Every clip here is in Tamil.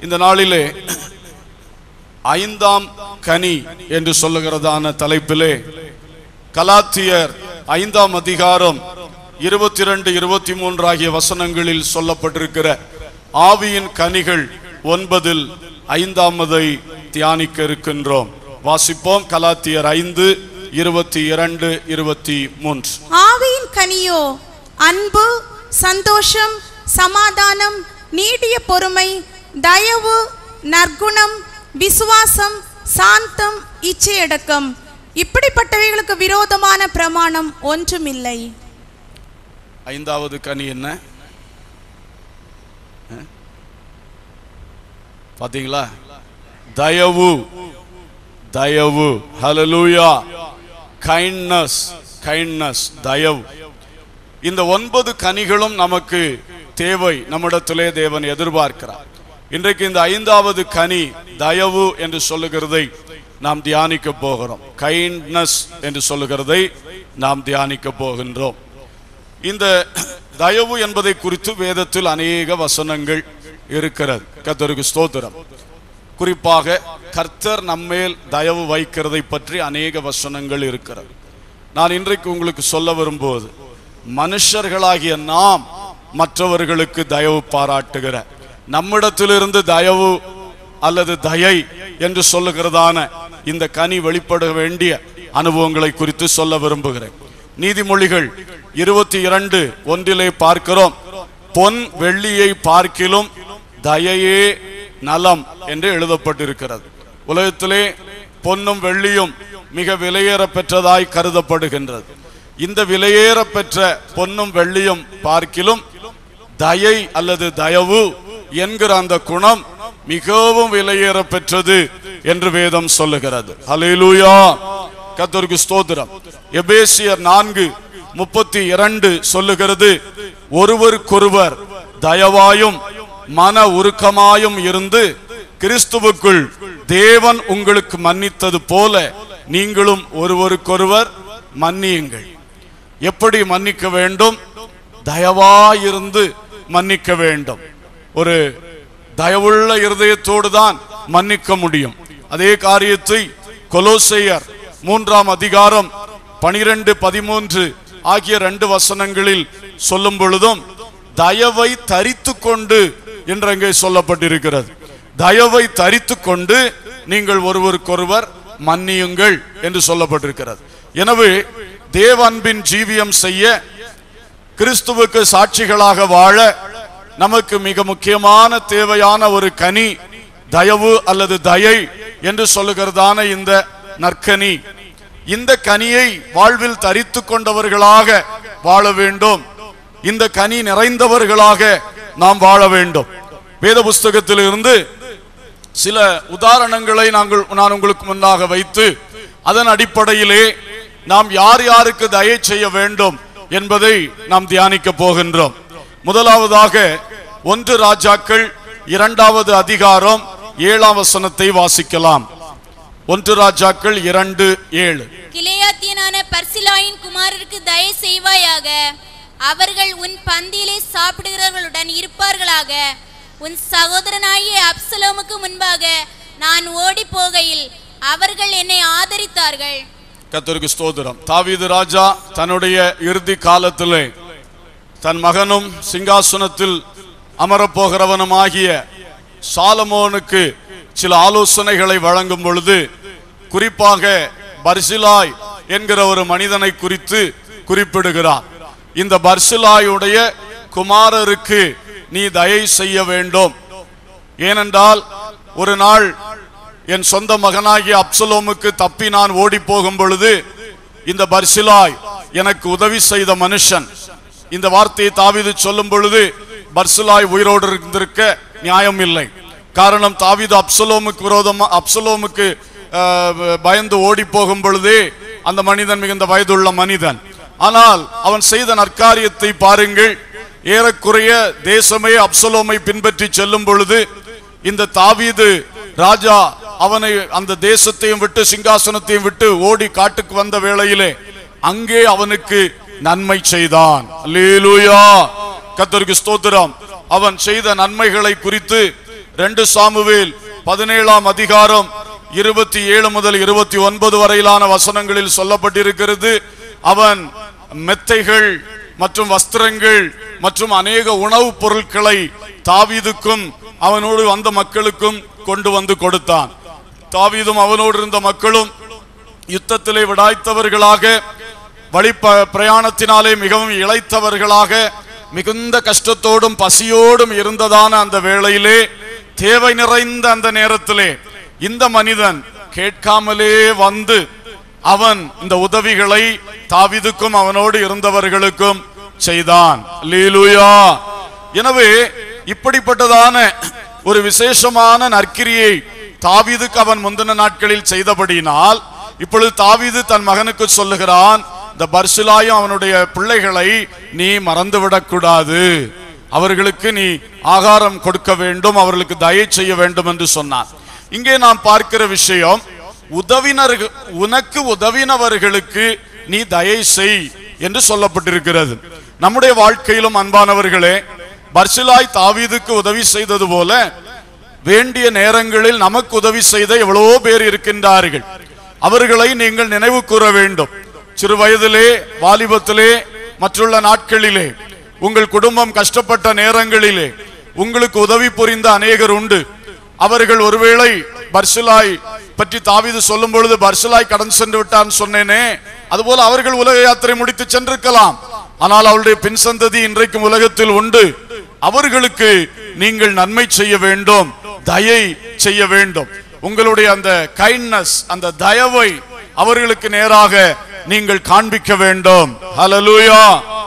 இந்த நாளிலே ஐந்தாம் கனி என்று சொல்லுகிறதான தலைப்பிலே கலாத்தியர் 5ஆம் அதிகாரம் 22, 23 ஆகிய வசனங்களில் சொல்லப்பட்டிருக்கிற ஆவியின் கனிகள் 9இல் 5ஆமதை தியானிக்க இருக்கின்றோம். வாசிப்போம். கலாத்தியர் 5, 22, 23. ஆவியின் கனியோ அன்பு, சந்தோஷம், சமாதானம், நீடிய பொறுமை, தயவு, நற்குணம், விசுவாசம், சாந்தம், இச்சையடக்கம். இப்படிப்பட்டவைகளுக்கு விரோதமான பிரமாணம் ஒன்றுமில்லை. ஐந்தாவது கனி என்ன பாத்தீங்களா? தயவு. தயவு. ஹல்லேலூயா. கைண்ட்னஸ். கைண்ட்னஸ், தயவு. இந்த 9 கனிகளும் நமக்கு தேவை. நம்மிடத்திலே தேவன் எதிர்பார்க்கிறார். இன்றைக்கு இந்த 5வது கனி தயவு என்று சொல்லுகிறதை நாம் தியானிக்க போகிறோம். கைண்ட்னஸ் என்று சொல்லுகிறதை நாம் தியானிக்க போகின்றோம். இந்த தயவு என்பதை குறித்து வேதத்தில் அநேக வசனங்கள் இருக்கிறது. கர்த்தருக்கு ஸ்தோத்திரம். குறிப்பாக கர்த்தர் நம்மேல் தயவு வைக்கிறதை பற்றி அநேக வசனங்கள் இருக்கிறது. நான் இன்றைக்கு உங்களுக்கு சொல்ல வரும்போது, மனுஷர்களாகிய நாம் மற்றவர்களுக்கு தயவு பாராட்டுகிற, நம்மிடத்திலிருந்து தயவு அல்லது தயை என்று சொல்லுகிறதான இந்த கனி வெளிப்பட வேண்டிய அனுபவங்களை குறித்து சொல்ல விரும்புகிறேன். நீதிமொழிகள் 22:1 பார்க்கிறோம், பொன் வெள்ளியை பார்க்கிலும் தயையே நலம் என்று எழுதப்பட்டிருக்கிறது. உலகத்திலே பொன்னும் வெள்ளியும் மிக விலையேற பெற்றதாய் கருதப்படுகின்றது. இந்த விலையேற பெற்ற பொன்னும் வெள்ளியும் பார்க்கிலும் தயை அல்லது தயவு என்கிற அந்த குணம் மிகவும் விலையேற பெற்றது என்று வேதம் சொல்லுகிறது. ஹல்லேலூயா. கர்த்தருக்கு ஸ்தோத்திரம். எபேசியர் 4:32 சொல்லுகிறது, ஒருவருக்கொருவர் தயவாயும் மன உருக்கமாயும் இருந்து கிறிஸ்துவுக்குள் தேவன் உங்களுக்கு மன்னித்தது போல நீங்களும் ஒருவருக்கொருவர் மன்னியுங்கள். எப்படி மன்னிக்க வேண்டும்? தயவாயிருந்து மன்னிக்க வேண்டும். ஒரு தயவுள்ள இருதயத்தோடு தான் மன்னிக்க முடியும். அதே காரியத்தை கொலோசையர் 3ஆம் அதிகாரம் 12, 13 ஆகிய 2 வசனங்களில் சொல்லும் பொழுதும் தயவை தரித்து கொண்டு என்று அங்கே சொல்லப்பட்டிருக்கிறது. தயவை தரித்து கொண்டு நீங்கள் ஒருவருக்கொருவர் மன்னியுங்கள் என்று சொல்லப்பட்டிருக்கிறது. எனவே தேவ அன்பின் ஜீவியம் செய்ய, கிறிஸ்துவுக்கு சாட்சிகளாக வாழ நமக்கு மிக முக்கியமான தேவையான ஒரு கனி தயவு அல்லது தயை என்று சொல்லுகிறதான இந்த நற்கனி. இந்த கனியை வாழ்வில் தரித்து கொண்டவர்களாக வாழ வேண்டும். இந்த கனி நிறைந்தவர்களாக நாம் வாழ வேண்டும். வேத புஸ்தகத்தில் இருந்து சில உதாரணங்களை நான் உங்களுக்கு முன்னாக வைத்து அதன் அடிப்படையிலே நாம் யார் யாருக்கு தயை செய்ய வேண்டும் என்பதை நாம் தியானிக்க போகின்றோம். முதலாவதாக 1 ராஜாக்கள் 2வது அதிகாரம் 7ஆம் வசனத்தை வாசிக்கலாம். 1 ராஜாக்கள் 2:7. கிலேயாத்தியனான பர்சிலாயின் குமாரருக்கு தயை செய்வாயாக, அவர்கள் உன் பந்தியிலே சாப்பிடுகிறவர்களுடன் இருப்பார்களாக. உன் சகோதரனாகிய அப்சலோமுக்கு முன்பாக நான் ஓடி போகையில் அவர்கள் என்னை ஆதரித்தார்கள். கர்த்தருக்கு ஸ்தோத்திரம். தாவீது ராஜா தன்னுடைய இறுதி காலத்திலே தன் மகனும் சிங்காசனத்தில் அமரப்போகிறவனுமாகிய சாலமோனுக்கு சில ஆலோசனைகளை வழங்கும் பொழுது, குறிப்பாக பர்சிலாய் என்கிற ஒரு மனிதனை குறித்து குறிப்பிடுகிறார். இந்த பர்சிலாயுடைய குமாரருக்கு நீ தயை செய்ய வேண்டும். ஏனென்றால் ஒரு நாள் என் சொந்த மகனாகிய அப்சலோமுக்கு தப்பி நான் ஓடி போகும் பொழுது இந்த பர்சிலாய் எனக்கு உதவி செய்த மனுஷன். இந்த வார்த்தையை தாவீது சொல்லும் பொழுது பர்சிலாய் உயிரோடு இருந்திருக்க நியாயம் இல்லை. காரணம், தாவீது அப்சலோமுக்கு பயந்து ஓடி போகும் பொழுதே அந்த மனிதன் மிகுந்த வயதுள்ள மனிதன். ஆனால் அவன் செய்த நற்காரியத்தை பாருங்கள். ஏறக்குறைய தேசமே அப்சலோமை பின்பற்றி செல்லும் பொழுது இந்த தாவீது ராஜா அவனை அந்த தேசத்தையும் விட்டு சிங்காசனத்தையும் விட்டு ஓடி காட்டுக்கு வந்த வேளையிலே அங்கே அவனுக்கு நன்மை செய்தான். அல்லேலூயா. கர்த்தருக்கு ஸ்தோத்திரம். அவன் செய்த நன்மைகளை குறித்து 2 சாமுவேல் 17ஆம் அதிகாரம் 27 முதல் 29 வரையிலான வசனங்களில் சொல்லப்பட்டிருக்கிறது. அவன் மெத்தைகள் மற்றும் வஸ்திரங்கள் மற்றும் அநேக உணவுப் பொருட்களை தாவீதுக்கும் அவனோடு வந்த மக்களுக்கும் கொண்டு வந்து கொடுத்தான். தாவீதும் அவனோடு இருந்த மக்களும் யுத்தத்திலே விடாய்த்தவர்களாக, வழி பிரயாணத்தினாலே மிகவும் இளைத்தவர்களாக, மிகுந்த கஷ்டத்தோடும் பசியோடும் இருந்ததான அந்த வேளையிலே, தேவை நிறைந்த அந்த நேரத்திலே இந்த மனிதன் கேட்காமலே வந்து அவன் இந்த உதவிகளை தாவீதுக்கும் அவனோடு இருந்தவர்களுக்கும் செய்தான். அல்லேலூயா. எனவே இப்படிப்பட்டதான ஒரு விசேஷமான நற்கிரியை தாவீதுக்கு அவன் முந்தின நாட்களில் செய்தபடியினால், இப்பொழுது தாவீது தன் மகனுக்கு சொல்லுகிறான், இந்த பர்சிலாயும் அவனுடைய பிள்ளைகளை நீ மறந்துவிடக்கூடாது, அவர்களுக்கு நீ ஆகாரம் கொடுக்க வேண்டும், அவர்களுக்கு தயை செய்ய வேண்டும் என்று சொன்னான். இங்கே நாம் பார்க்கிற விஷயம், உனக்கு உதவினவர்களுக்கு நீ தயை செய் என்று சொல்லப்பட்டிருக்கிறது. நம்முடைய வாழ்க்கையிலும் அன்பானவர்களே, பர்சிலாய் தாவீதுக்கு உதவி செய்தது போல வேண்டிய நேரங்களில் நமக்கு உதவி செய்த எவ்வளவோ பேர் இருக்கின்றார்கள். அவர்களை நீங்கள் நினைவு கூற வேண்டும். சிறு வயதிலே, வாலிபத்திலே, மற்றுள்ள நாட்களிலே, உங்கள் குடும்பம் கஷ்டப்பட்ட நேரங்களிலே உங்களுக்கு உதவி புரிந்த அநேகர் உண்டு. அவர்கள் ஒருவேளை பர்சிலாய் பற்றி தாவீது சொல்லும் பொழுது பர்சிலாய் கடந்து சென்று விட்டான் சொன்னேனே, அதுபோல அவர்கள் உலக யாத்திரை முடித்து சென்றிருக்கலாம். ஆனால் அவருடைய பின் சந்ததி இன்றைக்கும் உலகத்தில் உண்டு. அவர்களுக்கு நீங்கள் நன்மை செய்ய வேண்டும், தயை செய்ய வேண்டும். உங்களுடைய அந்த கைண்ட்னஸ், அந்த தயவை அவர்களுக்கு நேராக நீங்கள் காண்பிக்க வேண்டும். ஹல்லேலூயா.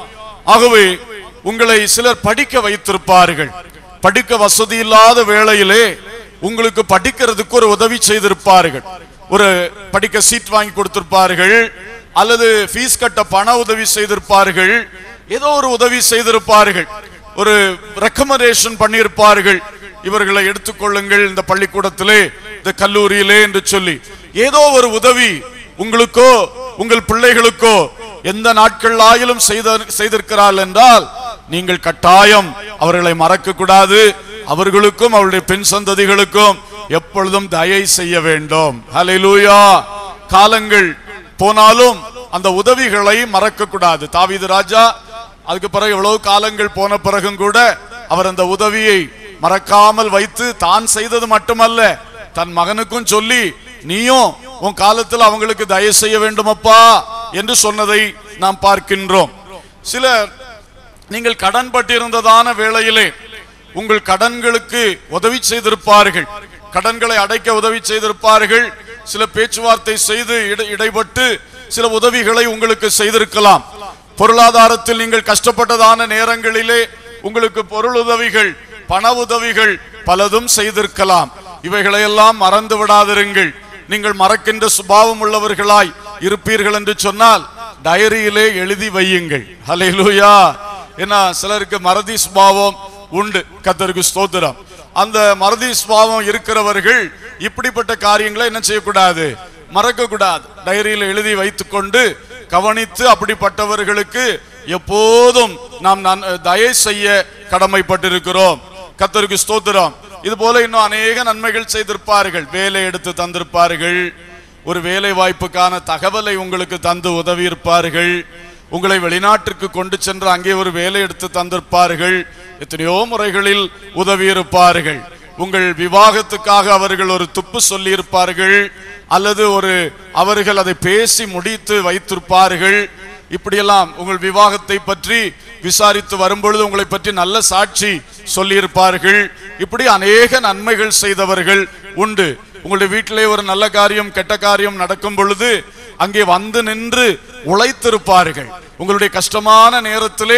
ஆகவே உங்களை சிலர் படிக்க வைத்திருப்பார்கள். படிக்க வசதி இல்லாத வேளையிலே உங்களுக்கு படிக்கிறதுக்கு ஒரு உதவி செய்திருப்பார்கள். ஒரு படிக்க சீட் வாங்கி கொடுத்திருப்பார்கள், அல்லது ஃபீஸ் கட்ட பண உதவி செய்திருப்பார்கள், ஏதோ ஒரு உதவி செய்திருப்பார்கள், ஒரு ரெக்கமெண்டேஷன் பண்ணியிருப்பார்கள், இவர்களை எடுத்துக்கொள்ளுங்கள் இந்த பள்ளிக்கூடத்திலே, இந்த கல்லூரியிலே என்று சொல்லி. ஏதோ ஒரு உதவி உங்களுக்கோ உங்கள் பிள்ளைகளுக்கோ எந்த நாட்களாயிலும் செய்திருக்கிறார்கள் என்றால், நீங்கள் கட்டாயம் அவர்களை மறக்க கூடாது. அவர்களுக்கும் அவருடைய பெண் சந்ததிகளுக்கும் எப்பொழுதும் தயை செய்ய வேண்டும். ஹல்லேலூயா. காலங்கள் போனாலும் அந்த உதவிகளை மறக்க கூடாது. தாவீது ராஜா அதுக்கு பிறகு எவ்வளவு காலங்கள் போன பிறகும் கூட அவர் அந்த உதவியை மறக்காமல் வைத்து தான் செய்தது மட்டுமல்ல, தன் மகனுக்கும் சொல்லி, நீயும் உன் காலத்தில் அவங்களுக்கு தயை செய்ய வேண்டுமப்பா என்று சொன்னதை நாம் பார்க்கின்றோம். சிலர் நீங்கள் கடன் பட்டிருந்ததான வேளையிலே உங்கள் கடன்களுக்கு உதவி செய்திருப்பார்கள், கடன்களை அடைக்க உதவி செய்திருப்பார்கள். சில பேச்சுவார்த்தை செய்து இடைப்பட்டு சில உதவிகளை உங்களுக்கு செய்திருக்கலாம். பொருளாதாரத்தில் நீங்கள் கஷ்டப்பட்டதான நேரங்களிலே உங்களுக்கு பொருள் உதவிகள், பண உதவிகள் பலதும் செய்திருக்கலாம். இவைகளையெல்லாம் மறந்து விடாதிருங்கள். நீங்கள் மறக்கின்ற சுபாவம் உள்ளவர்களாய் இருப்பீர்கள் என்று சொன்னால் டைரியிலே எழுதி வையுங்கள். ஹல்லேலூயா. ஏன்னா சிலருக்கு மறதி சுபாவம் உண்டு. கர்த்தருக்கு ஸ்தோத்திரம். அந்த மறதி சுபாவம் இருக்கிறவர்கள் இப்படிப்பட்ட காரியங்களை என்ன செய்யக்கூடாது, மறக்க கூடாது. டைரியில் எழுதி வைத்துக் கொண்டு கவனித்து அப்படிப்பட்டவர்களுக்கு எப்போதும் நாம் தயை செய்ய கடமைப்பட்டிருக்கிறோம். கர்த்தருக்கு ஸ்தோத்திரம். இது போல இன்னும் அநேக நன்மைகள் செய்திருப்பார்கள். வேலை எடுத்து தந்திருப்பார்கள், ஒரு வேலை வாய்ப்புக்கான தகவலை உங்களுக்கு தந்து உதவி இருப்பார்கள், உங்களை வெளிநாட்டிற்கு கொண்டு சென்று அங்கே ஒரு வேலை எடுத்து தந்திருப்பார்கள், எத்தனையோ முறைகளில் உதவி இருப்பார்கள். உங்கள் விவாகத்துக்காக அவர்கள் ஒரு துப்பு சொல்லி இருப்பார்கள், அல்லது அவர்கள் அதை பேசி முடித்து வைத்திருப்பார்கள். இப்படியெல்லாம் உங்கள் விவாகத்தை பற்றி விசாரித்து வரும்பொழுது உங்களை பற்றி நல்ல சாட்சி சொல்லியிருப்பார்கள். இப்படி அநேக நன்மைகள் செய்தவர்கள் உண்டு. உங்களுடைய வீட்டிலே ஒரு நல்ல காரியம் கெட்ட காரியம் நடக்கும் பொழுது அங்கே வந்து நின்று உழைத்திருப்பார்கள். உங்களுடைய கஷ்டமான நேரத்திலே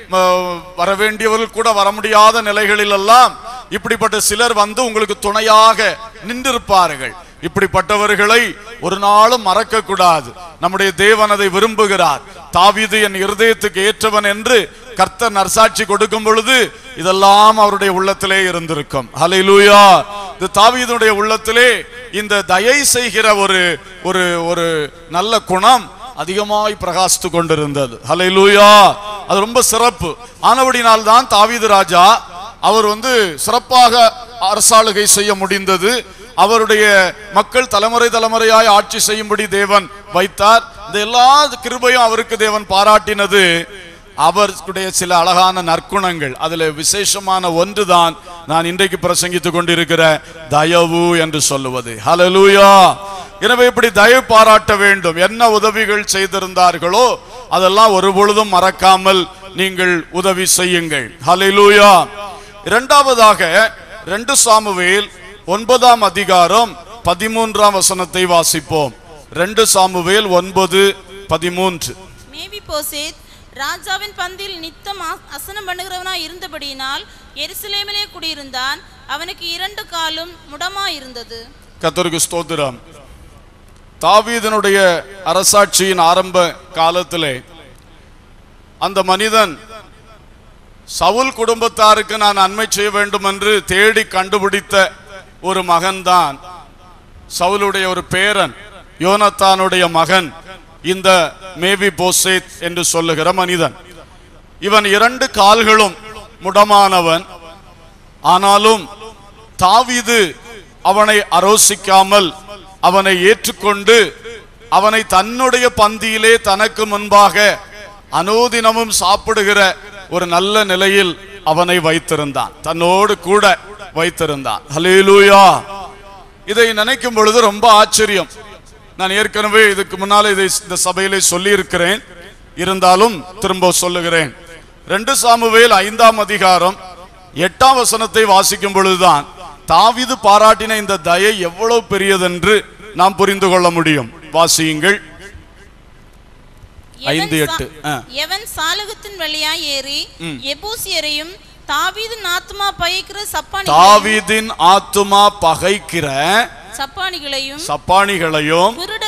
வரவேண்டியவர்கள் கூட வர முடியாத நிலைகளில் எல்லாம் இப்படிப்பட்ட சிலர் வந்து உங்களுக்கு துணையாக நின்றிருப்பார்கள். இப்படிப்பட்டவர்களை ஒரு நாளும் மறக்க கூடாது. நம்முடைய தேவன் அதை விரும்புகிறார். தாவீது என் இருதயத்துக்கு ஏற்றவன் என்று கர்த்தர் நற்சாட்சி கொடுக்கும் பொழுது இதெல்லாம் அவருடைய உள்ளத்திலே இருந்திருக்கும். ஹல்லேலூயா. இந்த தாவீதுடைய உள்ளத்திலே இந்த தயை செய்கிற ஒரு நல்ல குணம் அதிகமாய் பிரகாசித்து கொண்டிருந்தது. ஹல்லேலூயா. அது ரொம்ப சிறப்பு. ஆனபடினால் தான் தாவீது ராஜா அவர் சிறப்பாக அரசாளுகை செய்ய முடிந்தது. அவருடைய மக்கள் தலைமுறை தலைமுறையாய் ஆட்சி செய்யும்படி தேவன் வைத்தார். இந்த எல்லா கிருபையும் அவருக்கு தேவன் பாராட்டினது அவருடைய சில அழகான நற்குணங்கள். அதுல விசேஷமான ஒன்றுதான் நான் இன்றைக்கு பிரசங்கித்துக் கொண்டிருக்கிற தயவு என்று சொல்லுவது. ஹல்லேலூயா. எனவே இப்படி தயவு பாராட்ட வேண்டும். என்ன உதவிகள் செய்திருந்தார்களோ அதெல்லாம் ஒரு பொழுதும் மறக்காமல் நீங்கள் உதவி செய்யுங்கள். ஹல்லேலூயா. இரண்டாவதாக 2 சாமுவேல் 9ஆம் அதிகாரம் 13ஆம் வசனத்தை வாசிப்போம். 2 சாமுவேல் 9:13. மேவிபோசேத் ராஜாவின் பந்தியில் நித்தம் அசனம் பண்ணுகிறவனாய் இருந்தபடியினால் எருசலேமிலே குடியிருந்தான். அவனுக்கு 2 காலும் முடமாயிருந்தது. கர்த்தருக்கு ஸ்தோத்திரம். தாவீதினுடைய அரசாட்சியின் ஆரம்ப காலத்திலே அந்த மனிதன் சவுல் குடும்பத்தாருக்கு நான் நன்மை செய்ய வேண்டும் என்று தேடி கண்டுபிடித்த ஒரு மகன்தான் சவுலுடைய ஒரு பேரன், யோனத்தானுடைய மகன், இந்த மேவிபோசேத் என்று சொல்லுகிற மனிதன். இவன் 2 கால்களும் முடமானவன். ஆனாலும் தாவீது அவனை அரோசிக்காமல் அவனை ஏற்றுக்கொண்டு அவனை தன்னுடைய பந்தியிலே தனக்கு முன்பாக அனுதினமும் சாப்பிடுகிற ஒரு நல்ல நிலையில் அவனை வைத்திருந்தான், தன்னோடு கூட வைத்திருந்தான். ஹல்லேலூயா. இதை நினைக்கும் பொழுது ரொம்ப ஆச்சரியம். நான் ஏற்கனவே இதுக்கு முன்னாலே இதை இந்த சபையிலே சொல்லி இருக்கிறேன், இருந்தாலும் திரும்ப சொல்லுகிறேன். 2 சாமுவேல் 5ஆம் அதிகாரம் 8ஆம் வசனத்தை வாசிக்கும் பொழுதுதான் தாவீது பாராட்டின இந்த தயை எவ்வளவு பெரியதென்று நாம் புரிந்து கொள்ள முடியும். வாசியுங்கள். 5:8. எவன் சாலகத்தின் வழியாய் ஏறி எபூசியரையும் தாவீதின் ஆத்துமா பகைக்கிற சப்பானிகளையும்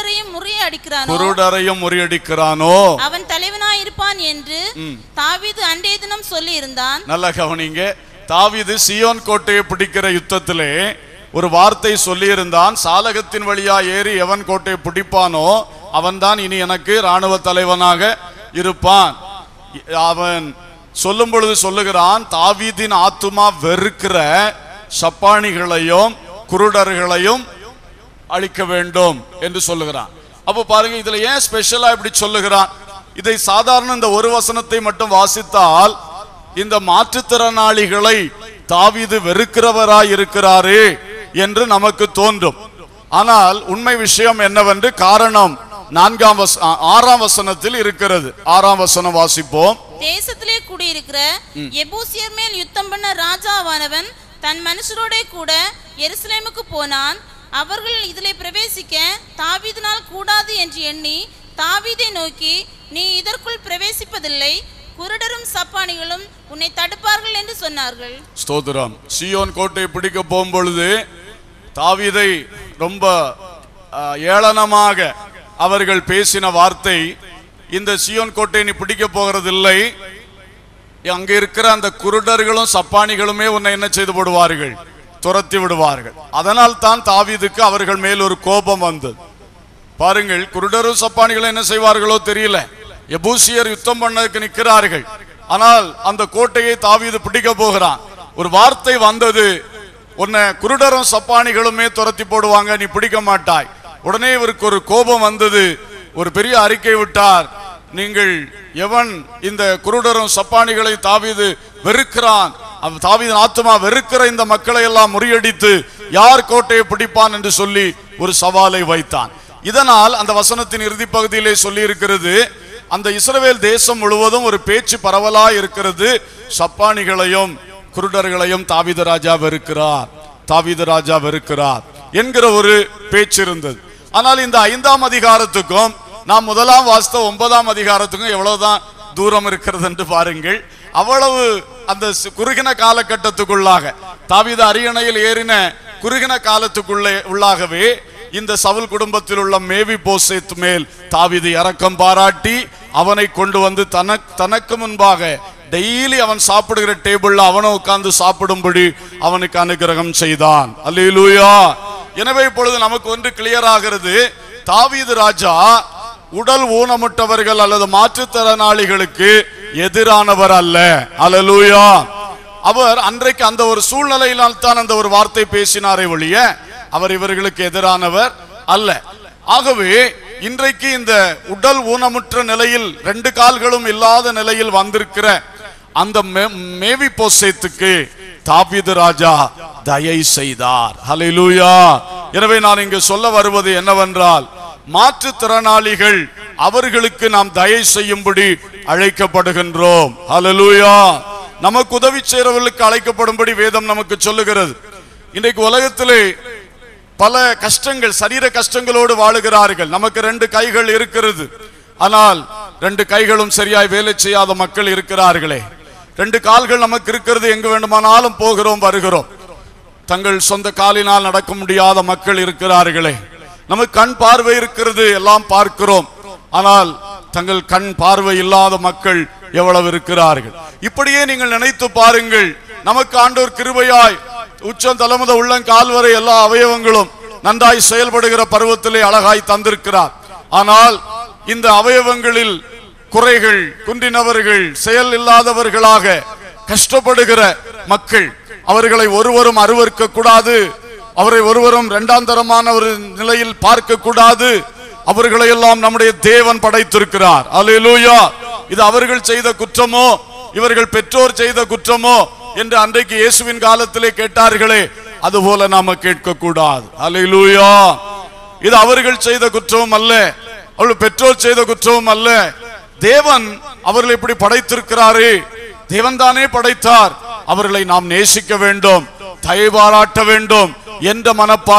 குருடரையும் முறியடிக்கிறானோ அவன் தலைவனாய் இருப்பான் என்று தாவீது அன்றைய தினம் சொல்லி இருந்தான். நல்ல கவனிங்க. தாவீது சீயோன் கோட்டையை பிடிக்கிற யுத்தத்திலே ஒரு வார்த்தை சொல்லி இருந்தான். சாலகத்தின் வழியா ஏறி எவன் கோட்டையை பிடிப்பானோ அவன்தான் இனி எனக்கு இராணுவ தலைவனாக இருப்பான். அவன் சொல்லும் பொழுது சொல்லுகிறான், தாவீதின் ஆத்துமா வெறுக்கிற சப்பானிகளையும் குருடர்களையும் அழிக்க வேண்டும் என்று சொல்லுகிறான். அப்போ பாருங்க, இதுல ஏன் ஸ்பெஷலா இப்படி சொல்லுகிறான்? இதை சாதாரண இந்த ஒரு வசனத்தை மட்டும் வாசித்தால் இந்த மாற்றுத்திறனாளிகளை தாவீது வெறுக்கிறவராய் இருக்கிறாரே என்று நமக்கு தோன்றும். ஆனால் உண்மை விஷயம் என்னவென்று காரணம் 6ஆம் வசனத்தில் இருக்கிறது. 6ஆம் வசனம் வாசிப்போம். தேசத்திலே கூடியிருக்கிற எபூசியர் மேல் யுத்தம் பண்ண ராஜாவானவன் தன் மனுஷரோட கூட எருசலேமுக்கு போனான். அவர்கள் இதிலே பிரவேசிக்க தாவீதினால் கூடாது என்று எண்ணி தாவீதை நோக்கி, நீ இதற்குள் பிரவேசிப்பதில்லை, குருடரும் சப்பானிகளும் உன்னை தடுப்பார்கள் என்று சொன்னார்கள். ஸ்தோத்திரம். சீயோன் கோட்டையை பிடிக்க போகும்பொழுது தாவீதை ரொம்ப ஏளனமாக அவர்கள் பேசின வார்த்தை, இந்த சீயோன் கோட்டையை நீ பிடிக்க போகிறதில்லை, அங்க இருக்கிற அந்த குருடர்களும் சப்பானிகளுமே உன்னை என்ன செய்து விடுவார்கள், துரத்தி விடுவார்கள். அதனால் தான் தாவீதுக்கு அவர்கள் மேல் ஒரு கோபம் வந்தது. பாருங்கள், குருடரும் சப்பானிகளும் என்ன செய்வார்களோ தெரியல, எபூசியர் யுத்தம் பண்ணதுக்கு நிற்கிறார்கள். ஆனால் அந்த கோட்டையை தாவீது பிடிக்க போகிறான். ஒரு வார்த்தை வந்தது, உன்னை குருடரும் சப்பானிகளுமே துரத்தி போடுவாங்க, நீ பிடிக்க மாட்டாய். உடனே இவருக்கு ஒரு கோபம் வந்தது. ஒரு பெரிய அறிக்கை விட்டார், நீங்கள் எவன் இந்த குருடரும் சப்பானிகளை தாவீது வெறுக்கிறான், தாவீதின் ஆத்துமா வெறுக்கிற இந்த மக்களை எல்லாம் முறியடித்து யார் கோட்டையை பிடிப்பான் என்று சொல்லி ஒரு சவாலை வைத்தான். இதனால் அந்த வசனத்தின் இறுதி பகுதியிலே சொல்லி இருக்கிறது, அந்த இஸ்ரவேல் தேசம் முழுவதும் ஒரு பேச்சு பரவலா இருக்கிறது, சப்பானிகளையும் குருடர்களையும் தாவீது ராஜா வெறுக்கிறார், தாவீது ராஜா வெறுக்கிறார் என்கிற ஒரு பேச்சு இருந்தது. ஆனால் இந்த 5ஆம் அதிகாரத்துக்கும் நாம் முதலாம் வாசித்த 9ஆம் அதிகாரத்துக்கும் எவ்வளவுதான் தூரம் இருக்கிறது என்று பாருங்கள். அவ்வளவு அந்த குறுகின காலகட்டத்துக்குள்ளாக, தாவீது அரியணையில் ஏறின குறுகின காலத்துக்குள்ளே உள்ளாகவே இந்த சவுல் குடும்பத்தில் உள்ள மேவிபோசேத் மேல் தாவீது இரக்கம் பாராட்டி அவனை கொண்டு வந்து தனக்கு முன்பாக டெய்லி அவன் சாப்பிடுகிற டேபிள்ல அவனை உட்கார்ந்து சாப்பிடும்படி அவனுக்கு அனுகிரகம் செய்தான். அல்லேலூயா. எனவே இப்பொழுது நமக்கு ஒன்று கிளியர் ஆகிறது, தாவீது ராஜா உடல் ஊனமுற்றவர்கள் அல்லது மாற்றுத்திறனாளிகளுக்கு எதிரானவர் அல்ல. அல்லேலூயா. அவர் அன்றைக்கு அந்த ஒரு சூழ்நிலையினால் தான் அந்த ஒரு வார்த்தை பேசினாரே ஒழிய அவர் இவர்களுக்கு எதிரானவர் அல்ல. ஆகவே இன்றைக்கு இந்த உடல் ஊனமுற்ற நிலையில் 2 கால்களும் இல்லாத நிலையில் வந்திருக்கிற அந்த மேவிபோசேத்துக்கு தாவீது ராஜா தயை செய்தார். ஹல்லேலூயா. எனவே நான் இங்கு சொல்ல வருவது என்னவென்றால், மாற்றுத்திறனாளிகள் அவர்களுக்கு நாம் தயை செய்யும்படி அழைக்கப்படுகின்றோம். ஹல்லேலூயா. நமக்கு உதவி செய்கிறவர்களுக்கு அழைக்கப்படும்படி வேதம் நமக்கு சொல்லுகிறது. இன்றைக்கு உலகத்திலே பல கஷ்டங்கள், சரீர கஷ்டங்களோடு வாழுகிறார்கள். நமக்கு 2 கைகள் இருக்கிறது, ஆனால் 2 கைகளும் சரியாய் வேலை செய்யாத மக்கள் இருக்கிறார்களே. 2 கால்கள் நமக்கு இருக்கிறது, எங்கு வேண்டுமானாலும் போகிறோம் வருகிறோம். தங்கள் சொந்த காலினால் நடக்க முடியாத மக்கள் இருக்கிறார்களே. நமக்கு கண் பார்வை இருக்கிறது, எல்லாம் பார்க்கிறோம், ஆனால் தங்கள் கண் பார்வை இல்லாத மக்கள் எவ்வளவு இருக்கிறார்கள். இப்படியே நீங்கள் நினைத்து பாருங்கள். நமக்கு ஆண்டவர் கிருபையாய் உச்சம் தலைமுத உள்ளங்கால் வரை எல்லா அவயவங்களும் நன்றாய் செயல்படுகிற பருவத்திலே அழகாய் தந்திருக்கிறார். ஆனால் இந்த அவயவங்களில் குறைகள், குன்றினவர்கள், செயல் இல்லாதவர்களாக கஷ்டப்படுகிற மக்கள், அவர்களை ஒருவரும் அருவருக்க கூடாது, அவரை ஒருவரும் 2ஆம் தரமான ஒரு நிலையில் பார்க்க கூடாது. அவர்களை எல்லாம் நம்முடைய தேவன் படைத்திருக்கிறார். அல்லேலூயா. இது அவர்கள் செய்த குற்றமோ, இவர்கள் பெற்றோர் செய்த குற்றமோ என்று அன்றைக்கு இயேசுவின் காலத்திலே கேட்டார்களே, அதுபோல நாம கேட்க கூடாது. அல்லேலூயா. இது அவர்கள் செய்த குற்றமும் அல்ல, அவர்கள் பெற்றோர் செய்த குற்றமும் அல்ல. தேவன் அவர்களை இப்படி படைத்திருக்கிறாரே, தேவன் தானே படைத்தார். அவர்களை நாம் நேசிக்க வேண்டும், தயை பாராட்ட வேண்டும் என்ற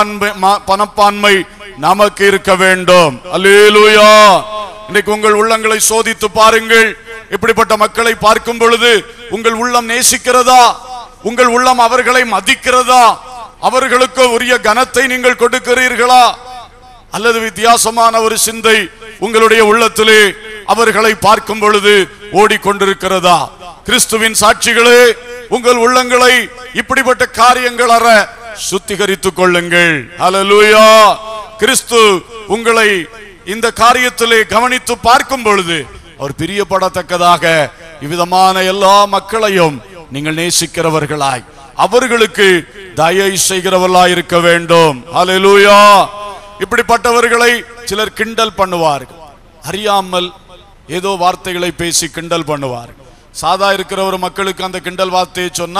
மனப்பான்மை நமக்கு இருக்க வேண்டும். அல்லேலூயா. இன்னைக்கு உங்கள் உள்ளங்களை சோதித்து பாருங்கள். இப்படிப்பட்ட மக்களை பார்க்கும் பொழுது உங்கள் உள்ளம் நேசிக்கிறதா? உங்கள் உள்ளம் அவர்களை மதிக்கிறதா? அவர்களுக்கு உரிய கனத்தை நீங்கள் கொடுக்கிறீர்களா? அல்லது வித்தியாசமான ஒரு சிந்தை உங்களுடைய உள்ளத்திலே அவர்களை பார்க்கும் பொழுது ஓடிக்கொண்டிருக்கிறதா? கிறிஸ்துவின் சாட்சிகளே, உங்கள் உள்ளங்களை இப்படிப்பட்ட காரியங்கள் அற சுத்திகரித்துக் கொள்ளுங்கள். ஹல்லேலூயா. கிறிஸ்து உங்களை இந்த காரியத்திலே கவனித்து பார்க்கும் பொழுது அவர் பிரியப்படத்தக்கதாக இவ்விதமான எல்லா மக்களையும் நீங்கள் நேசிக்கிறவர்களாய், அவர்களுக்கு தயை செய்கிறவர்களாய் இருக்க வேண்டும். ஹல்லேலூயா. இப்படிப்பட்டவர்களை சிலர் கிண்டல் பண்ணுவார்கள், அறியாமல் ஏதோ வார்த்தைகளை பேசி கிண்டல் பண்ணுவார்கள். சாதா இருக்கிற ஒரு மக்களுக்கு அந்த கிண்டல் வார்த்தையை சொன்னா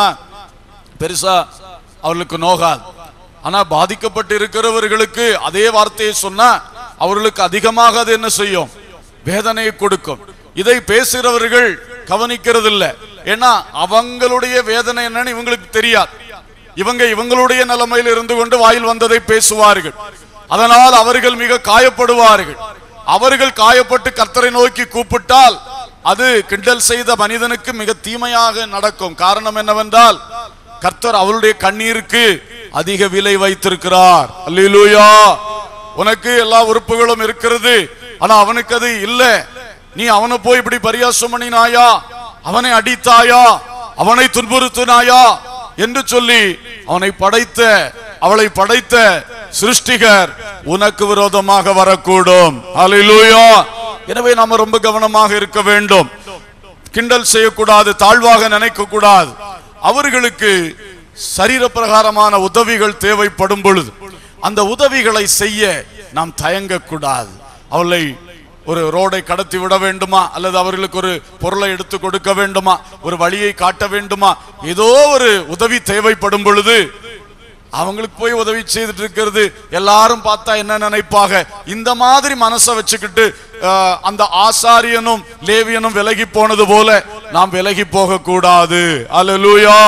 பெருசா அவர்களுக்கு நோகாது. ஆனா பாதிக்கப்பட்டு இருக்கிறவர்களுக்கு அதே வார்த்தையை சொன்னா அவர்களுக்கு அதிகமாக அது என்ன செய்யும்? வேதனையை கொடுக்கும். இதை பேசுகிறவர்கள் கவனிக்கிறது இல்லை. ஏன்னா அவங்களுடைய வேதனை என்னன்னு இவங்களுக்கு தெரியாது. இவங்களுடைய நிலைமையில் இருந்து கொண்டு வாயில் வந்ததை பேசுவார்கள். அதனால் அவர்கள் மிக காயப்படுவார்கள். அவர்கள் காயப்பட்டு கர்த்தரை நோக்கி கூப்பிட்டால் அது கிண்டல் செய்த மனிதனுக்கு மிக தீமையாக நடக்கும். காரணம் என்னவென்றால், கர்த்தர் அவருடைய கண்ணீருக்கு அதிக விலை வைத்திருக்கிறார். அல்லேலூயா. உனக்கு எல்லா உறுப்புகளும் இருக்கிறது, ஆனா அவனுக்கு அது இல்ல. நீ அவனை போய் இப்படி பரியாசம் பண்ணினாயா, அவனை அடித்தாயா, அவனை துன்புறுத்தினாயா என்று சொல்லி அவனை படைத்த, அவளை படைத்த சிருஷ்டிகர் உனக்கு விரோதமாக வரக்கூடும். அல்லேலூயா. எனவே நாம ரொம்ப கவனமாக இருக்க வேண்டும். கிண்டல் செய்யக்கூடாது, தாழ்வாக நினைக்க கூடாது. அவர்களுக்கு சரீர பிரகாரமான உதவிகள் தேவைப்படும் பொழுது அந்த உதவிகளை செய்ய நாம் தயங்க கூடாது. அவளை ஒரு ரோடை கடத்தி விட வேண்டுமா, அல்லது அவர்களுக்கு ஒரு பொருளை எடுத்து கொடுக்க வேண்டுமா, ஒரு வழியை காட்ட வேண்டுமா, ஏதோ ஒரு உதவி தேவைப்படும் பொழுது அவங்களுக்கு போய் உதவி செய்துட்டு இருக்கிறது எல்லாரும் பார்த்தா என்ன நினைப்பாக? இந்த மாதிரி மனசை வச்சுக்கிட்டு அந்த ஆசாரியனும் லேவியனும் விலகி போனது போல நாம் விலகி போக கூடாது. அல்லேலூயா.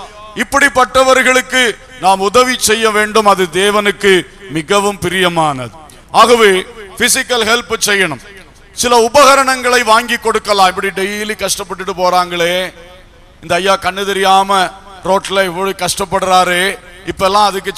இப்படிப்பட்டவர்களுக்கு நாம் உதவி செய்ய வேண்டும். அது தேவனுக்கு மிகவும் பிரியமானது. ஆகவே பிசிக்கல் ஹெல்ப் செய்யணும். சில உபகரணங்களை வாங்கி கொடுக்கலாம். இப்படி டெய்லி கஷ்டப்பட்டுட்டு போறாங்களே, இந்த ஐயா கண்ணு தெரியாம ரோட்ல இவ்வளவு கஷ்டப்படுறாரு, இப்பெல்லாம் அதுக்கு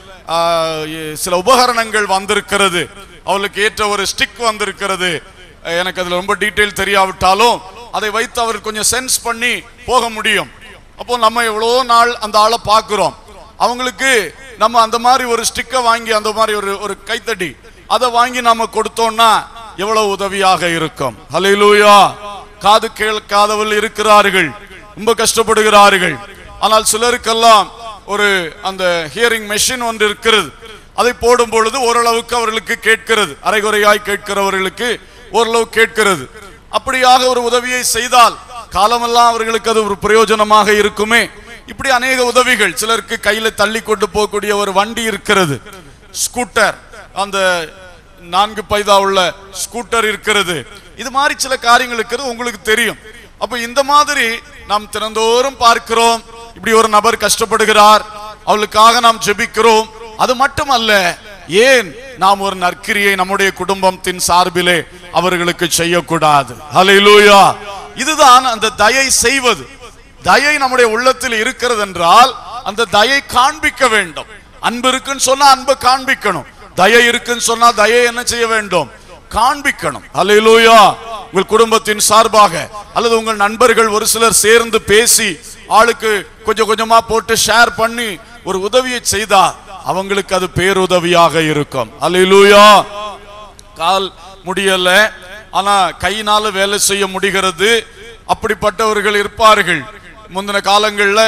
சில உபகரணங்கள் வந்திருக்கிறது. அவளுக்கு ஏற்ற ஒரு ஸ்டிக் வந்திருக்கிறது. எனக்கு அதுல ரொம்ப டீட்டெயில் தெரியாவிட்டாலும் அதை வைத்து அவர் கொஞ்சம் சென்ஸ் பண்ணி போக முடியும். அப்போ நம்ம எவ்வளோ நாள் அந்த ஆளை பார்க்கிறோம். அவங்களுக்கு நம்ம அந்த மாதிரி ஒரு ஸ்டிக்கை வாங்கி, அந்த மாதிரி ஒரு கைத்தடி அதை வாங்கி நாம கொடுத்தோம்னா எவ்வளவு உதவியாக இருக்கும். ஹல்லேலூயா. காது கேட்காதவர்கள் இருக்கிறார்கள், ரொம்ப கஷ்டப்படுகிறார்கள். ஆனால் சிலருக்கெல்லாம் ஒரு அந்த ஹியரிங் மெஷின் ஒன்று இருக்கிறது. அதை போடும் பொழுது ஓரளவுக்கு அவர்களுக்கு கேட்கிறது, அரைகுறையாய் கேட்கிறவர்களுக்கு ஓரளவு கேட்கிறது. அப்படியாக ஒரு உதவியை செய்தால் காலமெல்லாம் அவர்களுக்கு அது ஒரு பிரயோஜனமாக இருக்குமே. இப்படி அநேக உதவிகள். சிலருக்கு கையில தள்ளி கொண்டு போகக்கூடிய ஒரு வண்டி இருக்கிறது, ஸ்கூட்டர், அந்த 4 பைதா உள்ள ஸ்கூட்டர் இருக்கிறது. இது மாதிரி சில காரியங்கள் இருக்கிறது, உங்களுக்கு தெரியும். அப்ப இந்த மாதிரி நாம் தினந்தோறும் பார்க்கிறோம், இப்படி ஒரு நபர் கஷ்டப்படுகிறார், அவளுக்காக நாம் ஜெபிக்கிறோம். அது மட்டுமல்ல, ஏன் நாம் ஒரு நற்கிரியை நம்முடைய குடும்பத்தின் சார்பிலே அவர்களுக்கு செய்யக்கூடாது? ஹல்லேலூயா. இதுதான் அந்த தயை செய்வது. தயை நம்முடைய உள்ளத்தில் இருக்கிறது என்றால் அந்த தயை காண்பிக்க வேண்டும். அன்பு இருக்குன்னு சொன்னா அன்பை காண்பிக்கணும். தயை இருக்குன்னு சொன்னா தயை என்ன செய்ய வேண்டும்? காண்பிக்கணும். ஹல்லேலூயா. உங்கள் குடும்பத்தின் சார்பாக அல்லது உங்கள் நண்பர்கள் ஒரு சிலர் சேர்ந்து பேசி ஆளுக்கு கொஞ்சம் கொஞ்சமா போட்டு ஷேர் பண்ணி ஒரு உதவியை செய்தா அவங்களுக்கு அது பேருதவியாக இருக்கும். ஹல்லேலூயா. கால் முடியல, ஆனா கையினால வேலை செய்ய முடிகிறது, அப்படிப்பட்டவர்கள் இருப்பார்கள். முந்தின காலங்கள்ல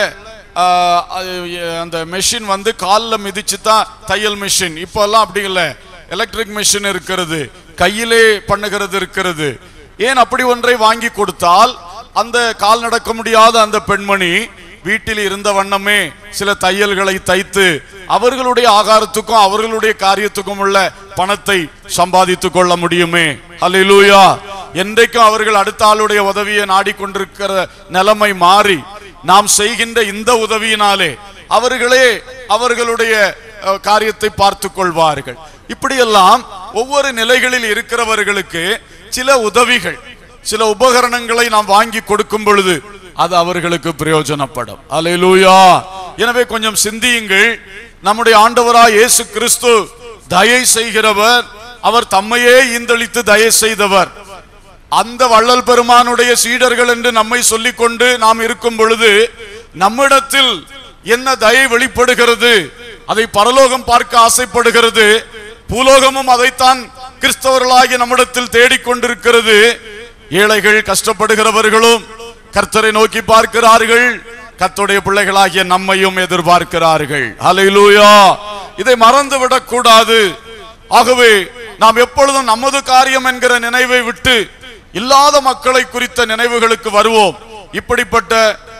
அந்த மெஷின் வந்து காலில் மிதிச்சு தான் தையல் மெஷின். இப்பெல்லாம் அப்படி இல்லை, எலக்ட்ரிக் மெஷின் இருக்கிறது, கையிலே பண்ணுகிறது இருக்கிறது. ஏன் அப்படி ஒன்றை வாங்கி கொடுத்தால் அந்த கால் நடக்க முடியாத அந்த பெண்மணி வீட்டில் இருந்த வண்ணமே சில தையல்களை தைத்து அவர்களுடைய ஆகாரத்துக்கும் அவர்களுடைய காரியத்துக்கும் உள்ள பணத்தை சம்பாதித்துக் கொள்ள முடியுமே. ஹல்லேலூயா. என்றைக்கும் அவர்கள் அடுத்த ஆளுடைய உதவியை நாடிக்கொண்டிருக்கிற நிலைமை மாறி நாம் செய்கின்ற இந்த உதவியினாலே அவர்களே அவர்களுடைய காரியத்தை பார்த்து கொள்வார்கள். இப்படியெல்லாம் ஒவ்வொரு நிலைகளில் இருக்கிறவர்களுக்கு சில உதவிகள், சில உபகரணங்களை நாம் வாங்கி கொடுக்கும் பொழுது அது அவர்களுக்கு பிரயோஜனப்படும். ஹல்லேலூயா. எனவே கொஞ்சம் சிந்தியுங்கள். நம்முடைய ஆண்டவராய் இயேசு கிறிஸ்து தயை செய்கிறவர். அவர் தம்மையே ஈந்தளித்து தயை செய்தவர். அந்த வள்ளல் பெருமானுடைய சீடர்கள் என்று நம்மை சொல்லிக் கொண்டு நாம் இருக்கும் பொழுது நம்மிடத்தில் என்ன தயை வெளிப்படுகிறது? அதை பரலோகம் பார்க்க ஆசைப்படுகிறது. பூலோகமும் அதைத்தான் கிறிஸ்தவர்களாகிய நம்மிடத்தில் தேடிக்கொண்டிருக்கிறது. ஏழைகள், கஷ்டப்படுகிறவர்களும் கர்த்தரை நோக்கி பார்க்கிறார்கள். கர்த்தருடைய பிள்ளைகளாகிய நம்மையும் எதிர்பார்க்கிறார்கள். ஹல்லேலூயா. இதை மறந்துவிடக் கூடாது. ஆகவே நாம் எப்பொழுதும் நமது காரியம் என்கிற நினைவை விட்டு இல்லாத மக்களை குறித்த நினைவுகளுக்கு வருவோம். இப்படிப்பட்ட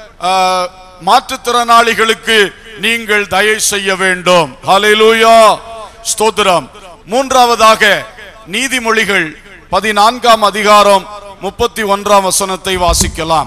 மாற்றுத்திறனாளிகளுக்கு நீங்கள் தயை செய்ய வேண்டும். ஹல்லேலூயா. ஸ்தோத்திரம். மூன்றாவதாக நீதிமொழிகள் 14ஆம் அதிகாரம் 31ஆம் வசனத்தை வாசிக்கலாம்.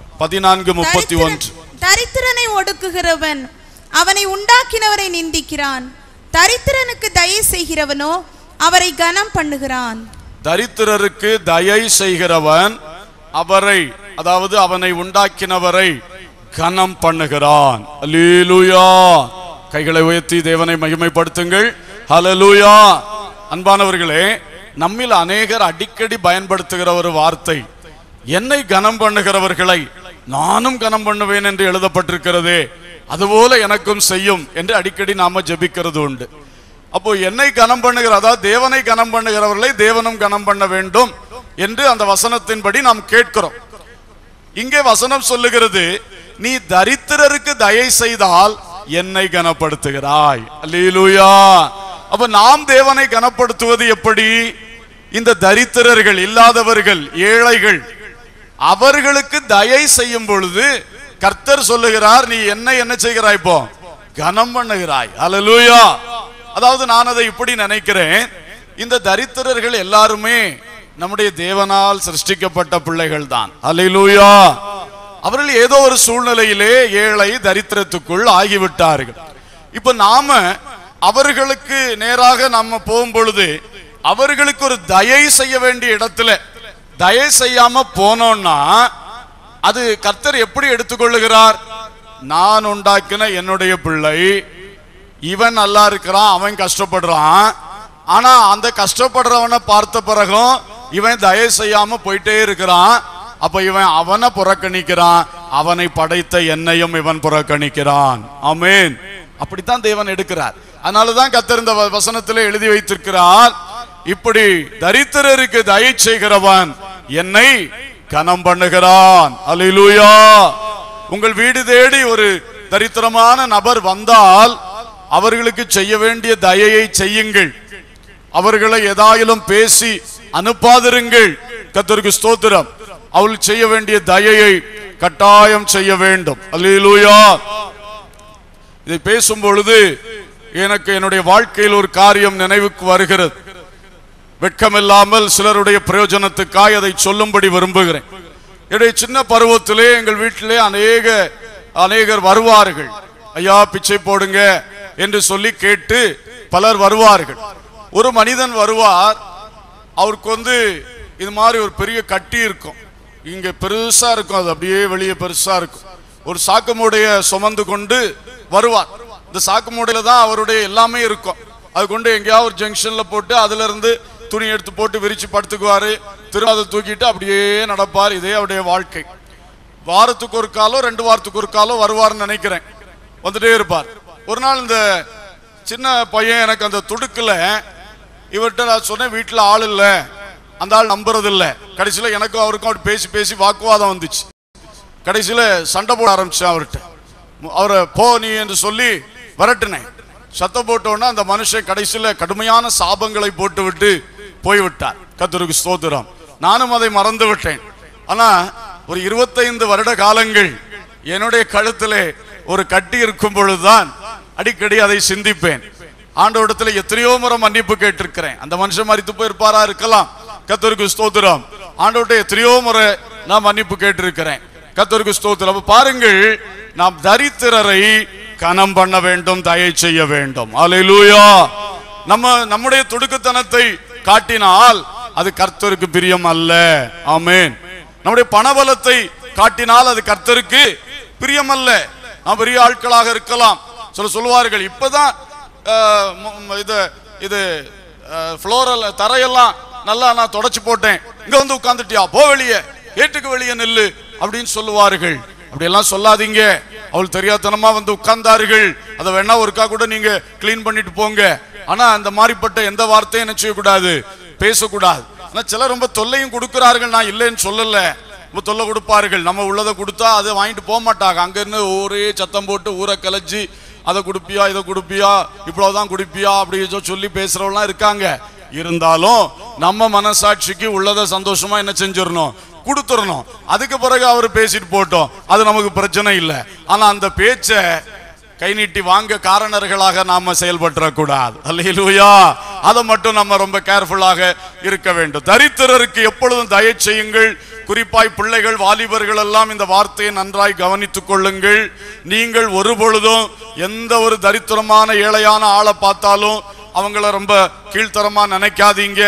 14:31. தரித்திரனை ஒடுக்குகிறவன் அவனை உண்டாக்கினவரை நிந்திக்கிறான், தரித்திரனுக்கு தயை செய்கிறவனோ அவரை கனம் பண்ணுகிறான். தரித்திரருக்கு தயை செய்கிறவன் அவரை, அதாவது அவனை உண்டாக்கினவரை கனம் பண்ணுகிறான். அல்லேலூயா. கைகளை உயர்த்தி தேவனை மகிமைப்படுத்துங்கள். ஹல்லேலூயா. அன்பானவர்களே, நம்மில் அநேகர் அடிக்கடி பயன்படுத்துகிற ஒரு வார்த்தை, என்னை கனம் பண்ணுகிறவர்களை நானும் கனம் பண்ணுவேன் என்று எழுதப்பட்டிருக்கிறதே, அதுபோல எனக்கும் செய்யும் என்று அடிக்கடி நாம ஜெபிக்கிறது உண்டு. அப்போ என்னை கனம் பண்ணுகிற, அதாவது தேவனை கனம் பண்ணுகிறவர்களை தேவனும் கனம் பண்ண வேண்டும் என்று அந்த வசனத்தின்படி நாம் கேட்கிறோம். இங்கே வசனம் சொல்லுகிறது, நீ தரித்திரருக்கு தயை செய்தால் என்னை கனப்படுத்துகிறாய். அல்லேலூயா. அப்ப நாம் தேவனை கனப்படுத்துவது எப்படி? இந்த தரித்திரர்கள், இல்லாதவர்கள், ஏழைகள், அவர்களுக்கு தயை செய்யும் பொழுது கர்த்தர் சொல்லுகிறார், நீ என்னை என்ன செய்கிறாய்? இப்போ கனம் பண்ணுகிறாய். அல்லேலூயா. அதாவது நான் அதை இப்படி நினைக்கிறேன், இந்த தரித்திரர்கள் எல்லாருமே நம்முடைய தேவனால் சிருஷ்டிக்கப்பட்ட பிள்ளைகள் தான். அல்லேலூயா. அவர்கள் ஏதோ ஒரு சூழ்நிலையிலே ஏழை தரித்திரத்துக்குள் ஆகிவிட்டார்கள். இப்ப நாம அவர்களுக்கு நேராக நம்ம போகும் பொழுது அவர்களுக்கு ஒரு தயை செய்ய வேண்டிய இடத்துல தயை செய்யாம போனோம்னா அது கர்த்தர் எப்படி எடுத்துக்கொள்ளுகிறார்? நான் உண்டாக்கின என்னுடைய பிள்ளை, இவன் நல்லா இருக்கிறான், அவன் கஷ்டப்படுறான், ஆனா அந்த கஷ்டப்படுறவனை பார்த்த பிறகும் இவன் தயை செய்யாம போயிட்டே இருக்கிறான். அப்ப இவன் அவனை புறக்கணிக்கிறான், அவனை படைத்த என்னையும் இவன் புறக்கணிக்கிறான். ஆமென். அப்படித்தான் தேவன் எடுக்கிறார். அதனாலதான் கர்த்தர் இந்த வசனத்திலே எழுதி வைத்திருக்கிறார், இப்படி தரித்திரருக்கு தயை செய்கிறவன் என்னை கனம் பண்ணுகிறான். அல்லேலூயா. உங்கள் வீடு தேடி ஒரு தரித்திரமான நபர் வந்தால் அவர்களுக்கு செய்ய வேண்டிய தயையை செய்யுங்கள். அவர்களை ஏதாயிலும் பேசி அனுப்பாதிருங்கள். கர்த்தருக்கு ஸ்தோத்திரம். அவள் செய்ய வேண்டிய தயையை கட்டாயம் செய்ய வேண்டும். அல்லேலூயா. இதை பேசும் பொழுது எனக்கு என்னுடைய வாழ்க்கையில் ஒரு காரியம் நினைவுக்கு வருகிறது. வெட்கமில்லாமல் சிலருடைய பிரயோஜனத்துக்காய் அதை சொல்லும்படி விரும்புகிறேன். என்னுடைய சின்ன பருவத்திலே எங்கள் வீட்டிலே அநேகர் வருவார்கள். ஐயா பிச்சை போடுங்க என்று சொல்லி கேட்டு பலர் வருவார்கள். ஒரு மனிதன் வருவார். அவருக்கு இது மாதிரி ஒரு பெரிய கட்டி இருக்கும், இங்க பெருசா இருக்கும், அது அப்படியே வெளியே பெருசா இருக்கும். ஒரு சாக்கு மூடைய சுமந்து கொண்டு வருவார். இந்த சாக்கு மூடையில தான் அவருடைய எல்லாமே இருக்கும். அது கொண்டு எங்கேயாவது ஒரு ஜங்ஷன்ல போட்டு அதுல இருந்து துணி எடுத்து போட்டு விரிச்சு படுத்துக்குவாரு. திரும்ப அதை தூக்கிட்டு அப்படியே நடப்பார். இதே அவருடைய வாழ்க்கை. வாரத்துக்கு ஒரு காலோ 2 வாரத்துக்கு ஒரு காலோ வருவார்னு நினைக்கிறேன். வந்துட்டே இருப்பார். ஒரு நாள் இந்த சின்ன பையன் எனக்கு அந்த துடுக்குல இவர்கிட்ட நான் சொன்னேன், வீட்டில் ஆள் இல்லை, அந்த ஆள் நம்புறது இல்லை. கடைசியில் எனக்கும் அவருக்கும் அப்படி பேசி பேசி வாக்குவாதம் வந்துச்சு. கடைசியில் சண்டை போட ஆரம்பிச்சேன் அவர்கிட்ட. அவரை போ நீ என்று சொல்லி விரட்டினேன். சத்தம் போட்டோன்னா அந்த மனுஷன் கடைசியில் கடுமையான சாபங்களை போட்டு விட்டு போய்விட்டார். கர்த்தருக்கு ஸ்தோத்திரம். நானும் அதை மறந்து விட்டேன். ஆனா ஒரு 25 வருட காலங்கள் என்னுடைய கழுத்திலே ஒரு கட்டி இருக்கும் பொழுதுதான் அடிக்கடி அதை சிந்திப்பேன். ஆண்டவரிடத்தில் எத்தனையோ முறை மன்னிப்பு கேட்டிருக்கிறேன். அந்த மனுஷன் மரித்து போயிருப்பாரா இருக்கலாம். கர்த்தருக்கு ஸ்தோத்திரம். ஆண்டவர்கிட்ட எத்தனையோ முறை நான் மன்னிப்பு கேட்டிருக்கிறேன். கர்த்தருக்கு ஸ்தோத்திரம். பாருங்கள், நாம் தரித்திரரை கனம் பண்ண வேண்டும், தயை செய்ய வேண்டும். அல்லேலூயா. நம்முடைய துடுக்குத்தனத்தை காட்டினால் அது கர்த்தருக்கு பிரியம் அல்ல. ஆமென். நம்முடைய பணபலத்தை காட்டினால் அது கர்த்தருக்கு பிரியம் அல்ல. நாம் பெரிய ஆட்களாக இருக்கலாம். சொல்லுவார்கள், இப்பதான் இது ஃப்ளோரல் தரையெல்லாம் நல்லா நான் தொடச்சு போட்டேன், இங்க வந்து உட்கார்ந்துட்டியா, போ வெளியே, கேட்டுக்கு வெளியே நில்லு அப்படின்னு சொல்லுவார்கள். அப்படியெல்லாம் சொல்லாதீங்க. அவள் தெரியாதனமா வந்து உட்கார்ந்தார்கள், அதை வேணா ஒருக்கா கூட நீங்க கிளீன் பண்ணிட்டு போங்க. ஆனா அந்த மாதிரிப்பட்ட எந்த வார்த்தையும் என்ன செய்யக்கூடாது, பேசக்கூடாது. ஆனா சிலர் ரொம்ப தொல்லையும் கொடுக்கிறார்கள். நான் இல்லைன்னு சொல்லல, ரொம்ப தொல்லை கொடுப்பார்கள். நம்ம உள்ளதை கொடுத்தா அதை வாங்கிட்டு போக மாட்டாங்க. அங்க இருந்து ஒரே சத்தம் போட்டு ஊரை கலைச்சி அதை குடிப்பியா, இதை குடிப்பியா, இவ்வளவுதான் குடிப்பியா அப்படி சொல்லி பேசுறவங்களாம் இருக்காங்க. இருந்தாலும் நம்ம மனசாட்சிக்கு உள்ளதை சந்தோஷமா என்ன செஞ்சிடணும், கொடுத்துடணும். அதுக்கு பிறகு அவர் பேசிட்டு போட்டோம், அது நமக்கு பிரச்சனை இல்லை. ஆனா அந்த பேச்சை கை நீட்டி வாங்க காரணர்களாக நாம செயல்பற்றக்கூடாது. அல்லேலூயா. அதை மட்டும் நம்ம ரொம்ப கேர்ஃபுல்லாக இருக்க வேண்டும். தரித்திரருக்கு எப்பொழுதும் தயை செய்யுங்கள். குறிப்பாய் பிள்ளைகள், வாலிபர்கள் எல்லாம் இந்த வார்த்தையை நன்றாய் கவனித்துக் கொள்ளுங்கள். நீங்கள் ஒரு பொழுதும் எந்த ஒரு தரித்திரமான ஏழையான ஆளை பார்த்தாலும் அவங்கள ரொம்ப கீழ்த்தரமா நினைக்காதீங்க,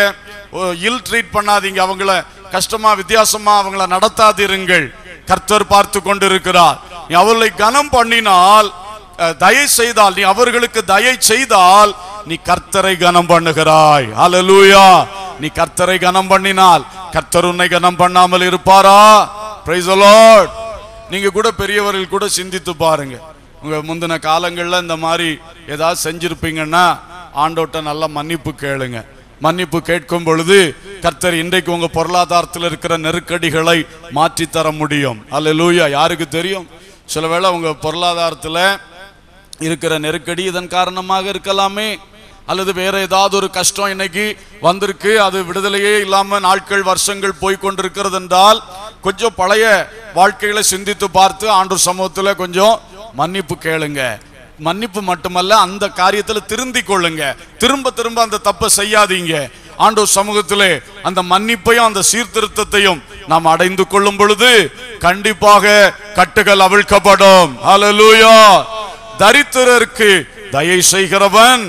இல் ட்ரீட் பண்ணாதீங்க, அவங்கள கஷ்டமா வித்தியாசமா அவங்கள நடத்தாதிருங்கள். கர்த்தர் பார்த்து கொண்டிருக்கிறார். நீ அவர்களை கனம் பண்ணினால், தயை செய்தால், நீ அவர்களுக்கு தயை செய்தால் நீ கர்த்தரை கனம் பண்ணுகிறாய். ஹல்லேலூயா. நீ கர்த்தரை கனம் பண்ணினால் கர்த்தர் உன்னை கனம் பண்ணாமல் இருப்பாரா? Praise the lord. நீங்க கூட பெரியவர்கள் கூட சிந்தித்து பாருங்க. உங்க முந்தின காலங்கள்ல இந்த மாதிரி ஏதாவது செஞ்சிருப்பீங்கன்னா ஆண்டோட்ட நல்ல மன்னிப்பு கேளுங்க. மன்னிப்பு கேட்கும் பொழுது கர்த்தர் இன்றைக்கு உங்க பொருளாதாரத்தில் இருக்கிற நெருக்கடிகளை மாற்றி தர முடியும். அல்லேலூயா. யாருக்கு தெரியும், சில வேளை உங்க பொருளாதாரத்தில் இருக்கிற நெருக்கடி இதன் காரணமாக இருக்கலாமே, அல்லது வேற ஏதாவது ஒரு கஷ்டம் இன்னைக்கு வந்திருக்கு, அது விடுதலையே இல்லாம நாட்கள் வருஷங்கள் போய் கொண்டிருக்கிறது என்றால் கொஞ்சம் பழைய வாழ்க்கைகளை சிந்தித்து பார்த்து ஆண்டவர் சமூகத்தில் கொஞ்சம் மன்னிப்பு கேளுங்க. மன்னிப்பு மட்டுமல்ல, அந்த காரியத்தில் திருந்தி கொள்ளுங்க. திரும்ப திரும்ப அந்த தப்பை செய்யாதீங்க. ஆண்டவர் சமூகத்திலே அந்த மன்னிப்பையும் அந்த சீர்திருத்தத்தையும் நாம் அடைந்து கொள்ளும் பொழுது கண்டிப்பாக கட்டுகள் அவிழ்க்கப்படும். ஹல்லேலூயா. தரித்திரருக்கு தயை செய்கிறவன்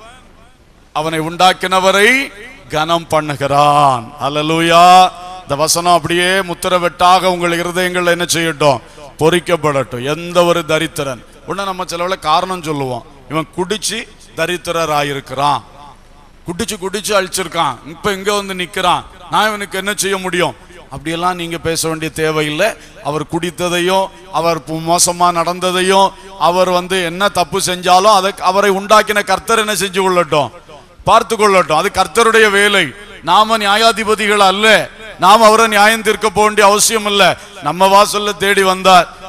அவனை உண்டாக்கினவரை கனம் பண்ணுகிறான். ஹல்லேலூயா. இந்த வசனம் அப்படியே முத்திரவெட்டாக உங்கள் இருதயங்கள் என்ன செய்யட்டும், பொறிக்கப்படட்டும். எந்த ஒரு தரித்திரன் உடனே நம்ம சிலவுல காரணம் சொல்லுவோம், இவன் குடிச்சு தரித்திரராயிருக்கிறான், குடிச்சு அழிச்சிருக்கான், இப்ப இங்க வந்து நிக்கிறான், நான் இவனுக்கு என்ன செய்ய முடியும், அப்படியெல்லாம் நீங்க பேச வேண்டிய தேவையில்லை. அவர் குடித்ததையும் அவர் மோசமா நடந்ததையும் அவர் என்ன தப்பு செஞ்சாலும் அதை அவரை உண்டாக்கின கர்த்தர் என்ன செஞ்சு கொள்ளட்டும், பார்த்து கொள்ளட்டும். அது கர்த்தருடைய வேலை. நாம நியாயாதிபதிகள் அல்ல. நாம் அவரை நியாயம் தீர்க்க போக வேண்டிய அவசியம் இல்லை. நம்ம வாசல்ல தேடி வந்தார்,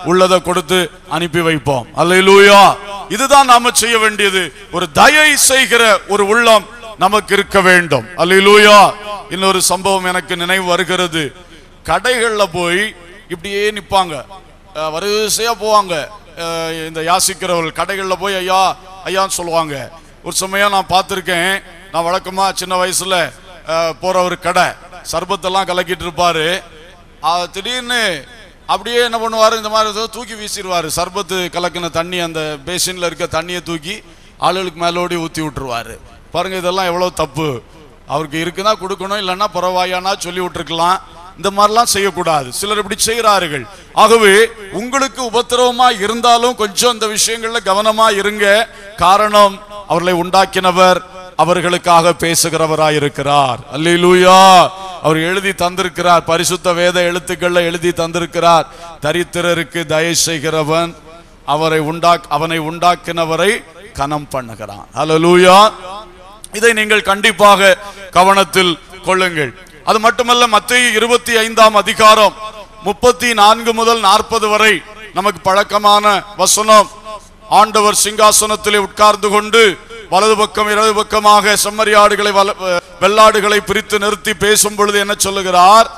உள்ளதை கொடுத்து அனுப்பி வைப்போம். அல்லேலூயா. இதுதான் நாம செய்ய வேண்டியது. ஒரு தயை செய்கிற ஒரு உள்ளம் நமக்கு இருக்க வேண்டும். அல்லேலூயா. இன்னொரு சம்பவம் எனக்கு நினைவு வருகிறது. கடைகள்ல போய் இப்படியே நிப்பாங்க, வரிசையா போவாங்க. இந்த யாசிக்கிறவர்கள் கடைகள்ல போய் ஐயா ஐயான்னு சொல்லுவாங்க. ஒரு சமயம் நான் பார்த்துருக்கேன். நான் வழக்கமா சின்ன வயசுல போற ஒரு கடை சர்பத்தெல்லாம் கலக்கிட்டு இருப்பாரு. திடீர்னு அப்படியே என்ன பண்ணுவாரு, இந்த மாதிரி தூக்கி வீசிடுவாரு. சர்பத்து கலக்கின தண்ணி, அந்த பேசின்ல இருக்க தண்ணியை தூக்கி ஆளுகளுக்கு மேலோடி ஊற்றி விட்டுருவாரு. பாருங்க, இதெல்லாம் எவ்வளவு தப்பு. அவருக்கு இருக்குன்னா கொடுக்கணும், இல்லைன்னா பரவாயானா சொல்லி விட்டுருக்கலாம். இந்த மாதிரிலாம் செய்யக்கூடாது. சிலர் இப்படி செய்கிறார்கள். ஆகவே உங்களுக்கு உபத்திரவமா இருந்தாலும் கொஞ்சம் இந்த விஷயங்கள்ல கவனமா இருங்க. காரணம், அவர்களை உண்டாக்கினவர் அவர்களுக்காக பேசுகிறவராயிருக்கிறார். அல்லேலூயா. அவர் எழுதி தந்திருக்கிறார், பரிசுத்த வேத எழுத்துக்கள்ல எழுதி தந்திருக்கிறார். தரித்திரருக்கு தயை செய்கிறவன் அவனை உண்டாக்கினவரை கனம் பண்ணுகிறான். அல்லேலூயா. இதை நீங்கள் கண்டிப்பாக கவனத்தில் கொள்ளுங்கள். அது மட்டுமல்ல, மத்தேயு 25ஆம் அதிகாரம் 34 முதல் 40 வரை நமக்கு பழக்கமான வசனம். ஆண்டவர் சிங்காசனத்திலே உட்கார்ந்து கொண்டு வலது பக்கம் இடது பக்கமாக செம்மறியாடுகளை வெள்ளாடுகளை பிரித்து நிறுத்தி பேசும் பொழுது என்ன சொல்லுகிறார்?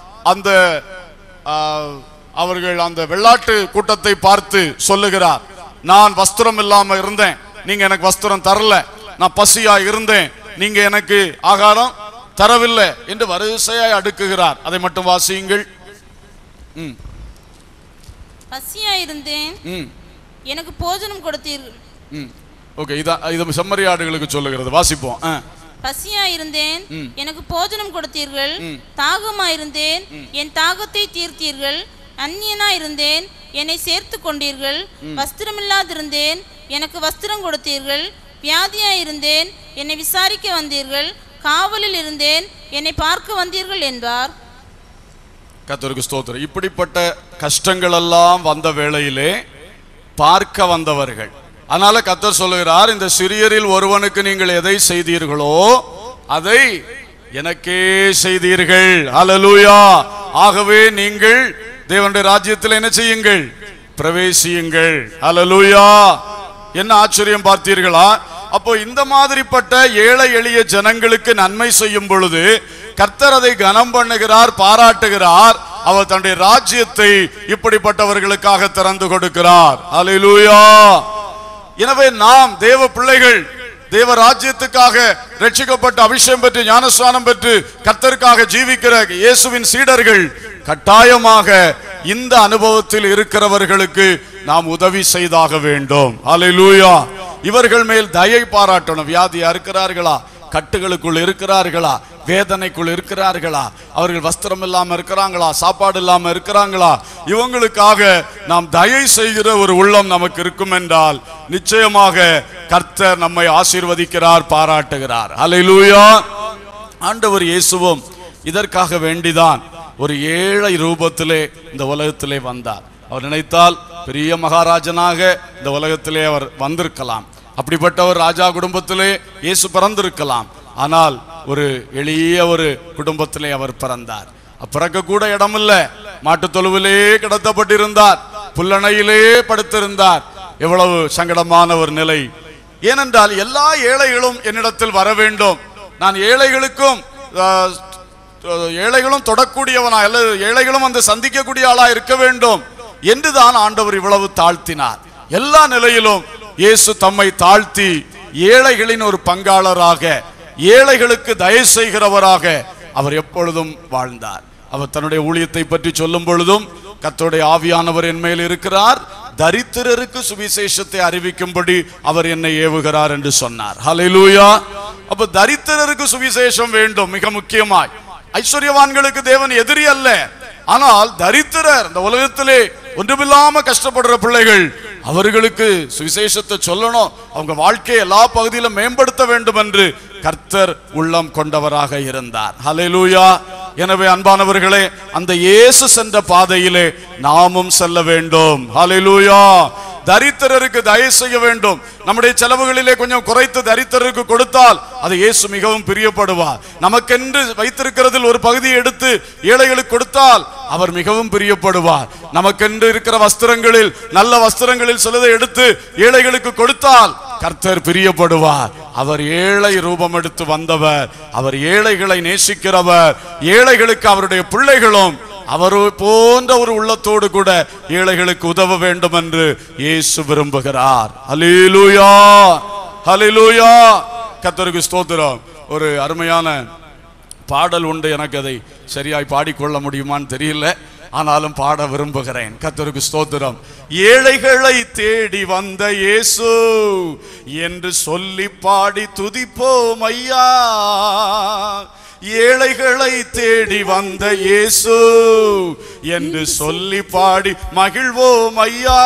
அவர்கள் அந்த வெள்ளாட்டு கூட்டத்தை பார்த்து சொல்லுகிறார், நான் வஸ்திரம் இல்லாம இருந்தேன், நீங்க எனக்கு வஸ்திரம் தரல. நான் பசியா இருந்தேன், நீங்க எனக்கு ஆகாரம் தரவில்லை என்று வரிசையாய் அடுக்குகிறார். அதை மட்டும் வாசியுங்கள். பசியா இருந்தேன், எனக்கு போஜனம் கொடுத்தீர்கள். ஓகே, இது செம்மறியாடுகளுக்கு சொல்லுகிறது. வாசிப்போம். பசியா இருந்தேன், எனக்கு போஜனம் கொடுத்தீர்கள். தாகமா இருந்தேன், என் தாகத்தை தீர்த்தீர்கள். அந்நியனா இருந்தேன், என்னை சேர்த்து கொண்டீர்கள். வஸ்திரமில்லாதிருந்தேன், எனக்கு வஸ்திரம் கொடுத்தீர்கள். வியாதியா இருந்தேன், என்னை விசாரிக்க வந்தீர்கள். காவலில் இருந்தேன், என்னை பார்க்க வந்தீர்கள் என்பார். கர்த்தருக்கு ஸ்தோத்திரம். இப்படிப்பட்ட கஷ்டங்கள் எல்லாம் வந்த வேளையிலே பார்க்க வந்தவர்கள். அதனால கர்த்தர் சொல்லுகிறார், இந்த சிறியரில் ஒருவனுக்கு நீங்கள் எதை செய்தீர்களோ அதை எனக்கே செய்தீர்கள். அல்லேலூயா. ஆகவே நீங்கள் தேவனுடைய ராஜ்யத்தில் என்ன செய்யுங்கள்? பிரவேசியுங்கள். அல்லேலூயா. என்ன ஆச்சரியம் பார்த்தீர்களா? அப்போ இந்த மாதிரிப்பட்ட ஏழை எளிய ஜனங்களுக்கு நன்மை செய்யும் பொழுது கர்த்தர் அதை கனம் பண்ணுகிறார், பாராட்டுகிறார். அவர் தன்னுடைய ராஜ்யத்தை இப்படிப்பட்டவர்களுக்காக திறந்து கொடுக்கிறார். அல்லேலூயா. எனவே நாம் தேவ பிள்ளைகள், தேவ ராஜ்யத்துக்காக ரட்சிக்கப்பட்டு அபிஷேகம் பெற்று ஞானஸ்நானம் பெற்று கர்த்தருக்காக ஜீவிக்கிற இயேசுவின் சீடர்கள் கட்டாயமாக இந்த அனுபவத்தில் இருக்கிறவர்களுக்கு நாம் உதவி செய்தாக வேண்டும். அல்லேலூயா. இவர்கள் மேல் தயை பாராட்டணும். வியாதியா இருக்கிறார்களா, கட்டுகளுக்குள் இருக்கிறார்களா, வேதனைக்குள் இருக்கிறார்களா, அவர்கள் வஸ்திரம் இல்லாம இருக்கிறாங்களா, சாப்பாடு இல்லாம இருக்கிறாங்களா, இவங்களுக்காக நாம் தயை செய்கிற ஒரு உள்ளம் நமக்கு இருக்கும் என்றால் நிச்சயமாக கர்த்தர் நம்மை ஆசீர்வதிக்கிறார், பாராட்டுகிறார். அல்லேலூயா. ஆண்டவர் இயேசுவும் இதற்காக வேண்டிதான் ஒரு ஏழை ரூபத்திலே இந்த உலகத்திலே வந்தார். அவர் நினைத்தால் பெரிய மகாராஜனாக இந்த உலகத்திலே அவர் வந்திருக்கலாம். அப்படிப்பட்டவர் ராஜா குடும்பத்திலே இயேசு பிறந்திருக்கலாம். ஆனால் ஒரு எளிய ஒரு குடும்பத்திலே அவர் பிறந்தார். பிறக்க கூட இடமில்ல, மாட்டு தொழுவிலே கிடத்தப்பட்டிருந்தார், புல்லணையிலே படுத்திருந்தார். எவ்வளவு சங்கடமான ஒரு நிலை. ஏனென்றால் எல்லா ஏழைகளும் என்னிடத்தில் வர வேண்டும், நான் ஏழைகளும் தொடக்கூடியவனா, ஏழைகளும் அந்த சந்திக்கக்கூடிய ஆளா இருக்க வேண்டும் என்றுதான் ஆண்டவர் இவ்வளவு தாழ்த்தினார். எல்லா நிலையிலும் இயேசு தம்மை தாழ்த்தி ஏழைகளின் ஒரு பங்காளராக, ஏழைகளுக்கு தயை செய்கிறவராக அவர் எப்பொழுதும் வாழ்ந்தார். அவர் தன்னுடைய ஊழியத்தை பற்றி சொல்லும் பொழுதும் கர்த்தருடைய ஆவியானவர் என் மேல் இருக்கிறார், தரித்திரருக்கு சுவிசேஷத்தை அறிவிக்கும்படி அவர் என்னை ஏவுகிறார் என்று சொன்னார். ஹல்லேலூயா. அப்ப தரித்திரருக்கு சுவிசேஷம் வேண்டும். மிக முக்கியமாய் ஐஸ்வர்யவான்களுக்கு தேவன் எதிரி அல்ல. ஆனால் தரித்திரர், இந்த உலகத்திலே ஒன்றுமில்லாம கஷ்டப்படுற பிள்ளைகள், அவர்களுக்கு சுவிசேஷத்தை சொல்லணும், அவங்க வாழ்க்கையை எல்லா பகுதியிலும் மேம்படுத்த வேண்டும் என்று கர்த்தர் உள்ளம் கொண்டவராக இருந்தார். ஹல்லேலூயா. எனவே அன்பானவர்களே, அந்த இயேசு சென்ற பாதையிலே நாமும் செல்ல வேண்டும். ஹல்லேலூயா. தரித்திரருக்கு தயை செய்ய வேண்டும். நம்முடைய செலவுகளிலே கொஞ்சம் குறைத்து தரித்திரருக்கு கொடுத்தால் அது இயேசு மிகவும் பிரியப்படுவார். நமக்கென்று வைத்திருக்கிறதில் ஒரு பகுதியை எடுத்து ஏழைகளுக்கு கொடுத்தால் அவர் மிகவும் பிரியப்படுவார். நமக்கென்று இருக்கிற வஸ்திரங்களில், நல்ல வஸ்திரங்களில் சிலதை எடுத்து ஏழைகளுக்கு கொடுத்தால் கர்த்தர் பிரியப்படுவார். அவர் ஏழை ரூபம் எடுத்து வந்தவர், அவர் ஏழைகளை நேசிக்கிறவர். ஏழைகளுக்கு அவருடைய பிள்ளைகளும் அவர் போன்ற ஒரு உள்ளத்தோடு கூட ஏழைகளுக்கு உதவ வேண்டும் என்று இயேசு விரும்புகிறார். ஹல்லேலூயா, ஹல்லேலூயா. கர்த்தருக்கு ஸ்தோத்திரம். ஒரு அருமையான பாடல் உண்டு, எனக்கு அதை சரியாய் பாடிக்கொள்ள முடியுமான்னு தெரியல, ஆனாலும் பாட விரும்புகிறேன். கர்த்தருக்கு ஸ்தோத்திரம். ஏழைகளை தேடி வந்த இயேசு என்று சொல்லி பாடி துதிப்போம் ஐயா. ஏழைகளை தேடி வந்த இயேசு என்று சொல்லி பாடி மகிழ்வோம் ஐயா.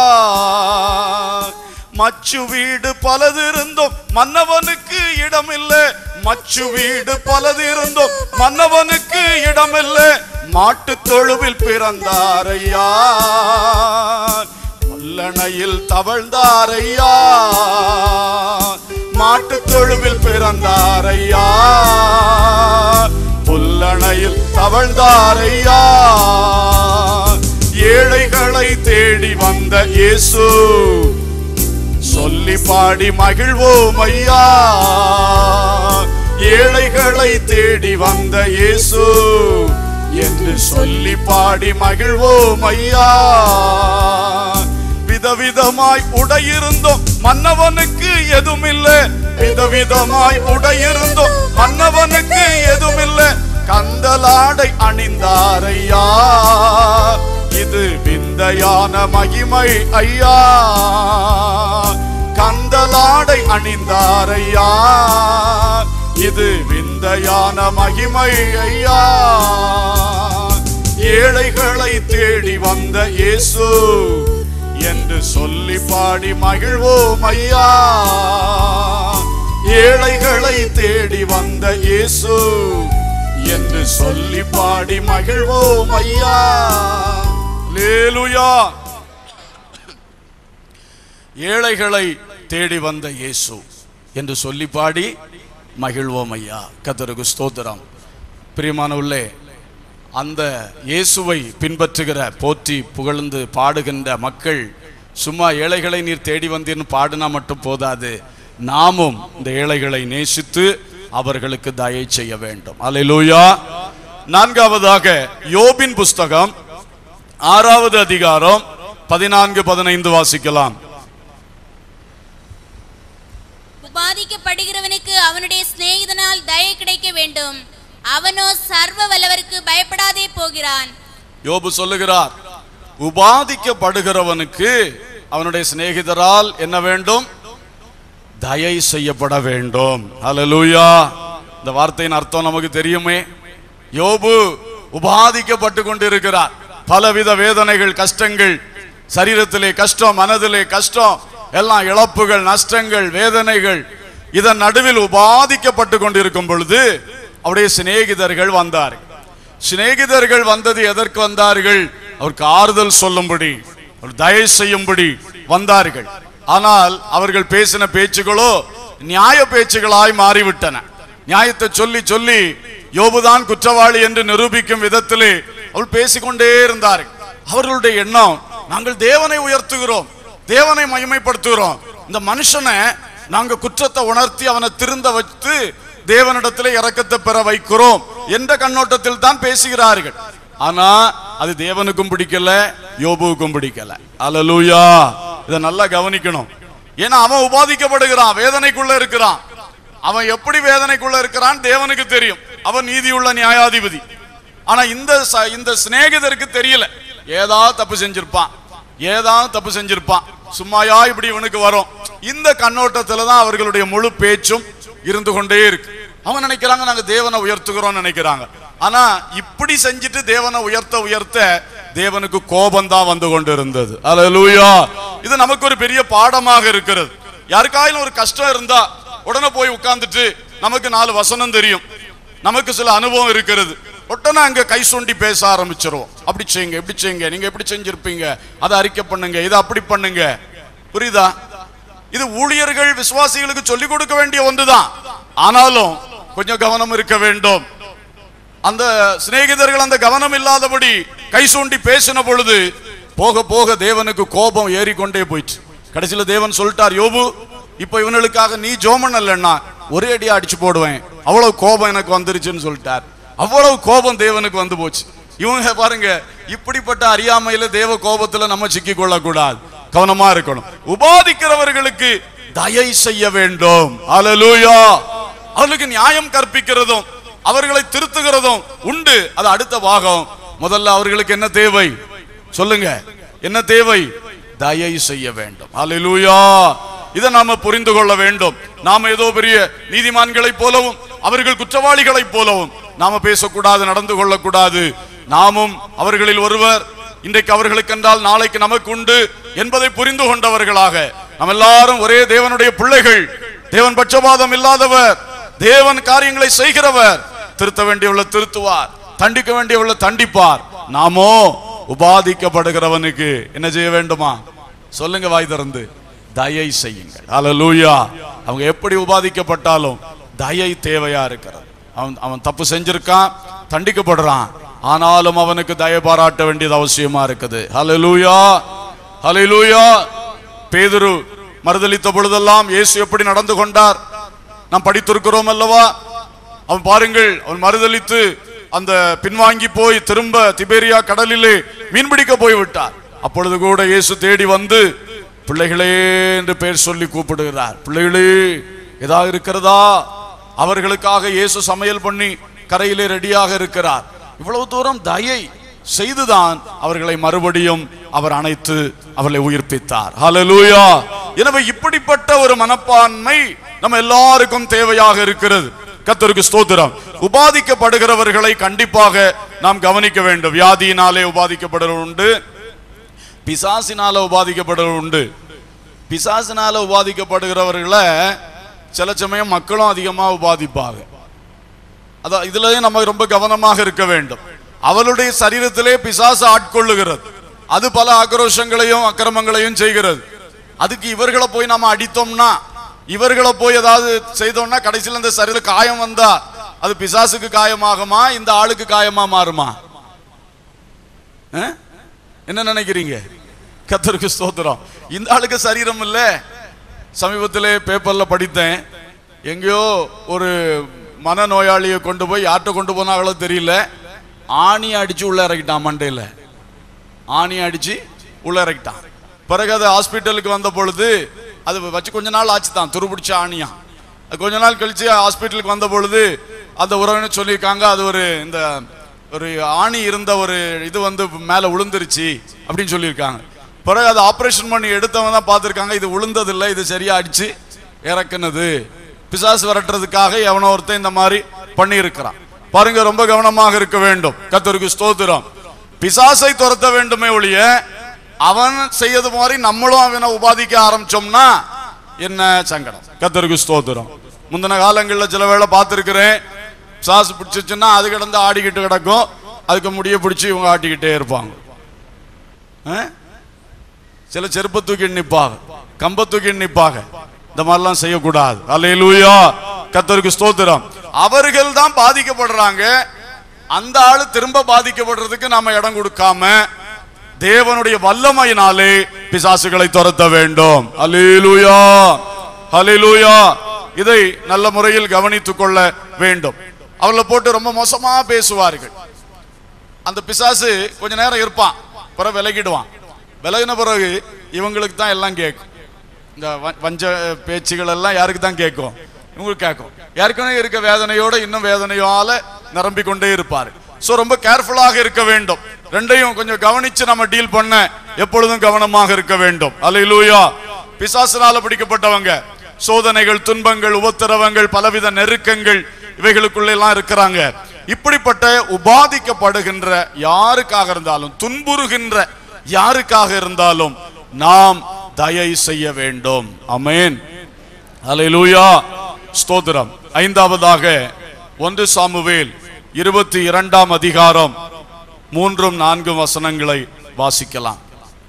மச்சு வீடு பலது இருந்தோம் மன்னவனுக்கு இடமில்லை, மச்சு வீடு பலது இருந்தோம் மன்னவனுக்கு இடமில்லை. மாட்டு தொழுவில் பிறந்தாரையா, வல்லணையில் தவழ்ந்தாரையா. மாட்டு தொழுவில் பிறந்தாரையா, புல்லணையில் தவழ்ந்தாரையா. ஏழைகளை தேடி வந்த இயேசு சொல்லி பாடி மகிழ்வோம் ஐயா. ஏழைகளை தேடி வந்த இயேசு என்று சொல்லி பாடி மகிழ்வோம் ஐயா. விதவிதமாய் உடையிருந்தோம் மன்னவனுக்கு எதுமில்லை, விதவிதமாய் உடையிருந்தோம் மன்னவனுக்கு எதுமில்லை. கந்தலாடை அணிந்தாரையா, இது விந்தையான மகிமை ஐயா. கந்தலாடை அணிந்தாரையா, இது விந்தையான மகிமை ஐயா. ஏழைகளை தேடி வந்த இயேசு என்று சொல்லி பாடி மகிழ்வோம் ஐயா. ஏழைகளை தேடி வந்த இயேசு என்று சொல்லி பாடி மகிழ்வோம் ஐயா. அல்லேலூயா. ஏழைகளை தேடி வந்த இயேசு என்று சொல்லி பாடி மகிழ்வோம் ஐயா. கர்த்தருக்கு ஸ்தோத்திரம். பிரியமானவர்களே, அந்த இயேசுவை பின்பற்றுகிற, போற்றி புகழ்ந்து பாடுகின்ற மக்கள் சும்மா ஏழைகளை நீர் தேடி வந்தீர்னு பாடினா மட்டும் போதாது, நாமும் இந்த ஏழைகளை நேசித்து அவர்களுக்கு தயை செய்ய வேண்டும். அல்லேலூயா. நான்காவதாக யோபின் புஸ்தகம் 6வது அதிகாரம் 14-15 வாசிக்கலாம். உபாதிக்கப்படுகிறவனுக்கு அவனுடைய சிநேகிதனால் தயை கிடைக்க வேண்டும், அவனோ சர்வ வல்லவருக்கு பயப்படாதே போகிறான். யோபு சொல்லுகிறார், உபாதிக்கப்படுகிறவனுக்கு அவனுடைய சிநேகிதரால் என்ன வேண்டும்? தயை செய்யப்பட வேண்டும். அல்லேலூயா. இந்த வார்த்தையின் அர்த்தம் நமக்கு தெரியுமே. யோபு உபாதிக்கப்பட்டு கொண்டிருக்கிறார். பலவித வேதனைகள், கஷ்டங்கள், சரீரத்திலே கஷ்டம், மனதிலே கஷ்டம், எல்லாம் இழப்புகள், நஷ்டங்கள், வேதனைகள். இதன் நடுவில் உபாதிக்கப்பட்டு கொண்டிருக்கும் பொழுது அவருடைய சிநேகிதர்கள் வந்தார்கள். சிநேகிதர்கள் வந்தது எதற்கு வந்தார்கள்? அவருக்கு ஆறுதல் சொல்லும்படி, அவர் தயை செய்யும்படி வந்தார்கள். ஆனால் அவர்கள் பேசின பேச்சுகளோ நியாய பேச்சுகளாய் மாறிவிட்டன. நியாயத்தை சொல்லி சொல்லி யோபுதான் குற்றவாளி என்று நிரூபிக்கும் விதத்திலே அவள் பேசிக்கொண்டே இருந்தார்கள். அவர்களுடைய எண்ணம், நாங்கள் தேவனை உயர்த்துகிறோம், தேவனை மகிமைப்படுத்துகிறோம், இந்த மனுஷனை நாங்க குற்றத்தை உணர்த்தி அவனை திருந்த வைத்து தேவனிடத்திலே இரக்கத்தை பெற வைக்கிறோம் என்ற கண்ணோட்டத்தில் தான் பேசுகிறார்கள். ஆனா அது தேவனுக்கும் பிடிக்கல, யோபுவுக்கும் பிடிக்கல. அல்லேலூயா. இதை நல்லா கவனிக்கணும். ஏன்னா அவன் உபாதிக்கப்படுகிறான், வேதனைக்குள்ள இருக்கிறான். அவன் எப்படி வேதனைக்குள்ள இருக்கிறான் தேவனுக்கு தெரியும். அவன் நீதியுள்ள நியாயாதிபதி. ஆனா இந்த சிநேகிதருக்கு தெரியல. ஏதாவது தப்பு செஞ்சிருப்பான், சும்மாயா இப்படி இவனுக்கு வரும். இந்த கண்ணோட்டத்துல தான் அவர்களுடைய முழு பேச்சும் இருந்து கொண்டே இருக்கு. அவங்க நினைக்கிறாங்க நாங்க தேவனை உயர்த்துகிறோம் நினைக்கிறாங்க. ஆனா இப்படி செஞ்சுட்டு தேவனை உயர்த்த தேவனுக்கு கோபம் தான் வந்து கொண்டு இருந்தது. அல்லேலூயா. இது நமக்கு ஒரு பெரிய பாடமாக இருக்கிறது. யாருக்காயிலும் ஒரு கஷ்டம் இருந்தா உடனே போய் உட்கார்ந்துட்டு நமக்கு 4 வசனம் தெரியும், நமக்கு சில அனுபவம் இருக்கிறது, உடனே அங்க கை சுண்டி பேச ஆரம்பிச்சிருவோம். அப்படி செய்யுங்க, இப்படி செய்யுங்க, நீங்க எப்படி செஞ்சிருப்பீங்க, அதை அறிக்கை பண்ணுங்க, இதை அப்படி பண்ணுங்க. புரியுதா? இது ஊழியர்கள் விசுவாசிகளுக்கு சொல்லிக் கொடுக்க வேண்டிய ஒன்றுதான். ஆனாலும் கொஞ்சம் கவனம் இருக்க வேண்டும். அந்த சிநேகிதர்கள் அந்த கவனம் இல்லாதபடி கை சூண்டி பேசின பொழுது போக போக தேவனுக்கு கோபம் ஏறிக்கொண்டே போயிடுச்சு. கடைசியில தேவன் சொல்லிட்டார், யோபு இப்ப இவனுக்காக நீ ஜோமன் இல்லைன்னா ஒரே அடியா அடிச்சு போடுவேன், அவ்வளவு கோபம் எனக்கு வந்துருச்சுன்னு சொல்லிட்டார். அவ்வளவு கோபம் தேவனுக்கு வந்து போச்சு. இவங்க பாருங்க, இப்படிப்பட்ட அறியாமையில தேவ கோபத்துல நம்ம சிக்கி கொள்ளக்கூடாது, கவனமா இருக்கணும். உபாதிக்கிறவர்களுக்கு தயை செய்ய வேண்டும். அல்லேலூயா. அவர்களுக்கு நியாயம் கற்பிக்கிறதும் அவர்களை திருத்துகிறதும் உண்டு, அது அடுத்த பாகம். முதல்ல அவர்களுக்கு என்ன தேவை சொல்லுங்க, என்ன தேவை? தயை செய்ய வேண்டும். அல்லேலூயா. இதை நாம புரிந்து கொள்ள வேண்டும். நாம ஏதோ பெரிய நீதிமான்களைப் போலவும் அவர்கள் குற்றவாளிகளைப் போலவும் நாம பேசக்கூடாது, நடந்து கொள்ளக்கூடாது. நாமும் அவர்களில் ஒருவர், இன்றைக்கு அவர்களுக்கு என்றால் நாளைக்கு நமக்கு உண்டு என்பதை புரிந்து கொண்டவர்களாக நாம் எல்லாரும் ஒரே தேவனுடைய பிள்ளைகள். தேவன் பட்சபாதம் இல்லாதவர், தேவன் காரியங்களை செய்கிறவர். திருத்த வேண்டியவளை திருத்துவார், தண்டிக்க வேண்டியவளை தண்டிப்பார். நாமோ உபாதிக்கப்படுகிறவனுக்கு என்ன செய்ய வேண்டுமா சொல்லுங்க, வாய் திறந்து தயை செய்யுங்கள். அல்லேலூயா. அவங்க எப்படி உபாதிக்கப்பட்டாலும் தயை தேவையா இருக்கிறது. அவன் தப்பு செஞ்சிருக்கான், தண்டிக்கப்படுறான், ஆனாலும் அவனுக்கு தயை பாராட்ட வேண்டியது அவசியமா இருக்குது. அல்லேலூயா, அல்லேலூயா. பேதுரு மறுதலித்த பொழுதெல்லாம் இயேசு எப்படி நடந்து கொண்டார் நாம் படித்திருக்கிறோம் அல்லவா? அவன் பாருங்கள், அவன் மறுதலித்து அந்த பின்வாங்கி போய் திரும்ப திபேரியா கடலிலே மீன்பிடிக்க போய்விட்டார். அப்பொழுது கூட இயேசு தேடி வந்து பிள்ளைகளே என்று பெயர் சொல்லி கூப்பிடுகிறார். பிள்ளைகளே ஏதாவது இருக்கிறதா? அவர்களுக்காக இயேசு சமையல் பண்ணி கரையிலே ரெடியாக இருக்கிறார். இவ்வளவு தூரம் தயை செய்துதான் அவர்களை மறுபடியும் அவர் அணைத்து அவர்களை உயிர்ப்பித்தார். ஹல்லேலூயா. எனவே இப்படிப்பட்ட ஒரு மனப்பான்மை நம்ம எல்லாருக்கும் தேவையாக இருக்கிறது. கர்த்தருக்கு ஸ்தோத்திரம். உபாதிக்கப்படுகிறவர்களை கண்டிப்பாக நாம் கவனிக்க வேண்டும். வியாதியினாலே உபாதிக்கப்படுறவர் உண்டு, பிசாசினால உபாதிக்கப்படுறவர் உண்டு. பிசாசினால உபாதிக்கப்படுகிறவர்களை சில சமயம் மக்களும் அதிகமா உபாதிப்பாங்க. அதான் இதுலயும் நம்ம ரொம்ப கவனமாக இருக்க வேண்டும். அவளுடைய சரீரத்திலே பிசாசு ஆட்கொள்ளுகிறது, அது பல ஆக்ரோஷங்களையும் அக்கிரமங்களையும் செய்கிறது. அதுக்கு இவர்களை போய் நாம அடித்தோம்னா, இவர்களை போய் ஏதாவது செய்தோம்னா, கடைசியில் இந்த சரீர காயம் வந்தா அது பிசாசுக்கு காயமாகுமா, இந்த ஆளுக்கு காயமா மாறுமா? என்ன நினைக்கிறீங்க? கர்த்தருக்கு ஸ்தோத்திரம். இந்த ஆளுக்கு சரீரம் இல்ல. சமீபத்திலே பேப்பர்ல படித்தேன், எங்கேயோ ஒரு மனநோயாளியை கொண்டு போய் யார்கிட்ட கொண்டு போனாங்களோ தெரியல, ஆணி அடிச்சு உள்ள இறக்கிட்டான். மண்டையில ஆணி அடிச்சு உள்ள இறக்கிட்டான். பிறகு அது ஹாஸ்பிட்டலுக்கு வந்த பொழுது, அது வச்சு கொஞ்ச நாள் ஆச்சு தான், துருபிடிச்ச ஆணியா. கொஞ்ச நாள் கழிச்சு ஹாஸ்பிட்டலுக்கு வந்த பொழுது அந்த உறவினர் சொல்லியிருக்காங்க, அது ஒரு ஆணி இருந்த ஒரு இது வந்து மேலே விழுந்துருச்சு அப்படின்னு சொல்லியிருக்காங்க. பிறகு அதை ஆப்ரேஷன் பண்ணி எடுத்தவங்க தான் பார்த்துருக்காங்க, இது விழுந்ததில்லை, இது சரியா அடிச்சு இறக்குனது. பிசாசு விரட்டுறதுக்காக எவனோ ஒருத்தன் இந்த மாதிரி பண்ணி இருக்கிறான். பாருங்க, ரொம்ப கவனமாக இருக்க வேண்டும். கர்த்தருக்கு ஸ்தோத்திரம். பிசாசை துரத்த வேண்டுமே ஒழிய அவன் செய்யது மாதிரி நம்மளும் அவனை உபாதிக்க ஆரம்பிச்சோம்னா என்ன சங்கடம். கர்த்தருக்கு ஸ்தோத்திரம். முந்தின காலங்களில் சில வேளை பார்த்துருக்கிறேன், பிசாசு பிடிச்சிச்சுன்னா அது கிடந்து ஆடிக்கிட்டு கிடக்கும், அதுக்கு முடிய பிடிச்சி இவங்க ஆட்டிக்கிட்டே இருப்பாங்க. சில செருப்பை தூக்கி நிற்பாங்க, கம்ப தூக்கி நிற்பாங்க. இந்த மாதிரிலாம் செய்யக்கூடாது. அல்லேலூயா. கர்த்தருக்கு ஸ்தோத்திரம். அவர்கள் தான் பாதிக்கப்படுறாங்க, அந்த ஆளு திரும்ப பாதிக்கப்படுறதுக்கு நாம இடம் கொடுக்காம தேவனுடைய வல்லமையினாலே பிசாசுகளை துரத்த வேண்டும். அல்லேலூயா, அல்லேலூயா. இதை நல்ல முறையில் கவனித்துக் கொள்ள வேண்டும். அவளை போட்டு ரொம்ப மோசமா பேசுவார்கள். அந்த பிசாசு கொஞ்ச நேரம் இருப்பான், பிறகு விலகிடுவான். விலகின பிறகு இவங்களுக்கு தான் எல்லாம் கேட்கும். இந்த வஞ்ச பேச்சுகள் எல்லாம் யாருக்கு தான் கேட்கும்? இவங்களுக்கு கேட்கும். ஏற்கனவே இருக்க வேதனையோட இன்னும் வேதனையால நிரம்பிக் கொண்டே இருப்பாரு. சோ ரொம்ப கேர்ஃபுல்லாக இருக்க வேண்டும். ரெண்டையும் கொஞ்சம் கவனிச்சு நம்ம டீல் பண்ண எப்பொழுதும் கவனமாக இருக்க வேண்டும். அல்லேலூயா. பிசாசினால பிடிக்கப்பட்டவங்க சோதனைகள், துன்பங்கள், உபத்திரவங்கள், பலவித நெருக்கங்கள் இவைகளுக்குள்ள எல்லாம் இருக்கிறாங்க. இப்படிப்பட்ட உபாதிக்கப்படுகின்ற யாருக்காக இருந்தாலும், துன்புறுகின்ற யாருக்காக இருந்தாலும் நாம் தயை செய்ய வேண்டும். ஆமென். அல்லேலூயா. ஸ்தோத்திரம். ஐந்தாவதாக 1 சாமுவேல் 22ஆம் அதிகாரம் 3-4 வசனங்களை வாசிக்கலாம்.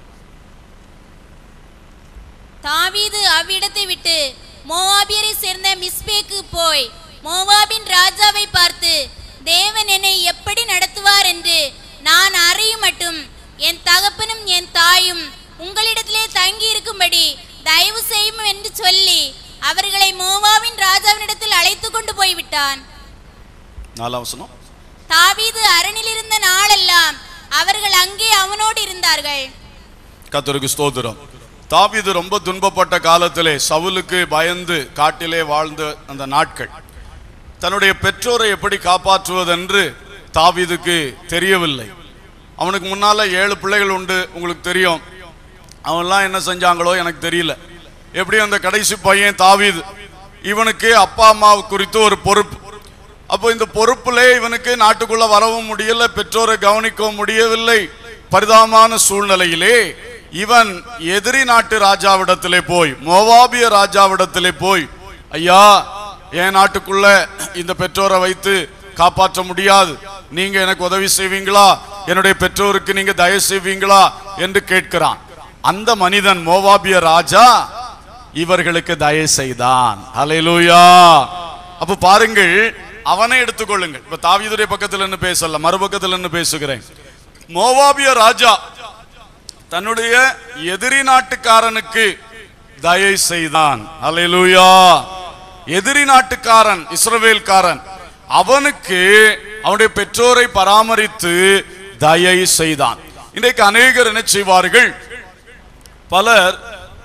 தாவீது அவ்விடத்தை விட்டு மோவாபியரை சேர்ந்த மிஸ்பேக்கு போய் மோவாபின் ராஜாவை பார்த்து, தேவன் என்னை எப்படி நடத்துவார் என்று நான் அறியும் மட்டும் என் தகப்பனும் என் தாயும் உங்களிடத்திலே தங்கி இருக்கும்படி தயவு செய்யும் என்று சொல்லி அவர்களை மோவாபின் ராஜாவினிடத்தில் அழைத்து கொண்டு போய்விட்டான். 4ஆம் வசனம். தாவீது அரணில் இருந்த நாளெல்லாம் அவர்கள் அங்கே அவனோடு இருந்தார்கள். கர்த்தருக்கு ஸ்தோத்திரம். தாவீது ரொம்ப துன்பப்பட்ட காலத்திலே சவுலுக்கு பயந்து காட்டிலே வாழ்ந்த அந்த நாட்கள், தன்னுடைய பெற்றோரை எப்படி காப்பாற்றுவதென்று தாவீதுக்கு தெரியவில்லை. அவனுக்கு முன்னால 7 பிள்ளைகள் உண்டு, உங்களுக்கு தெரியும். அவன்லாம் என்ன செஞ்சாங்களோ எனக்கு தெரியல. எப்படி அந்த கடைசி பையன் தாவீது, இவனுக்கு அப்பா அம்மா குறித்து ஒரு பொறுப்பு. அப்போ இந்த பொறுப்புலே இவனுக்கு நாட்டுக்குள்ள வரவும் முடியல, பெற்றோரை கவனிக்கவும் முடியவில்லை. பரிதாபமான சூழ்நிலையிலே இவன் எதிரி நாட்டு ராஜாவிடத்திலே போய், மோவாபிய ராஜாவிடத்திலே போய், ஐயா, என் நாட்டுக்குள்ள இந்த பெற்றோரை வைத்து காப்பாற்ற முடியாது, நீங்க எனக்கு உதவி செய்வீங்களா, என்னுடைய பெற்றோருக்கு நீங்க தயவு செய்வீங்களா என்று கேட்கிறான். அந்த மனிதன் மோவாபிய ராஜா இவர்களுக்கு தயவு செய்தான். ஹல்லேலூயா. அப்ப பாருங்கள், அவனை எடுத்துக்கொள்ளுங்கள். இப்ப தாவீதுடைய பக்கத்துல இருந்து பேசல, மறுபக்கத்துல இருந்து பேசுகிறேன். மோவாபிய ராஜா தன்னுடைய எதிரி நாட்டுக்காரனுக்கு தயை செய்தான். ஹல்லேலூயா. எதிரி நாட்டுக்காரன், இஸ்ரவேல்காரன், அவனுக்கு அவனுடைய பெற்றோரை பராமரித்து தயை செய்தான். இன்றைக்கு அநேகர் என்ன செய்வார்கள், பலர்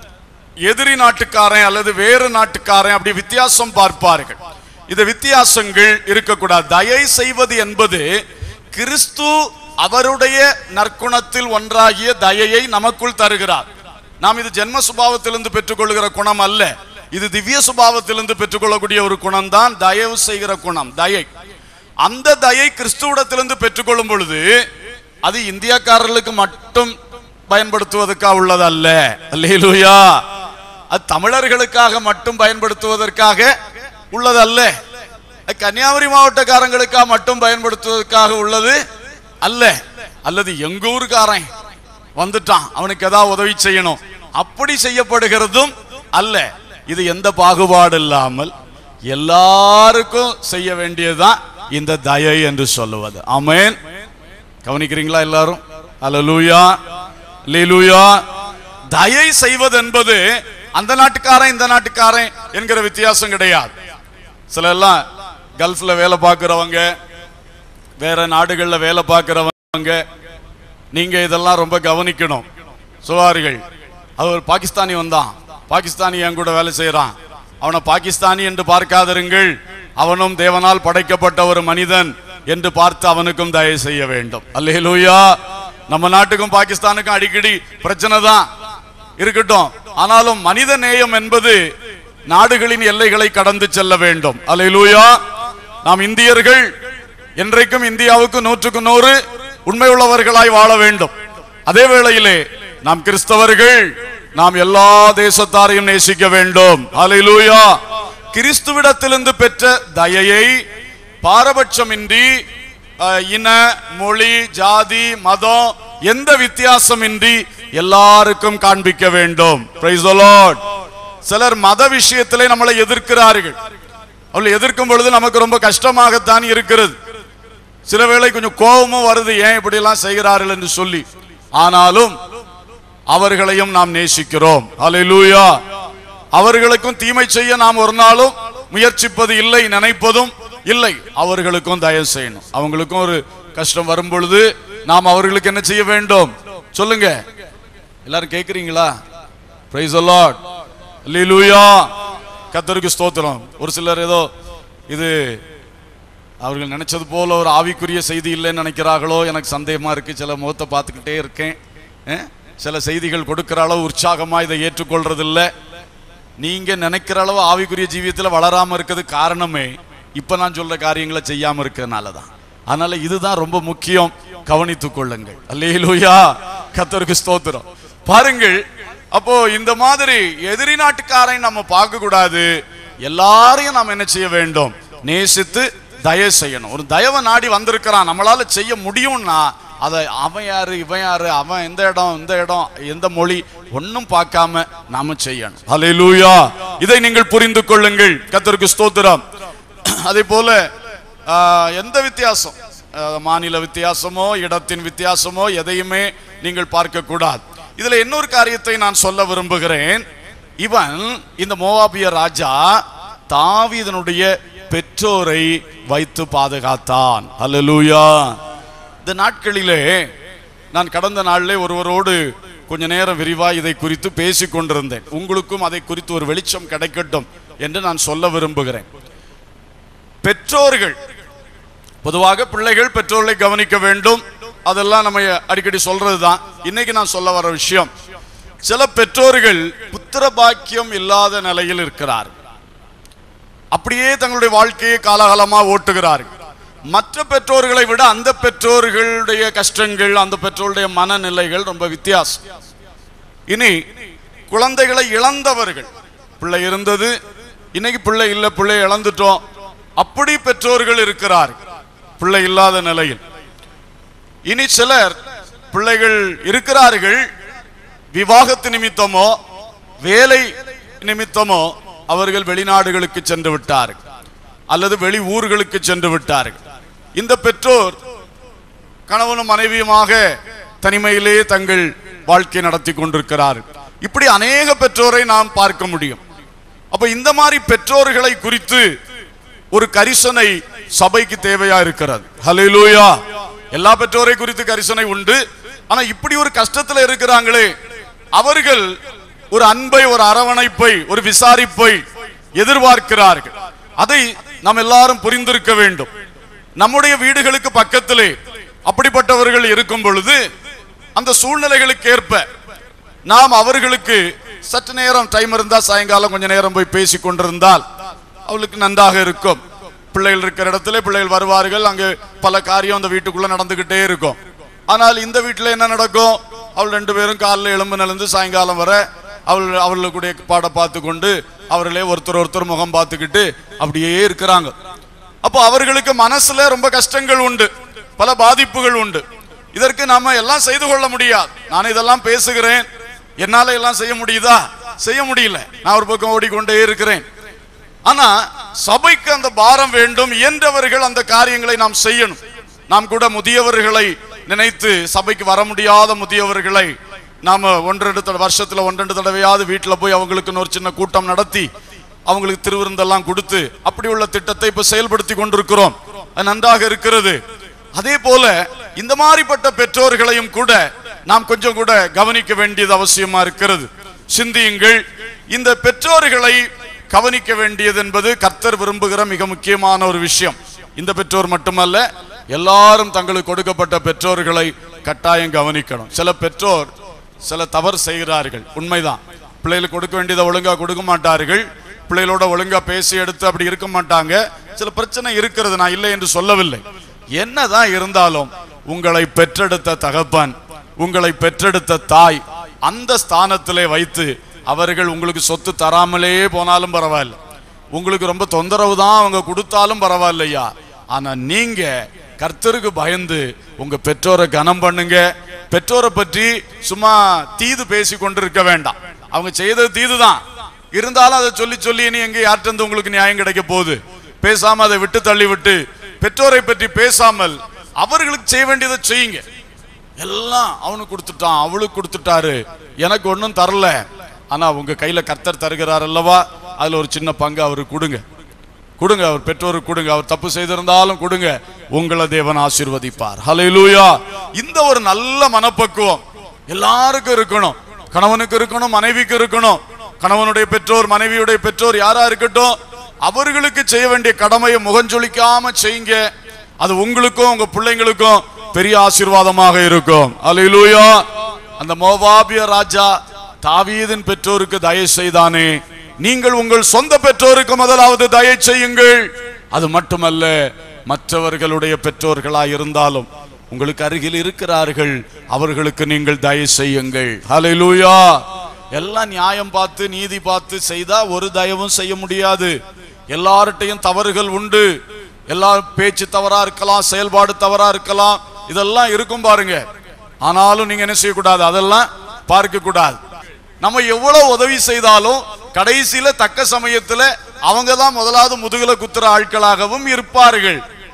எதிரி நாட்டுக்காரன் அல்லது வேறு நாட்டுக்காரன் அப்படி வித்தியாசம் பார்ப்பார்கள். இந்த வித்தியாசங்கள் இருக்கக்கூடாது. தயை செய்வது என்பது கிறிஸ்து அவருடைய நற்குணத்தில் ஒன்றாகிய தயையை நமக்குள் தருகிறார். நாம் இது ஜென்ம சுபாவத்திலிருந்து பெற்றுக்கொள்கிற குணம் அல்ல, இது திவ்ய சுபாவத்திலிருந்து பெற்றுக்கொள்ளக்கூடிய ஒரு குணம் தான் தயவு செய்கிற குணம், தயை. அந்த தயை கிறிஸ்துவிடத்திலிருந்து பெற்றுக்கொள்ளும் பொழுது அது இந்தியாக்காரர்களுக்கு மட்டும் பயன்படுத்துவதற்காக உள்ளதல்ல. அல்லேலூயா. அது தமிழர்களுக்காக மட்டும் பயன்படுத்துவதற்காக உள்ளதல்ல, கன்னியாகுமரி மாவட்டக்காரங்களுக்காக மட்டும் பயன்படுத்துவதற்காக உள்ளது அல்ல. அல்லது எங்க ஊருக்காரன் வந்துட்டான், அவனுக்கு ஏதாவது உதவி செய்யணும், அப்படி செய்யப்படுகிறதும் அல்ல. இது எந்த பாகுபாடு இல்லாமல் எல்லாருக்கும் செய்ய வேண்டியதுதான் இந்த தயை என்று சொல்லுவது. ஆமென். கவனிக்கிறீங்களா எல்லாரும்? அல்லேலூயா, அல்லேலூயா. தயை செய்வது என்பது அந்த நாட்டுக்காரன் இந்த நாட்டுக்காரன் என்கிற வித்தியாசம் கிடையாது. சில எல்லாம் கல்ஃப்ல வேலை பார்க்கிறவங்க, வேற நாடுகள்ல வேலை பார்க்கிறவங்க, நீங்க இதெல்லாம் ரொம்ப கவனிக்கணும். சொல்வார்கள், அவர் பாகிஸ்தானி வந்தான், பாகிஸ்தானி என் கூட வேலை செய்யறான், அவனை பாகிஸ்தானி என்று பார்க்காதிருங்கள், அவனும் தேவனால் படைக்கப்பட்ட ஒரு மனிதன் என்று பார்த்து அவனுக்கும் தயவு செய்ய வேண்டும். அல்லேலூயா. நம்ம நாட்டுக்கும் பாகிஸ்தானுக்கும் அடிக்கடி பிரச்சனை தான் இருக்கட்டும், ஆனாலும் மனித நேயம் என்பது நாடுகளின் எல்லைகளை கடந்து செல்ல வேண்டும். அல்லேலூயா. நாம் இந்தியர்கள் என்றைக்கும் இந்தியாவுக்கு 100க்கு 100 உண்மை உள்ளவர்களாய் வாழ வேண்டும். அதே வேளையிலே நாம் கிறிஸ்தவர்கள், நாம் எல்லா தேசத்தாரையும் நேசிக்க வேண்டும். அல்லேலூயா. கிறிஸ்துவிடத்திலிருந்து பெற்ற தயையை பாரபட்சமின்றி, இன, மொழி, ஜாதி, மதம் எந்த வித்தியாசமின்றி எல்லாருக்கும் காண்பிக்க வேண்டும். Praise the lord. சிலர் மத விஷயத்திலே நம்மளை எதிர்க்கிறார்கள். அவளை எதிர்க்கும் பொழுது நமக்கு ரொம்ப கஷ்டமாகத்தான் இருக்கிறது. சில வேளை கொஞ்சம் கோபமும் வருது, ஏன் இப்படி எல்லாம் செய்கிறார்கள் என்று சொல்லி. ஆனாலும் அவர்களையும் நாம் நேசிக்கிறோம். அல்லேலூயா. அவர்களுக்கும் தீமை செய்ய நாம் ஒரு நாளும் முயற்சிப்பது இல்லை, நினைப்பதும் இல்லை. அவர்களுக்கும் தயவு செய்யணும். அவங்களுக்கும் ஒரு கஷ்டம் வரும் பொழுது நாம் அவர்களுக்கு என்ன செய்ய வேண்டும் சொல்லுங்க. எல்லாரும் கேட்கிறீங்களா? Price the Lord. அல்லேலூயா. கர்த்தருக்கு ஸ்தோத்திரம். ஒரு சிலர் ஏதோ இது அவர்கள் நினைச்சது போல ஒரு ஆவிக்குரிய செய்தி இல்லைன்னு நினைக்கிறார்களோ, எனக்கு சந்தேகமா இருக்கு. சில முகத்தை பார்த்துக்கிட்டே இருக்கேன். சில செய்திகள் கொடுக்கிற அளவு உற்சாகமா இதை ஏற்றுக்கொள்றதில்லை. நீங்க நினைக்கிற அளவு ஆவிக்குரிய ஜீவியத்தில் வளராம இருக்கிறது காரணமே இப்ப நான் சொல்ற காரியங்களை செய்யாம இருக்கிறதுனாலதான். அதனால இதுதான் ரொம்ப முக்கியம், கவனித்துக் கொள்ளுங்கள். அல்லேலூயா. கர்த்தருக்கு ஸ்தோத்திரம். பாருங்கள், அப்போ இந்த மாதிரி எதிரி நாட்டுக்காரை நம்ம பார்க்க கூடாது. எல்லாரையும் நாம் என்ன செய்ய வேண்டும்? நேசித்து தயவு செய்யணும். ஒரு தயவை நாடி வந்திருக்கிறான், நம்மளால செய்ய முடியும்னா அதை அவன் யாரு இவன் யாரு, அவன் எந்த இடம் இந்த இடம் எந்த மொழி ஒன்னும் பார்க்காம நாம செய்யணும். அல்லேலூயா. இதை நீங்கள் புரிந்து கொள்ளுங்கள். கர்த்தருக்கு ஸ்தோத்திரம். அதே போல எந்த வித்தியாசம் மாநில வித்தியாசமோ இடத்தின் வித்தியாசமோ எதையுமே நீங்கள் பார்க்க கூடாது. இதுல இன்னொரு காரியத்தை நான் சொல்ல விரும்புகிறேன். இவன் இந்த மோவாபிய ராஜா தாவீதனுடைய பெற்றோரை வைத்து பாதுகாத்தான். அல்லேலூயா. இந்த நாட்களிலே நான் கடந்த நாளிலே ஒருவரோடு கொஞ்ச நேரம் விரிவாக இதை குறித்து பேசிக் கொண்டிருந்தேன். உங்களுக்கும் அதை குறித்து ஒரு வெளிச்சம் கிடைக்கட்டும் என்று நான் சொல்ல விரும்புகிறேன். பெற்றோர்கள் பொதுவாக பிள்ளைகள் பெற்றோர்களை கவனிக்க வேண்டும், அதெல்லாம் நம்ம அடிக்கடி சொல்றதுதான். இன்னைக்கு நான் சொல்ல வர விஷயம், சில பெற்றோர்கள் புத்திர பாக்கியம் இல்லாத நிலையில் இருக்கிறார், அப்படியே தங்களுடைய வாழ்க்கையை காலகாலமா ஓட்டுகிறார்கள். மற்ற பெற்றோர்களை விட அந்த பெற்றோர்களுடைய கஷ்டங்கள், அந்த பெற்றோருடைய மனநிலைகள் ரொம்ப வித்தியாசம். இனி குழந்தைகளை இழந்தவர்கள், பிள்ளை இருந்தது இன்னைக்கு பிள்ளை இல்லை, பிள்ளை இழந்துட்டோம், அப்படி பெற்றோர்கள் இருக்கிறார்கள் பிள்ளை இல்லாத நிலையில். இனி சிலர் பிள்ளைகள் இருக்கிறார்கள், விவாகத்து நிமித்தமோ வேலை நிமித்தமோ அவர்கள் வெளிநாடுகளுக்கு சென்று விட்டார்கள் அல்லது வெளி ஊர்களுக்கு சென்று விட்டார்கள். இந்த பெற்றோர் கணவனும் மனைவியுமாக தனிமையிலே தங்கள் வாழ்க்கை நடத்தி கொண்டிருக்கிறார்கள். இப்படி அநேக பெற்றோரை நாம் பார்க்க முடியும். அப்ப இந்த மாதிரி பெற்றோர்களை குறித்து ஒரு கரிசனை சபைக்கு தேவையா இருக்கிறது. ஹல்லேலூயா. எல்லா பெற்றோரை குறித்து கரிசனை உண்டு. ஆனா இப்படி ஒரு கஷ்டத்துல இருக்கிறாங்களே, அவர்கள் ஒரு அன்பை, ஒரு அரவணைப்பை, ஒரு விசாரிப்பை எதிர்பார்க்கிறார்கள். அதை நாம் எல்லாரும் புரிந்திருக்க வேண்டும். நம்முடைய வீடுகளுக்கு பக்கத்திலே அப்படிப்பட்டவர்கள் இருக்கும் பொழுது அந்த சூழ்நிலைகளுக்கு ஏற்ப நாம் அவர்களுக்கு சற்று நேரம் டைம் இருந்தா சாயங்காலம் கொஞ்ச நேரம் போய் பேசிக் கொண்டிருந்தால் அவளுக்கு நன்றாக இருக்கும். பிள்ளைகள் இருக்கிற இடத்துல பிள்ளைகள் வருவார்கள், அங்கே பல காரியம் அந்த வீட்டுக்குள்ள நடந்துகிட்டே இருக்கும். ஆனால் இந்த வீட்டில் என்ன நடக்கும்? அவள் ரெண்டு பேரும் காலைல எலும்பு நிலந்து சாயங்காலம் வர அவர்களுடைய பாடம் பார்த்து கொண்டு அவர்களே ஒருத்தர் முகம் பார்த்துக்கிட்டு அப்படியே இருக்கிறாங்க. அப்போ அவர்களுக்கு மனசுல ரொம்ப கஷ்டங்கள் உண்டு, பல பாதிப்புகள் உண்டு. இதற்கு நாம எல்லாம் செய்து கொள்ள முடியாது. நான் இதெல்லாம் பேசுகிறேன், என்னால எல்லாம் செய்ய முடியுதா? செய்ய முடியல. நான் ஒரு பக்கம் ஓடிக்கொண்டே இருக்கிறேன். ஆனா சபைக்கு அந்த பாரம் வேண்டும். இயன்றவர்கள் அந்த காரியங்களை நாம் செய்யணும். நாம் கூட முதியவர்களை நினைத்து, சபைக்கு வர முடியாத முதியவர்களை நாம வருஷத்துல 1-2 தடவையாவது வீட்டுல போய் அவங்களுக்கு ஒரு சின்ன கூட்டம் நடத்தி அவங்களுக்கு திருவிருந்தெல்லாம் கொடுத்து அப்படி உள்ள திட்டத்தை இப்ப செயல்படுத்தி கொண்டிருக்கிறோம். நன்றாக இருக்கிறது. அதே போல இந்த மாதிரிப்பட்ட பெற்றோர்களையும் கூட நாம் கொஞ்சம் கூட கவனிக்க வேண்டியது அவசியமா இருக்கிறது. சிந்தியுங்கள். இந்த பெற்றோர்களை கவனிக்க வேண்டியது என்பது கர்த்தர் விரும்புகிற மிக முக்கியமான ஒரு விஷயம். இந்த பெற்றோர் மட்டுமல்ல, எல்லாரும் தங்களுக்கு கொடுக்கப்பட்ட பெற்றோர்களை கட்டாயம் கவனிக்கணும். சில பெற்றோர் சில தவறு செய்கிறார்கள், உண்மைதான். பிள்ளைகளுக்கு கொடுக்க வேண்டியதை ஒழுங்கா கொடுக்க மாட்டார்கள், பிள்ளைகளோட ஒழுங்கா பேசி எடுத்து அப்படி இருக்க மாட்டாங்க. சில பிரச்சனை இருக்கிறது, நான் இல்லை என்று சொல்லவில்லை. என்னதான் இருந்தாலும் உங்களை பெற்றெடுத்த தகப்பன், உங்களை பெற்றெடுத்த தாய், அந்த ஸ்தானத்திலே வைத்து அவர்கள் உங்களுக்கு சொத்து தராமலே போனாலும் பரவாயில்ல, உங்களுக்கு ரொம்ப தொந்தரவு தான் அவங்க கொடுத்தாலும் பரவாயில்லையா, ஆனா நீங்க கர்த்தருக்கு பயந்து உங்க பெற்றோரை கனம் பண்ணுங்க. பெற்றோரை பற்றி சும்மா தீது பேசி கொண்டிருக்க வேண்டாம். அவங்க செய்தது தீதுதான், இருந்தாலும் அதை சொல்லி சொல்லி இனி எங்க யார்கிட்ட உங்களுக்கு நியாயம் கிடைக்க போகுது? பேசாம அதை விட்டு தள்ளி விட்டு பெற்றோரை பற்றி பேசாமல் அவர்களுக்கு செய்ய வேண்டியதை செய்யுங்க. எல்லாம் அவனுக்கு கொடுத்துட்டான், அவளுக்கு கொடுத்துட்டாரு, எனக்கு ஒன்றும் தரல, ஆனா உங்க கையில கர்த்தர் தருகிறார் அல்லவா, அதுல ஒரு சின்ன பங்கு அவருக்கு கொடுங்க. அவர் பெற்றோருக்கு கொடுங்க. அவர் தப்பு செய்திருந்தாலும் கொடுங்க, உங்களை தேவன் ஆசீர்வதிப்பார். ஹல்லேலூயா. இந்த ஒரு நல்ல மனப்பக்குவம் எல்லாருக்கும் இருக்கணும். கணவனுக்கு இருக்கணும், மனைவிக்கு இருக்கணும். கணவனுடைய பெற்றோர், மனைவியுடைய பெற்றோர் யாரா இருக்கட்டும், அவர்களுக்கு செய்ய வேண்டிய கடமையை முகஞ்சொலிக்காம செய்யுங்க. அது உங்களுக்கும் உங்க பிள்ளைங்களுக்கும் பெரிய ஆசீர்வாதமாக இருக்கும். ஹல்லேலூயா. அந்த மோவாபிய ராஜா தாவீதின் பெற்றோருக்கு தயவு செய்தானே, நீங்கள் உங்கள் சொந்த பெற்றோருக்கு முதலாவது தயை செய்யுங்கள். அது மட்டுமல்ல, மற்றவர்களுடைய பெற்றோர்களாய் இருந்தாலும் உங்களுக்கு அருகில் இருக்கிறார்கள், அவர்களுக்கு நீங்கள் தயை செய்யுங்கள். ஹல்லேலூயா. எல்லாம் நியாயம் பார்த்து நீதி பார்த்து செய்தா ஒரு தயவும் செய்ய முடியாது. எல்லார்ட்டையும் தவறுகள் உண்டு. எல்லா பேச்சு தவறா இருக்கலாம், செயல்பாடு தவறா இருக்கலாம், இதெல்லாம் இருக்கும் பாருங்க. ஆனாலும் நீங்க என்ன செய்யக்கூடாது? அதெல்லாம் பார்க்க கூடாது. நம்ம எவ்வளவு உதவி செய்தாலும் கடைசியில தக்க சமயத்துல அவங்க தான் முதலாவது முதுகுல குத்துற ஆட்களாகவும் இருப்பார்கள்.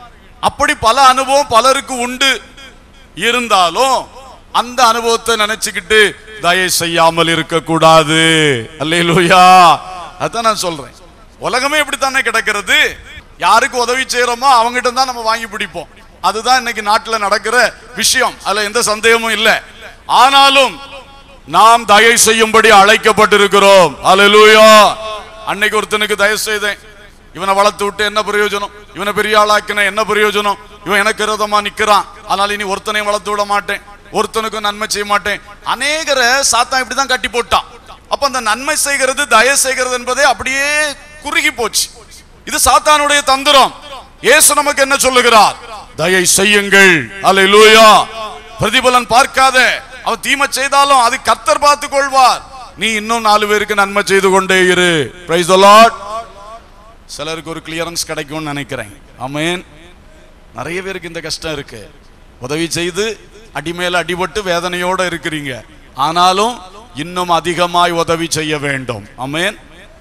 அப்படி பல அனுபவம் பலருக்கு உண்டு. இருந்தாலும் அந்த அனுபவத்தை நினைச்சுக்கிட்டு தயை செய்யாமல் இருக்க கூடாது. அல்லேலூயா. அதான் நான் சொல்றேன், உலகமே இப்படித்தானே கிடக்கிறது. யாருக்கு உதவி செய்யறோமோ அவங்ககிட்ட தான் நம்ம வாங்கி பிடிப்போம். அதுதான் இன்னைக்கு நாட்டில் நடக்கிற விஷயம். அதுல எந்த சந்தேகமும் இல்லை. ஆனாலும் நாம் தயை செய்யும்படி அழைக்கப்பட்டிருக்கிறோம். அல்லேலூயா. அன்னைக்கு ஒருத்தனுக்கு தயவு செய்தேன், இவனை வளர்த்து விட்டு என்ன பிரயோஜனம், இவனை பெரிய ஆளாக்கின என்ன பிரயோஜனம், இவன் எனக்கு விரோதமா நிக்கிறான், அதனால இனி ஒருத்தனையும் வளர்த்து விட மாட்டேன், ஒருத்தனுக்கும் நன்மை செய்ய மாட்டேன். அநேகரை சாத்தான் இப்படிதான் கட்டி போட்டான். அப்ப அந்த நன்மை செய்கிறது தயை செய்கிறது என்பதே அப்படியே குறுகி போச்சு. இது சாத்தானுடைய தந்திரம். இயேசு நமக்கு என்ன சொல்லுகிறார்? தயை செய்யுங்கள். அல்லேலூயா. பிரதிபலன் பார்க்காத. அவன் தீமை செய்தாலும் அது கர்த்தர் பார்த்துக் கொள்வார். நீ இன்னும் 4 பேருக்கு நன்மை செய்து கொண்டே இரு. Praise the lord. சிலருக்கு ஒரு கிளியரன்ஸ் கிடைக்கும்னு நினைக்கிறேன். ஆமென். நிறைய பேருக்கு இந்த கஷ்டம் இருக்கு. உதவி செய்து அடிமேல அடிபட்டு வேதனையோட இருக்கிறீங்க. ஆனாலும் இன்னும் அதிகமாய் உதவி செய்ய வேண்டும். ஆமென்.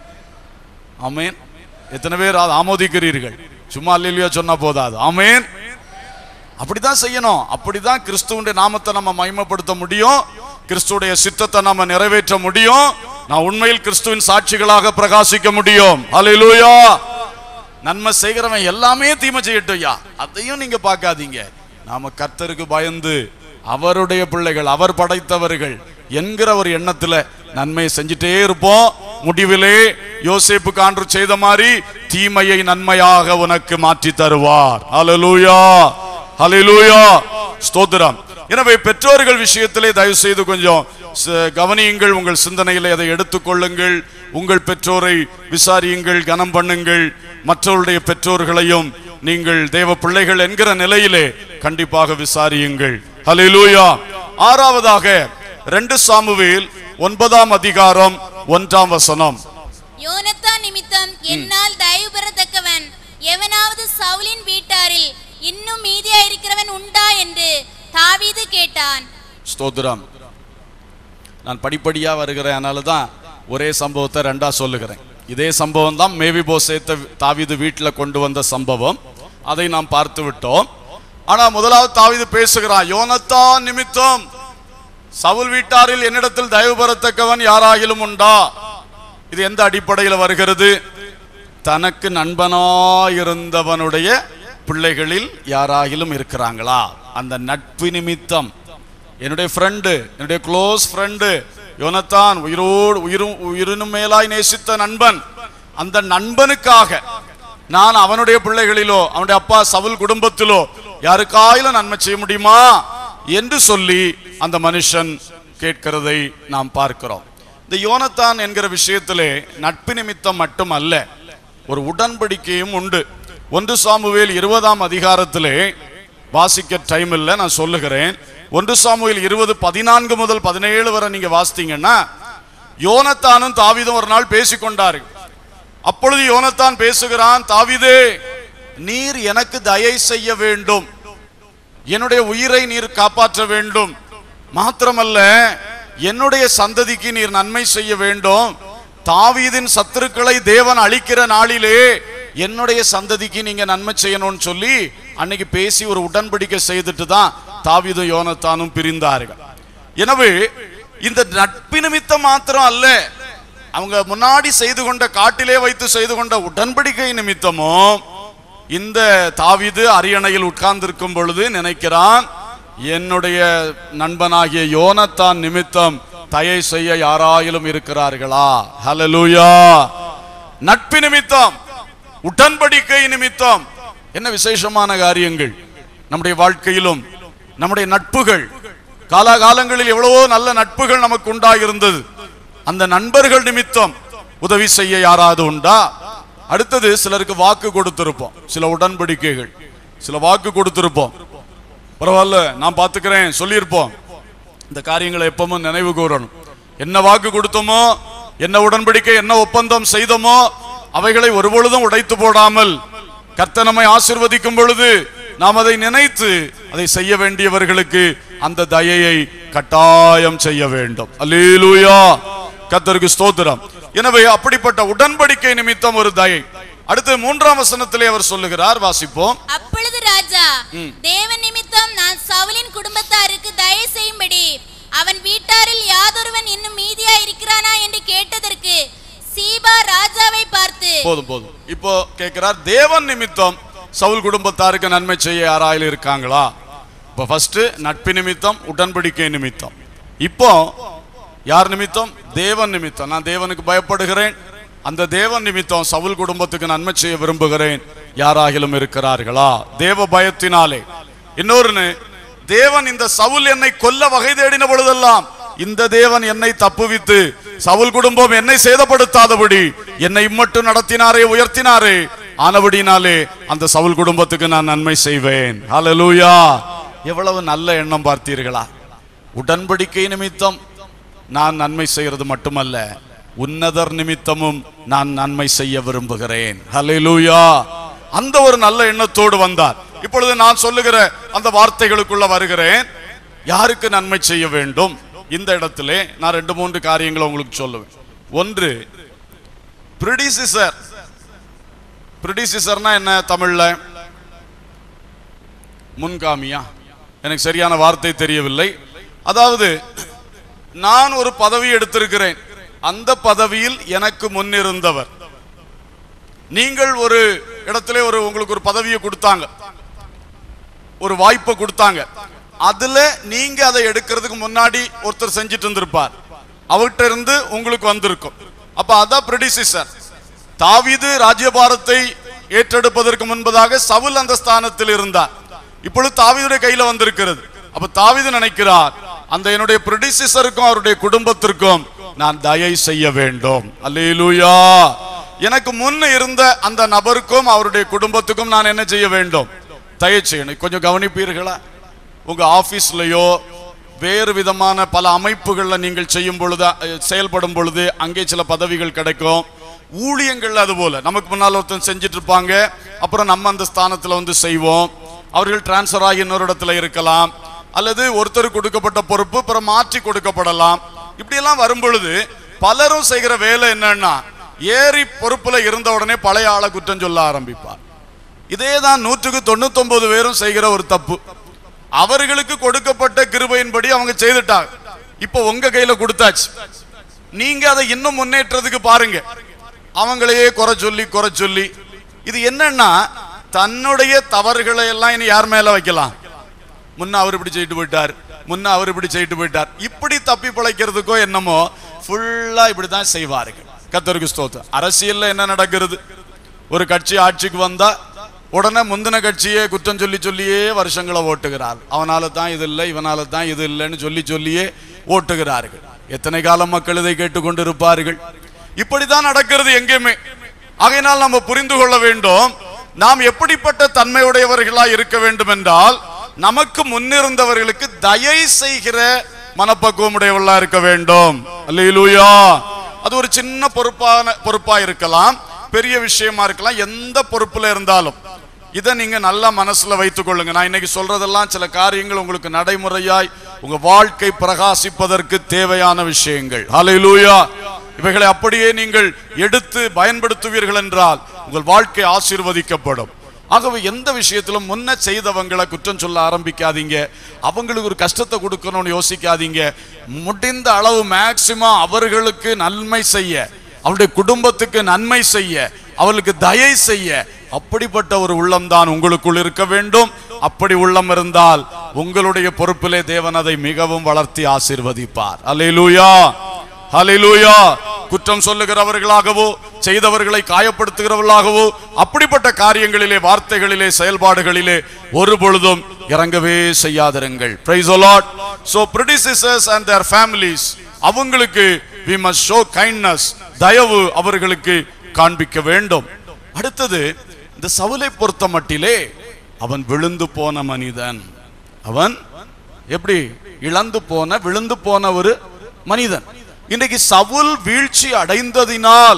ஆமென். எத்தனை பேர் ஆமோதிக்கிறீர்கள்? சும்மா அல்லேலூயா சொன்னா போதாது. ஆமென். அப்படிதான் செய்யணும். அப்படிதான் கிறிஸ்துவுடைய நாமத்தை நம்ம மகிமைப்படுத்த முடியும். கிறிஸ்துவுடைய சித்தத்தை நம்ம நிறைவேற்ற முடியும். நான் உண்மையில் கிறிஸ்துவின் சாட்சிகளாக பிரகாசிக்க முடியும். அல்லேலூயா. நன்மை செய்கிறவன் எல்லாமே தீமை செய்யட்டும், அதையும் நீங்க பார்க்காதீங்க. நாம கர்த்தருக்கு பயந்து அவருடைய பிள்ளைகள், அவர் படைத்தவர்கள் என்கிற ஒரு எண்ணத்துல நன்மையை செஞ்சுட்டே இருப்போம். முடிவிலே யோசேப்புக்கு ஆண்டு செய்த மாதிரி தீமையை நன்மையாக உனக்கு மாற்றி தருவார். அல்லேலூயா. அல்லேலூயா. ஸ்தோத்திரம். எனவே பெற்றோர்கள் விஷயத்திலே தயவு செய்து கொஞ்சம் கவனியுங்கள். உங்கள் சிந்தனையிலே அதை எடுத்துக்கொள்ளுங்கள். உங்கள் பெற்றோரை விசாரியுங்கள், கனம் பண்ணுங்கள். மற்றவருடைய பெற்றோர்களையும் நீங்கள் தேவ பிள்ளைகள் என்கிற நிலையிலே கண்டிப்பாக விசாரியுங்கள். அல்லேலூயா. 6வதாக 2 சாமுவேல் 9ஆம் அதிகாரம் 1ஆம் வசனம். யோனத்தான் நிமித்தம் என்னால் தயவு பெறத்தக்கவன் எவனாவது சவுலின் வீட்டாரில் இன்னும் மீதியா இருக்கிறவன் உண்டா என்று தாவீது கேட்டான். ஸ்தோத்திரம். நான் படிப்படியா வருகிறேன், அதனால தான் ஒரே சம்பவத்தை 2ஆ சொல்லுகிறேன். இதே சம்பவம் தான் மேவிபோசேத்தை தாவீது வீட்டில் கொண்டு வந்த சம்பவம். அதை நாம் பார்த்து விட்டோம். ஆனா முதலாவது தாவீது பேசுகிறான், யோனத்தான் நிமித்தம் சவுல் வீட்டாரில் என்னிடத்தில் தயவு பெறத்தக்கவன் யாராகிலும் உண்டா? இது எந்த அடிப்படையில் வருகிறது? தனக்கு நண்பனாயிருந்தவனுடைய பிள்ளைகளில் யாராகிலும் இருக்கிறாங்களா? அந்த நட்பு நிமித்தம் என்னுடைய ஃப்ரெண்டு, என்னுடைய க்ளோஸ் ஃப்ரெண்டு யோனத்தான், உயிரோடு உயிரினும் மேலாய் நேசித்த நண்பன், அந்த நண்பனுக்காக நான் அவனுடைய பிள்ளைகளிலோ அவனுடைய அப்பா சவுல் குடும்பத்திலோ யாருக்காயிலும் நன்மை செய்ய முடியுமா என்று சொல்லி அந்த மனுஷன் கேட்கிறதை நாம் பார்க்கிறோம். இந்த யோனத்தான் என்கிற விஷயத்திலே நட்பு நிமித்தம் மட்டும் அல்ல, ஒரு உடன்படிக்கையும் உண்டு. 1 சாமுவேல் 20ஆம் அதிகாரத்திலே வாசிக்க டைம் இல்லை, நான் சொல்லுகிறேன். 1 சாமுவேல் 20:14 முதல் 17 வரை நீங்க வாசித்தீங்கன்னா, யோனத்தானும் தாவீதும் ஒரு நாள் பேசிக்கொண்டார்கள். அப்பொழுது யோனத்தான் பேசுகிறான், தாவீதே, நீர் எனக்கு தயை செய்ய வேண்டும், என்னுடைய உயிரை நீர் காப்பாற்ற வேண்டும், மாத்திரமல்ல என்னுடைய சந்ததிக்கு நீர் நன்மை செய்ய வேண்டும். தாவீதின் சத்துருக்களை தேவன் அழிக்கிற நாளிலே என்னுடைய சந்ததிக்கு நீங்க நன்மை செய்யணும்னு சொல்லி அன்னைக்கு பேசி ஒரு உடன்படிக்கை செய்துட்டு தான் தாவீதும் யோனத்தானும் பிரிந்தார்கள். எனவே இந்த நட்பு நிமித்தம் மாத்திரம் அல்ல, அவங்க முன்னாடி செய்து கொண்ட காட்டிலே வைத்து செய்து கொண்ட உடன்படிக்கை நிமித்தமும் இந்த தாவீது அரியணையில் உட்கார்ந்திருக்கும் பொழுது நினைக்கிறான், என்னுடைய நண்பனாகிய யோனத்தான் நிமித்தம் தயை செய்ய யாராயிலும் இருக்கிறார்களா? ஹல்லேலூயா. நட்பு நிமித்தம், உடன்படிக்கை நிமித்தம். என்ன விசேஷமான காரியங்கள் நம்முடைய வாழ்க்கையிலும். நம்முடைய நட்புகள், காலாகாலங்களில் எவ்வளவோ நல்ல நட்புகள் நமக்கு உண்டாயிருந்தது. அந்த நண்பர்கள் நிமித்தம் உதவி செய்ய யாராவது உண்டா? அடுத்தது, சிலருக்கு வாக்கு கொடுத்திருப்போம், சில உடன்படிக்கைகள், சில வாக்கு கொடுத்திருப்போம். பரவாயில்ல நான் பார்த்துக்கிறேன் சொல்லியிருப்போம். இந்த காரியங்களை எப்பவும் நினைவு கூறணும். என்ன வாக்கு கொடுத்தோமோ, என்ன உடன்படிக்கை, என்ன ஒப்பந்தம் செய்தோமோ அவைகளை ஒருபொழுதும் உடைத்து போடாமல் கர்த்தர் நம்மை ஆசீர்வதிக்கும் பொழுது நாம் அதை நினைத்து அதை செய்ய வேண்டியவர்களுக்கு அந்த தயையை கட்டாயம் செய்ய வேண்டும். அல்லேலூயா. கர்த்தருக்கு ஸ்தோத்திரம். எனவே அப்படிப்பட்ட உடன்படிக்கை நிமித்தம் ஒரு தயை. அடுத்து 3ஆம் வசனத்திலே அவர் சொல்லுகிறார், வாசிப்போம். அப்பொழுது ராஜா, தேவன் நிமித்தம் நான் சவுலின் குடும்பத்தாருக்கு தயவு செய்யும்படி அவன் வீட்டாரில் யாதொருவன் இன்னும் மீதியா இருக்கிறானா என்று கேட்டதற்கு சீபா ராஜாவை பார்த்து, போதும் இப்போ கேட்கிறார், தேவன் நிமித்தம் சவுல் குடும்பத்தாருக்கு நன்மை செய்ய யாராயிலும் இருக்காங்களா? இப்போ ஃபர்ஸ்ட் நட்பு நிமித்தம், உடன்படிக்கை நிமித்தம். இப்போ யார் நிமித்தம்? தேவன் நிமித்தம். நான் தேவனுக்கு பயப்படுகிறேன், அந்த தேவன் நிமித்தம் சவுல் குடும்பத்துக்கு நன்மை செய்ய விரும்புகிறேன், யாராகிலும் இருக்கிறார்களா? தேவ பயத்தினாலே. இன்னொரு, தேவன் இந்த சவுல் என்னை கொல்ல வகை தேடின பொழுதெல்லாம் இந்த தேவன் என்னை தப்புவித்து சவுல் குடும்பம் என்னை சேதப்படுத்தாதபடி என்னை மட்டும் நடத்தினாரே, உயர்த்தினாரே, ஆனபடினாலே அந்த சவுல் குடும்பத்துக்கு நான் நன்மை செய்வேன். ஹல்லேலூயா! எவ்வளவு நல்ல எண்ணம் பார்த்தீர்களா? உடன்படிக்கை நிமித்தம் நான் நன்மை செய்கிறது மட்டுமல்ல, உன்னதர் நிமித்தமும் நான் நன்மை செய்ய விரும்புகிறேன். ஹல்லேலூயா! அந்த ஒரு நல்ல எண்ணத்தோடு வந்தார். இப்பொழுது நான் சொல்லுகிற அந்த வார்த்தைகளுக்குள்ள வருகிறேன். யாருக்கு நன்மை செய்ய வேண்டும்? இந்த இடத்திலே நான் 2-3 காரியங்களை உங்களுக்கு சொல்லுவேன். ஒன்று, பிரிடிசிசர். பிரிடிசிசர்னா என்ன தமிழ்ல? முன்காமியா? எனக்கு சரியான வார்த்தை தெரியவில்லை. அதாவது நான் ஒரு பதவி எடுத்திருக்கிறேன், அந்த பதவியில் எனக்கு முன்னிருந்தவர். நீங்கள் ஒரு இடத்துல உங்களுக்கு ஒரு பதவியை கொடுத்தாங்க, ஒரு வாய்ப்பை கொடுத்தாங்க, அதுல நீங்க அதை எடுக்கிறதுக்கு முன்னாடி ஒருத்தர் செஞ்சிட்டு இருந்திருப்பார், அவர்கிட்ட இருந்து உங்களுக்கு வந்திருக்கும். அப்ப அதான் பிரிடிசிசர். தாவீது ராஜ்யபாரத்தை ஏற்றெடுப்பதற்கு முன்பதாக சவுல் அந்த ஸ்தானத்தில் இருந்தார், இப்பொழுது தாவீதுடைய கையில வந்திருக்கிறது. அப்ப தாவீது நினைக்கிறார், அந்த என்னுடைய பிரிடிசிசருக்கும் அவருடைய குடும்பத்திற்கும் நான் தயை செய்ய வேண்டும். அல்லேலூயா! எனக்கு முன்ன இருந்த அந்த நபருக்கும் அவருடைய குடும்பத்துக்கும் நான் என்ன செய்ய வேண்டும்? தயை செய்யணும். கொஞ்சம் கவனிப்பீர்களா? உங்க ஆபீஸ்லயோ வேறு விதமான பல அமைப்புகள்ல நீங்கள் செய்யும் பொழுது, செயல்படும் பொழுது அங்கே சில பதவிகள் கிடைக்கும். ஊழியங்கள் அது போல நமக்கு முன்னால் ஒருத்தன் செஞ்சிட்டு இருப்பாங்க, அப்புறம் நம்ம அந்த ஸ்தானத்துல வந்து செய்வோம். அவர்கள் டிரான்ஸ்பர் ஆகி இன்னொரு இடத்துல இருக்கலாம், அல்லது ஒருத்தருக்கு கொடுக்கப்பட்ட பொறுப்பு அப்புறம் மாற்றி கொடுக்கப்படலாம். இப்படி எல்லாம் வரும் பொழுது பலரும் செய்கிற வேலை என்னன்னா, ஏறி பொறுப்புல இருந்த உடனே பழைய ஆளை குற்றம் சொல்ல ஆரம்பிப்பார். இதேதான் 199 பேரும் செய்கிற ஒரு தப்பு. அவர்களுக்கு கொடுக்கப்பட்ட கிருபையின்படி அவங்க செய்துட்டாங்க, இப்ப உங்க கையில கொடுத்தாச்சு, நீங்க அதை இன்னும் முன்னேற்றத்துக்கு பாருங்க. அவங்களையே குறை சொல்லி இது என்னன்னா, தன்னுடைய தவறுகளை எல்லாம் இனி யார் மேல வைக்கலாம்? முன்ன அவர் இப்படி செய்து போயிட்டார், முன்ன அவர் இப்படி செய்து போயிட்டார், இப்படி தப்பி பிழைக்கிறதுக்கோ என்னமோ ஃபுல்லா இப்படிதான் செய்வார்கள். கர்த்தருக்கு ஸ்தோத்திரம். அரசியல்ல என்ன நடக்கிறது? ஒரு கட்சி ஆட்சிக்கு வந்தா உடனே முந்தின கட்சியே குற்றம் சொல்லியே வருஷங்களை ஓட்டுகிறார். அவனால தான் இது இல்லை, இவனால தான் இது இல்லைன்னு சொல்லியே ஓட்டுகிறார்கள். எத்தனை காலம் மக்கள் இதை கேட்டுக்கொண்டு இருப்பார்கள்? இப்படிதான் நடக்கிறது எங்கேயுமே. ஆகையினால் நம்ம புரிந்து கொள்ள வேண்டும், நாம் எப்படிப்பட்ட தன்மையுடையவர்களா இருக்க வேண்டும் என்றால், நமக்கு முன்னிருந்தவர்களுக்கு தயை செய்கிற மனப்பக்குவம் உடையவர்களா இருக்க வேண்டும். அல்லேலூயா! அது ஒரு சின்ன பொறுப்பா இருக்கலாம், பெரிய விஷயமா இருக்கலாம், எந்த பொறுப்புல இருந்தாலும் இதை நீங்க நல்லா மனசுல வைத்துக் கொள்ளுங்க. நான் இன்னைக்கு சொல்றதெல்லாம் சில காரியங்கள் உங்களுக்கு நடைமுறையாய் உங்க வாழ்க்கை பிரகாசிப்பதற்கு தேவையான விஷயங்கள். ஹல்லேலூயா! இவைகளை அப்படியே நீங்கள் எடுத்து பயன்படுத்துவீர்கள் என்றால் உங்கள் வாழ்க்கை ஆசீர்வதிக்கப்படும். ஆகவே எந்த விஷயத்திலும் முன்ன செய்தவங்களை குற்றம் சொல்ல ஆரம்பிக்காதீங்க, அவங்களுக்கு ஒரு கஷ்டத்தை கொடுக்கணும்னு யோசிக்காதீங்க. முடிந்த அளவு மேக்சிமம் அவர்களுக்கு நன்மை செய்ய, அவருடைய குடும்பத்துக்கு நன்மை செய்ய, அவர்களுக்கு தயை செய்ய, அப்படிப்பட்ட ஒரு உள்ளம் தான் உங்களுக்குள் இருக்க வேண்டும். அப்படி உள்ளம் இருந்தால் உங்களுடைய பொறுப்பிலே தேவன் அதை மிகவும் வளர்த்தி ஆசீர்வதிப்பார். அல்லேலூயா! ஹல்லேலூயா! குற்றம் சொல்லுகிறவர்களாகவோ செய்தவர்களை காயப்படுத்துகிறவர்களாகவோ அப்படிப்பட்ட காரியங்களிலே, வார்த்தைகளிலே, செயல்பாடுகளிலே ஒரு பொழுதும் இறங்கவே செய்யாதிருங்கள். Praise the Lord. So predecessors and their families, அவங்களுக்கு we must show kindness, தயவு அவர்களுக்கு காண்பிக்க வேண்டும். அடுத்தது, இந்த சவுலை பொறுத்த மட்டிலே அவன் விழுந்து போன மனிதன். அவன் எப்படி விழுந்து போன ஒரு மனிதன். இன்றைக்கு சவுல் வீழ்ச்சி அடைந்ததினால்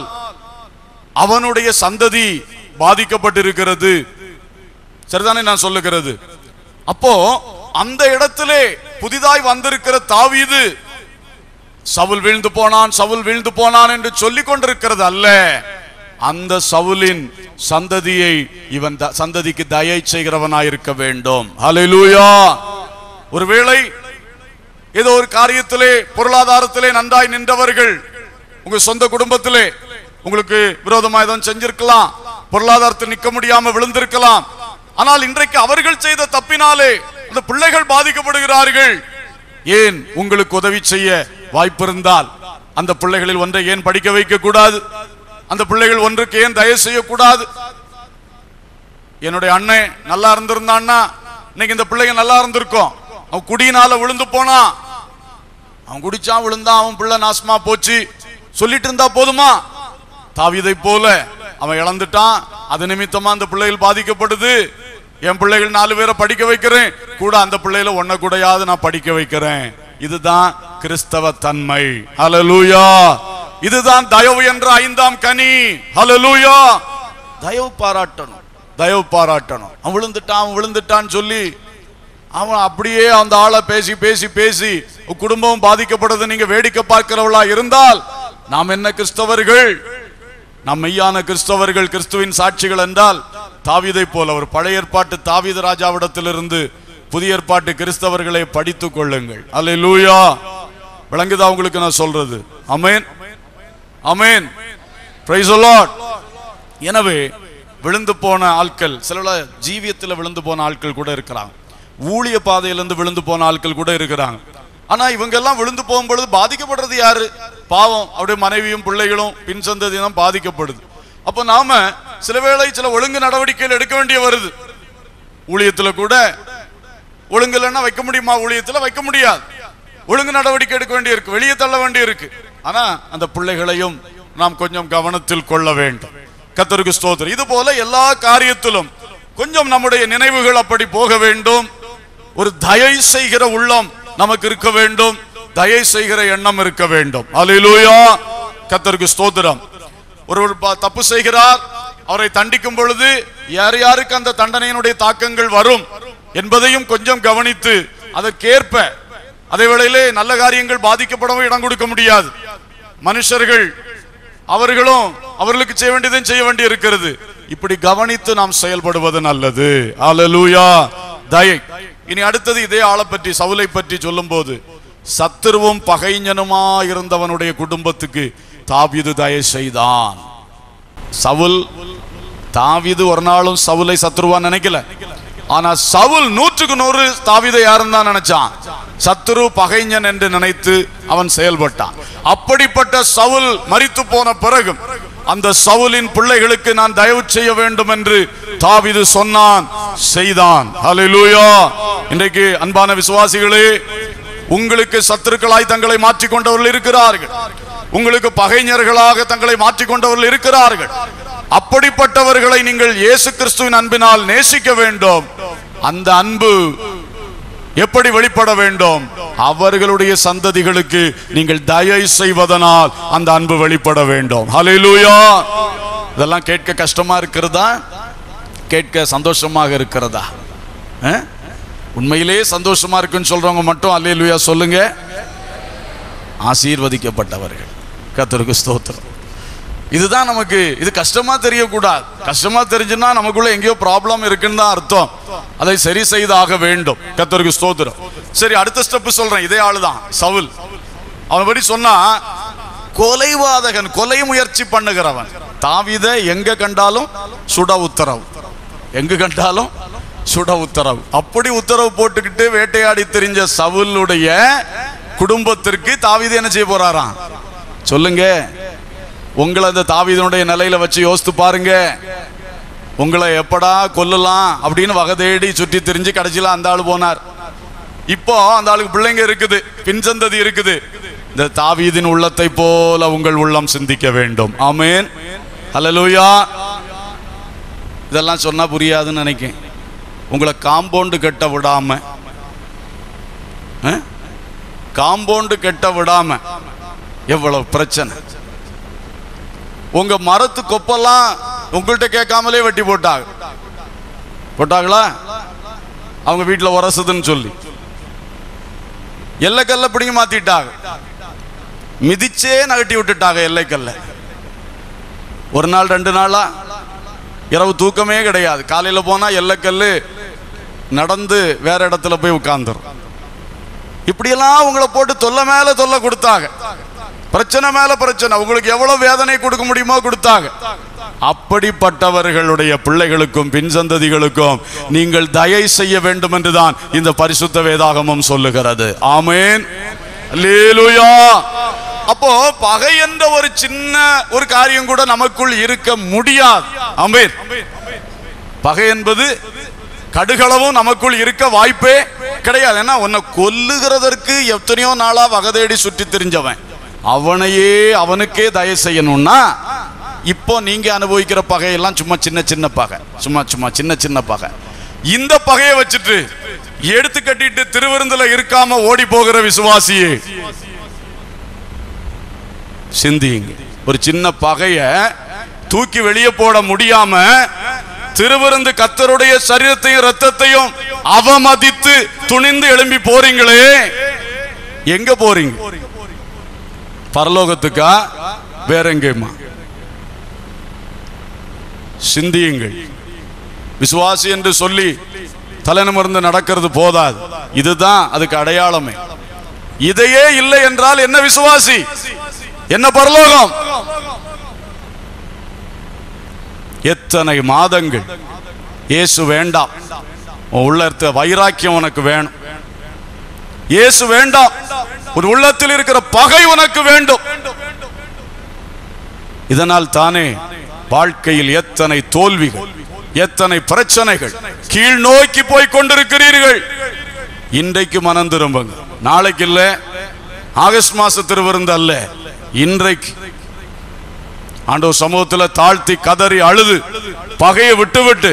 அவனுடைய சந்ததி பாதிக்கப்பட்டிருக்கிறது. சரிதானே நான் சொல்லுகிறது? அப்போ அந்த இடத்திலே புதிதாய் வந்திருக்கிற தாவீது சவுல் வீழ்ந்து போனான் என்று சொல்லிக் கொண்டிருக்கிறது அல்ல. அந்த சவுலின் சந்ததியை இவன் சந்ததிக்கு தயை செய்கிறவனாயிருக்க வேண்டும். ஹல்லேலூயா. ஒருவேளை ஏதோ ஒரு காரியத்திலே பொருளாதாரத்திலே நன்றாய் நின்றவர்கள் உங்க சொந்த குடும்பத்திலே உங்களுக்கு விரோதமா ஏதாவது செஞ்சிருக்கலாம், பொருளாதாரத்தில் நிற்க முடியாம விழுந்திருக்கலாம். ஆனால் இன்றைக்கு அவர்கள் செய்த தப்பினாலே அந்த பிள்ளைகள் பாதிக்கப்படுகிறார்கள். ஏன் உங்களுக்கு உதவி செய்ய வாய்ப்பு இருந்தால் அந்த பிள்ளைகளில் ஒன்றை ஏன் படிக்க வைக்க கூடாது? அந்த பிள்ளைகள் ஒன்றுக்கு ஏன் தயவு செய்யக்கூடாது? என்னுடைய அண்ணன் நல்லா இருந்திருந்தான்னா இன்னைக்கு இந்த பிள்ளைங்க நல்லா இருந்திருக்கும். அவன் குடியினால விழுந்து போனா, அவன் குடிச்சான் விழுந்தான், அவன் பிள்ளை நாசமா போச்சு சொல்லிட்டு இருந்தா போதுமா? தாவீதை போல அவன் இழந்துட்டான், அது நிமித்தமா அந்த பிள்ளைகள் பாதிக்கப்படுது. என் பிள்ளைகள் 4 பேரை படிக்க வைக்கிறேன், கூட அந்த பிள்ளைகளை ஒன்ன கூடயாவது நான் படிக்க வைக்கிறேன். இதுதான் கிறிஸ்தவ தன்மை. ஹல்லேலூயா. இதுதான் தயவு என்ற 5ஆம் கனி. ஹல்லேலூயா. தயவு பாராட்டணும், தயவு பாராட்டணும். அவன் விழுந்துட்டான்னு சொல்லி அவன் அப்படியே அந்த ஆளை பேசி பேசி பேசி குடும்பம் பாதிக்கப்படுறது நீங்க வேடிக்கை பார்க்கிறவளா இருந்தால் நாம் என்ன கிறிஸ்தவர்கள்? நாம் மெய்யான கிறிஸ்தவர்கள், கிறிஸ்துவின் சாட்சிகள் என்றால் தாவீதை போல ஒரு பழைய ஏற்பாட்டு தாவீது ராஜாவிடத்திலிருந்து புதிய ஏற்பாட்டு கிறிஸ்தவர்களை படித்துக் கொள்ளுங்கள். அல்லேலூயா. விளங்குதா உங்களுக்கு நான் சொல்றது? Amen, amen, praise the lord. எனவே விழுந்து போன ஆட்கள், சில ஜீவியத்தில் விழுந்து போன ஆட்கள் கூட இருக்கிறாங்க, ஊழிய பாதையிலிருந்து விழுந்து போன ஆட்கள் கூட இருக்கிறாங்க. ஆனா இவங்க எல்லாம் விழுந்து போகும்பொழுது பாதிக்கப்படுறது யாரு? பாவம் அவருடைய மனைவியும் பிள்ளைகளும் பின் சந்ததியும் தான் பாதிக்கப்படுது. அப்ப நாம சில வேளை சில ஒழுங்கு நடவடிக்கைகள் எடுக்க வேண்டிய வருது. ஊழியத்துல கூட ஒழுங்கு இல்லைன்னா வைக்க முடியுமா? ஊழியத்துல வைக்க முடியாது. ஒழுங்கு நடவடிக்கை எடுக்க வேண்டிய இருக்கு, வெளியே தள்ள வேண்டிய இருக்கு. ஆனா அந்த பிள்ளைகளையும் நாம் கொஞ்சம் கவனத்தில் கொள்ள வேண்டும். கர்த்தருக்கு ஸ்தோத்திரம். இது போல எல்லா காரியத்திலும் கொஞ்சம் நம்முடைய நினைவுகள் அப்படி போக வேண்டும். ஒரு தயை செய்கிற உள்ளம் நமக்கு இருக்க வேண்டும், தயை செய்கிற எண்ணம் இருக்க வேண்டும். அல்லேலூயா. கர்த்தருக்கு ஸ்தோத்திரம். ஒருவர் தப்பு செய்கிறார், அவரை தண்டிக்கும் பொழுது யார் யாருக்கு அந்த தண்டனையினுடைய தாக்கங்கள் வரும் என்பதையும் கொஞ்சம் கவனித்து அதற்கேற்ப, அதே வேளையிலே நல்ல காரியங்கள் பாதிக்கப்படவும் இடம் கொடுக்க முடியாது. மனுஷர்கள் அவர்களும் அவர்களுக்கு செய்ய வேண்டியதையும் செய்ய வேண்டி இருக்கிறது. இப்படி கவனித்து நாம் செயல்படுவது நல்லது. அல்லேலூயா. தயை. இனி அடுத்தது இதே ஆளை பற்றி, சவுலை பற்றி சொல்லும் போது, சத்துருவும் பகைஞனுமா இருந்தவனுடைய குடும்பத்துக்கு தாவீது தயை செய்தான். சவுல், தாவீது ஒரு நாளும் சவுலை சத்துருவா நினைக்கல. ஆனா சவுல் 100க்கு 100 தாவீதை யாருன்னு தான் நினைச்சான், சத்துரு பகைஞன் என்று நினைத்து அவன் செயல்பட்டான். அப்படிப்பட்ட சவுல் மரித்து போன பிறகு அந்த சவுலின் பிள்ளைகளுக்கு நான் தயவு செய்ய வேண்டும் என்று தாவீது சொன்னான், செய்தான். ஹல்லேலூயா. இன்றைக்கு அன்பான விசுவாசிகளே, உங்களுக்கு சத்துருக்களாய் தங்களை மாற்றிக்கொண்டவர்கள் இருக்கிறார்கள், உங்களுக்கு பகைஞர்களாக தங்களை மாற்றிக்கொண்டவர்கள் இருக்கிறார்கள். அப்படிப்பட்டவர்களை நீங்கள் இயேசு கிறிஸ்துவின் அன்பினால் நேசிக்க வேண்டும். அந்த அன்பு எப்படி வெளிப்பட வேண்டும்? அவர்களுடைய சந்ததிகளுக்கு நீங்கள் தயை செய்வதனால் அந்த அன்பு வெளிப்பட வேண்டும். ஹல்லேலூயா. இதெல்லாம் கேட்க கஷ்டமா இருக்கிறதா? கேட்க சந்தோஷமாக இருக்கிறதா? உண்மையிலே சந்தோஷமா இருக்குன்னு சொல்றவங்க மட்டும் அல்லேலூயா சொல்லுங்க. ஆசீர்வதிக்கப்பட்டவர்கள். கர்த்தருக்கு ஸ்தோத்திரம். இதுதான் நமக்கு, இது கஷ்டமா தெரியக்கூடாது. கஷ்டமா தெரிஞ்சுன்னா நமக்குள்ள எங்கேயோ ப்ராப்ளம் இருக்குன்னு தான் அர்த்தம். அதை சரி செய்தாக வேண்டும். கர்த்தருக்கு ஸ்தோத்திரம். சரி, அடுத்த ஸ்டெப் சொல்றேன். இதே ஆளுதான் சவுல். அவன் படி சொன்னா, கொலைவாதகன், கொலை முயற்சி பண்ணுகிறவன். தாவீதை எங்க கண்டாலும் சுட உத்தரவு, எங்க கண்டாலும் சுட உத்தரவு. அப்படி உத்தரவு போட்டுக்கிட்டு வேட்டையாடி தெரிஞ்ச சவுலுடைய குடும்பத்திற்கு தாவீது என்ன செய்ய போறாராம்? சொல்லுங்க. உங்களை அந்த தாவீதுடைய நிலையில வச்சு யோசித்து பாருங்க. உங்களை எப்படா கொல்லலாம் அப்படின்னு வகை தேடி சுற்றி திரிஞ்சு கடைசியில அந்த ஆளு போனார். இப்போ அந்த ஆளுக்கு பிள்ளைங்க இருக்குது, பின்சந்ததி இருக்குது. இந்த தாவீதின் உள்ளத்தை போல உங்கள் உள்ளம் சிந்திக்க வேண்டும். ஆமென், ஹல்லேலூயா. இதெல்லாம் சொன்னா புரியாதுன்னு நினைக்கிறேன். உங்களை காம்பவுண்டு கட்ட விடாம, காம்பவுண்டு கட்ட விடாம எவ்வளவு பிரச்சனை. உங்க மரத்து கொப்பெல்லாம் உங்கள்கிட்ட கேட்காமலே வெட்டி போட்டாங்களா? அவங்க வீட்டில் உரசுதுன்னு சொல்லி எல்லைக்கல்ல பிடிங்க மாத்திட்டாங்க, மிதிச்சே நகட்டி விட்டுட்டாங்க எல்லைக்கல்ல. ஒரு நாள் 2 நாளா இரவு தூக்கமே கிடையாது. காலையில் போனால் எல்லக்கல்லு நடந்து வேற இடத்துல போய் உட்கார்ந்துரும். இப்படியெல்லாம் உங்களை போட்டு தொல்லை மேல தொல்லை கொடுத்தாங்க, பிரச்சனை மேல பிரச்சனை, உங்களுக்கு எவ்வளவு வேதனை கொடுக்க முடியுமோ கொடுத்தாங்க. அப்படிப்பட்டவர்களுடைய பிள்ளைகளுக்கும் பின் சந்ததிகளுக்கும் நீங்கள் தயை செய்ய வேண்டும் என்றுதான் இந்த பரிசுத்த வேதாகமம் சொல்லுகிறது. ஆமென், அல்லேலூயா. அப்போ பகை என்ற ஒரு சின்ன ஒரு காரியம் கூட நமக்குள் இருக்க முடியாது. ஆமென். பகை என்பது கடுகளவும் நமக்குள் இருக்க வாய்ப்பே கிடையாது. ஏன்னா உன்னை கொல்லுகிறதற்கு எத்தனையோ நாளா வகை தேடி சுற்றி திரிஞ்சவன் அவனுக்கே தயை செய்யணும்னா இப்போ நீங்க அனுபவிக்கிற பகையெல்லாம் சும்மா சின்ன சின்ன பகை, சும்மா சின்ன சின்ன பகை. இந்த பகையை வச்சுட்டு எடுத்து கட்டிட்டு திருவிருந்துல இருக்காம ஓடி போகிற விசுவாசியே சிந்திங்க. ஒரு சின்ன பகைய தூக்கி வெளியே போட முடியாம திருவிருந்து கர்த்தருடைய சரீரத்தையும் இரத்தத்தையும் அவமதித்து துணிந்து எழும்பி போறீங்களே, எங்க போறீங்க? பரலோகத்துக்கா வேற எங்கேயுமா? சிந்தியுங்கள். விசுவாசி என்று சொல்லி தலைநிமிர்ந்து நடக்கிறது போதாது, இதுதான் அதுக்கு அடையாளமே. இதையே இல்லை என்றால் என்ன விசுவாசி, என்ன பரலோகம்? எத்தனை மாதங்கள் இயேசு வேண்டாம், உள்ள இருக்க வைராக்கியம் உனக்கு வேணும். இயேசு வேண்டாம், உன் உள்ளத்தில் இருக்கிற பகை உனக்கு வேண்டும். இதனால் தானே வாழ்க்கையில் எத்தனை தோல்விகள், எத்தனை பிரச்சனைகள், கீழ் நோக்கி போய் கொண்டிருக்கிறீர்கள். இன்றைக்கு மனம் திரும்புங்க, நாளைக்கு இல்ல, ஆகஸ்ட் மாச திருவிருந்து அல்ல, இன்றைக்கு ஆண்டவர் சமூகத்தில் தாழ்த்தி கதறி அழுது பகையை விட்டு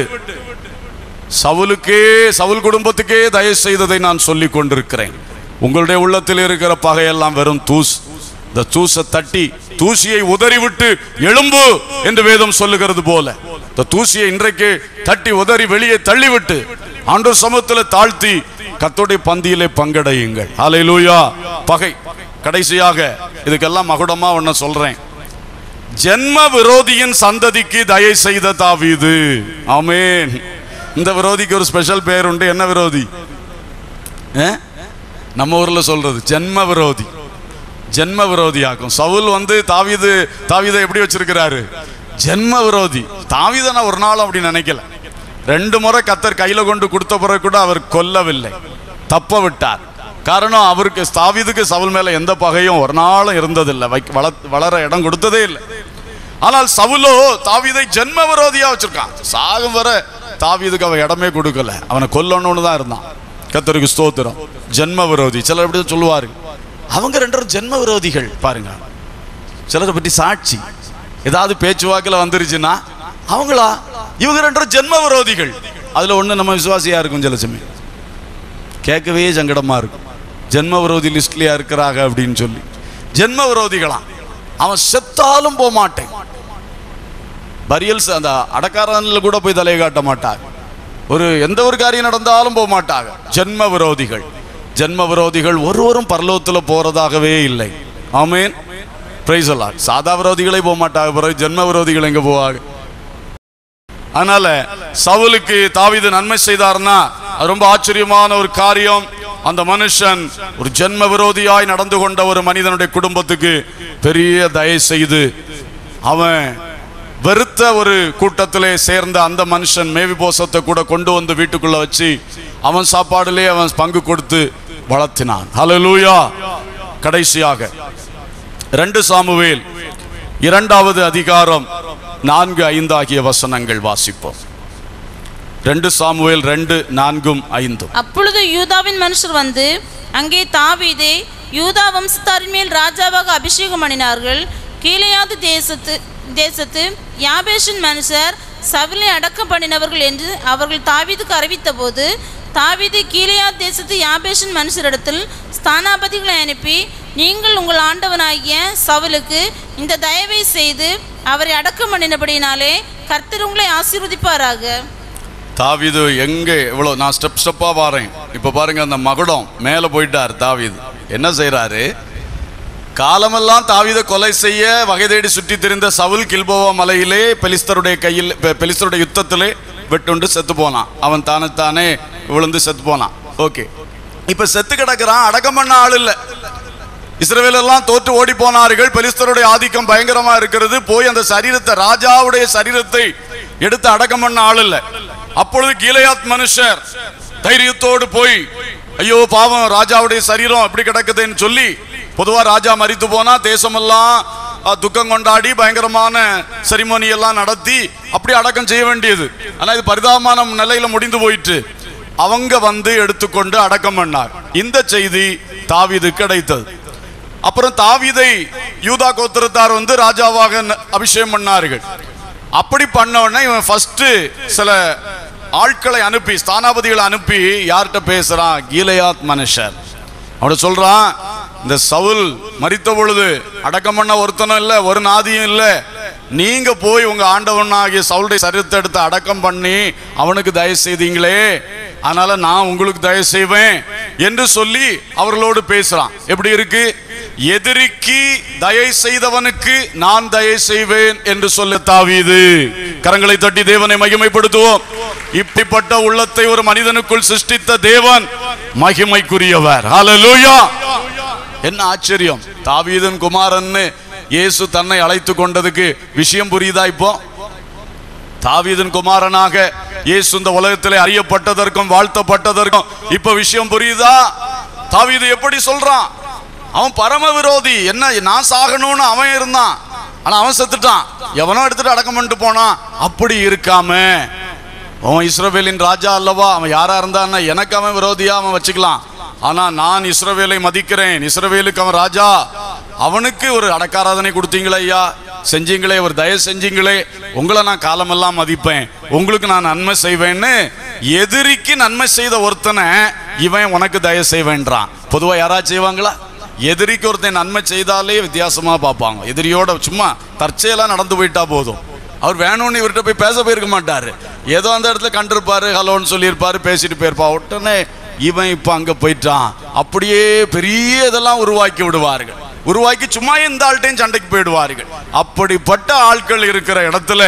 சவுல் குடும்பத்துக்கே தயவு செய்ததை நான் சொல்லிக் கொண்டிருக்கிறேன். உங்களுடைய உள்ளத்தில் இருக்கிற பகையெல்லாம் வெறும் தூசு. இந்த தூசை தட்டி தூசியை உதறிவிட்டு எழும்பு என்று வேதம் சொல்லுகிறது போல, இந்த தூசியை இன்றைக்கு தட்டி உதறி வெளியே தள்ளிவிட்டு ஆண்டவர் சமூகத்தில் தாழ்த்தி கர்த்தருடைய பந்தியிலே பங்கடையுங்கள். ஹல்லேலூயா. பகை. கடைசியாக இதுக்கெல்லாம் மகுடமா ஒன்ன சொல்றேன். ஜென்ம விரோதியின் சந்ததிக்கு தயை செய்த தாவீது. ஆமென். இந்த விரோதிக்கு ஒரு ஸ்பெஷல் பேர் உண்டு. என்ன விரோதி? நம்ம ஊர்ல சொல்றது ஜென்ம விரோதி. ஜென்ம விரோதியாக்கும். சவுல் தாவீதை எப்படி வச்சிருக்கிறாரு? ஜென்ம விரோதி. தாவீதை நான் ஒரு நாள் அப்படி நினைக்கல. 2 முறை கர்த்தர் கையில கொண்டு கொடுத்த பிறகு கூட அவர் கொல்லவில்லை, தப்ப விட்டார். காரணம், அவருக்கு தாவீதுக்கு சவுல் மேல எந்த பகையும் ஒரு நாளும் இருந்ததில்லை, வளர இடம் கொடுத்ததே இல்லை. ஆனால் சவுலோ தாவீதை ஜென்ம விரோதியா வச்சிருக்கான். சாகும் வர தாவீதுக்கு அவன் இடமே கொடுக்கல, அவனை கொல்லணும்னு தான் இருந்தான். கர்த்தருக்கு ஸ்தோத்திரம். ஜென்ம விரோதி. சிலர் எப்படி சொல்லுவாரு, அவங்க 2 ஜென்ம விரோதிகள். பாருங்க, சிலரை பற்றி சாட்சி ஏதாவது பேச்சுவாக்கில் வந்துருச்சுன்னா அவங்களா இவங்க 2 ஜென்ம விரோதிகள். அதுல ஒண்ணு நம்ம விசுவாசியா இருக்கும். சில சமயம் கேட்கவே சங்கடமா இருக்கும், ஜென்ம விரோதி லிஸ்ட்லயா இருக்கிறாங்க அப்படின்னு சொல்லி. ஜென்ம விரோதிகளாம். அவன் செத்தாலும் போக மாட்டேன், பரியல்ஸ் அந்த அடக்காரன்ல கூட போய் தலையை காட்ட மாட்டாங்க, எந்த ஒரு காரியம் நடந்தாலும் போக மாட்டாங்க. ஜென்ம விரோதிகள். ஜென்ம விரோதிகள் ஒருவரும் பரலோகத்தில் போறதாகவே இல்லை. ஆமென். Praise the lord. சாதா விரோதிகளே போக மாட்டாங்க, பிறகு ஜென்ம விரோதிகள் எங்க போவாங்க? அதனால சவுலுக்கு தாவீது நன்மை செய்தார்னா அது ரொம்ப ஆச்சரியமான ஒரு காரியம். அந்த மனுஷன் ஒரு ஜென்ம விரோதியாய் நடந்து கொண்ட ஒரு மனிதனுடைய குடும்பத்துக்கு பெரிய தயை செய்து அவன் வெறுத்த ஒரு கூட்டத்திலே சேர்ந்த அந்த மனுஷன் மேவிபோசத்தை கூட கொண்டு வந்து வீட்டுக்குள்ள வச்சு அவன் சாப்பாடுலே அவன் பங்கு கொடுத்து வளர்த்தினான். ஹல்லேலூயா. கடைசியாக 2 சாமுவேல் 2வது அதிகாரம் 4-5 ஆகிய வசனங்கள் வாசிப்போம். 2 சாமுவேல் 2:4-5. அப்பொழுது யூதாவின் மனுஷர் வந்து அங்கே தாவீதை யூதா வம்சத்தாரின் மேல் ராஜாவாக அபிஷேகம் பண்ணினார்கள். கீலேயாது தேசத்து யாபேஷின் மனுஷர் சவுலை அடக்கம் பண்ணினவர்கள் என்று அவர்கள் தாவீதுக்கு அறிவித்த போது தாவீது கீலேயாத் தேசத்து யாபேஷின் மனுஷரிடத்தில் ஸ்தானாபதிகளை அனுப்பி, நீங்கள் உங்கள் ஆண்டவனாகிய சவுலுக்கு இந்த தயவை செய்து அவரை அடக்கம் பண்ணினபடினாலே கர்த்தர் உங்களை ஆசீர்வதிப்பாராக. தாவீது எங்கே எவ்வளோ, நான் ஸ்டெப்பா வாரேன். இப்போ பாருங்க, அந்த மகுடம் மேலே போயிட்டார். தாவீது என்ன செய்கிறாரு? காலமெல்லாம் தாவீதை கொலை செய்ய வகை தேடி சுற்றி திரிந்த சவுல் கில்போவா மலையிலே பெலிஸ்தருடைய யுத்தத்திலே வெட்டுண்டு செத்து போனான். அவன் தானே விழுந்து செத்து போனான். ஓகே, இப்ப செத்து கிடக்கிறான். அடக்கம் பண்ண ஆள் இல்லை. இஸ்ரவேல் எல்லாம் தோற்று ஓடி போனார்கள். பெலிஸ்தருடைய ஆதிக்கம் பயங்கரமா இருக்கிறது. போய் அந்த சரீரத்தை, ராஜாவுடைய சரீரத்தை எடுத்து அடக்கம் பண்ண ஆள் இல்லை. அப்பொழுது கீலேயாத் மனுஷர் தைரியத்தோடு போய், ஐயோ பாவம், ராஜாவுடைய சரீரம் எப்படி கிடக்குதுன்னு சொல்லி, பொதுவா ராஜா மரித்து போனா தேசமெல்லாம் துக்கம் கொண்டாடி பயங்கரமான செரிமோனி எல்லாம் நடத்தி அப்படி அடக்கம் செய்ய வேண்டியது. ஆனா இது பரிதாபமான நிலையில முடிந்து போயிட்டு அவங்க வந்து எடுத்துக்கொண்டு அடக்கம் பண்ணார். இந்த செய்தி தாவீதுக்கு கிடைத்தது. அப்புறம் தாவீதை யூதா கோத்திரத்தார் வந்து ராஜாவாக அபிஷேகம் பண்ணார்கள். அப்படி பண்ண உடனே இவன் ஃபர்ஸ்ட் சில ஆட்களை அனுப்பி, ஸ்தானாபதிகளை அனுப்பி யார்கிட்ட பேசுறான்? கீலேயாத் மனுஷர். அவட சொல்றான், இந்த சவுல் மரித்த பொழுது அடக்கம் பண்ண ஒருத்தனும் இல்லை, ஒரு நாதியும் இல்லை. நீங்க போய் உங்க ஆண்டவனாகிய சவுளுடைய சரீரத்தை எடுத்து அடக்கம் பண்ணி அவனுக்கு தயவு செய்தீங்களே, அதனால நான் உங்களுக்கு தயவு செய்வேன் என்று சொல்லி அவர்களோடு பேசுறான். எப்படி இருக்கு? எதிரிக்கு தயை செய்தவனுக்கு நான் தயை செய்வேன் என்று சொல்ல தாவீது. கரங்களை தட்டி தேவனை மகிமைப்படுத்துவோம். இப்படிப்பட்ட உள்ளத்தை ஒரு மனிதனுக்குள் சிருஷ்டித்த தேவன் மகிமைக்குரியவர். ஹல்லேலூயா! என்ன ஆச்சரியம்! தாவீதின் குமாரன் இயேசு தன்னை அழைத்து கொண்டதுக்கு விஷயம் புரியுதா? இப்போ தாவீதின் குமாரனாக இயேசு இந்த உலகத்திலே அறியப்பட்டதற்கும் வாழ்த்தப்பட்டதற்கும் இப்ப விஷயம் புரியுதா? தாவீது எப்படி சொல்றான்? அவன் பரம விரோதி. என்ன, நான் சாகணும்னு அவன் இருந்தான், ஆனா அவன் செத்துட்டான். எவனோ எடுத்துட்டு அடக்கம் பண்ணிட்டு போனான். அப்படி இருக்காம, அவன் இஸ்ரவேலின் ராஜா அல்லவா, அவன் யாரா இருந்தான்னா எனக்கு அவன் விரோதியா அவன் வச்சுக்கலாம். ஆனா நான் இஸ்ரவேலை மதிக்கிறேன், இஸ்ரவேலுக்கு அவன் ராஜா. அவனுக்கு ஒரு அடக்காராதனை கொடுத்தீங்களே ஐயா, செஞ்சீங்களே, ஒரு தயவு செஞ்சீங்களே, உங்களை நான் காலமெல்லாம் மதிப்பேன், உங்களுக்கு நான் நன்மை செய்வேன்னு எதிரிக்கு நன்மை செய்த ஒருத்தனை இவன் உனக்கு தயவு செய்வேன்றான். பொதுவா யாராச்சும் செய்வாங்களா? எதிரிக்கு ஒருத்தன் நன்மை செய்தாலே வித்தியாசமா பார்ப்பாங்க. எதிரியோட சும்மா தற்செயலா நடந்து போயிட்டா போதும். அவர் வேணும்னு இவர்கிட்ட போய் பேச போயிருக்க மாட்டாரு. ஏதோ அந்த இடத்துல கண்டிருப்பாரு, ஹலோன்னு சொல்லியிருப்பாரு, பேசிட்டு போயிருப்பா. உடனே இவன் இப்ப அங்க போயிட்டான். அப்படியே பெரிய இதெல்லாம் உருவாக்கி விடுவார்கள். உருவாக்கி சும்மா இந்த ஆள்கிட்டையும் சண்டைக்கு போயிடுவார்கள். அப்படிப்பட்ட ஆட்கள் இருக்கிற இடத்துல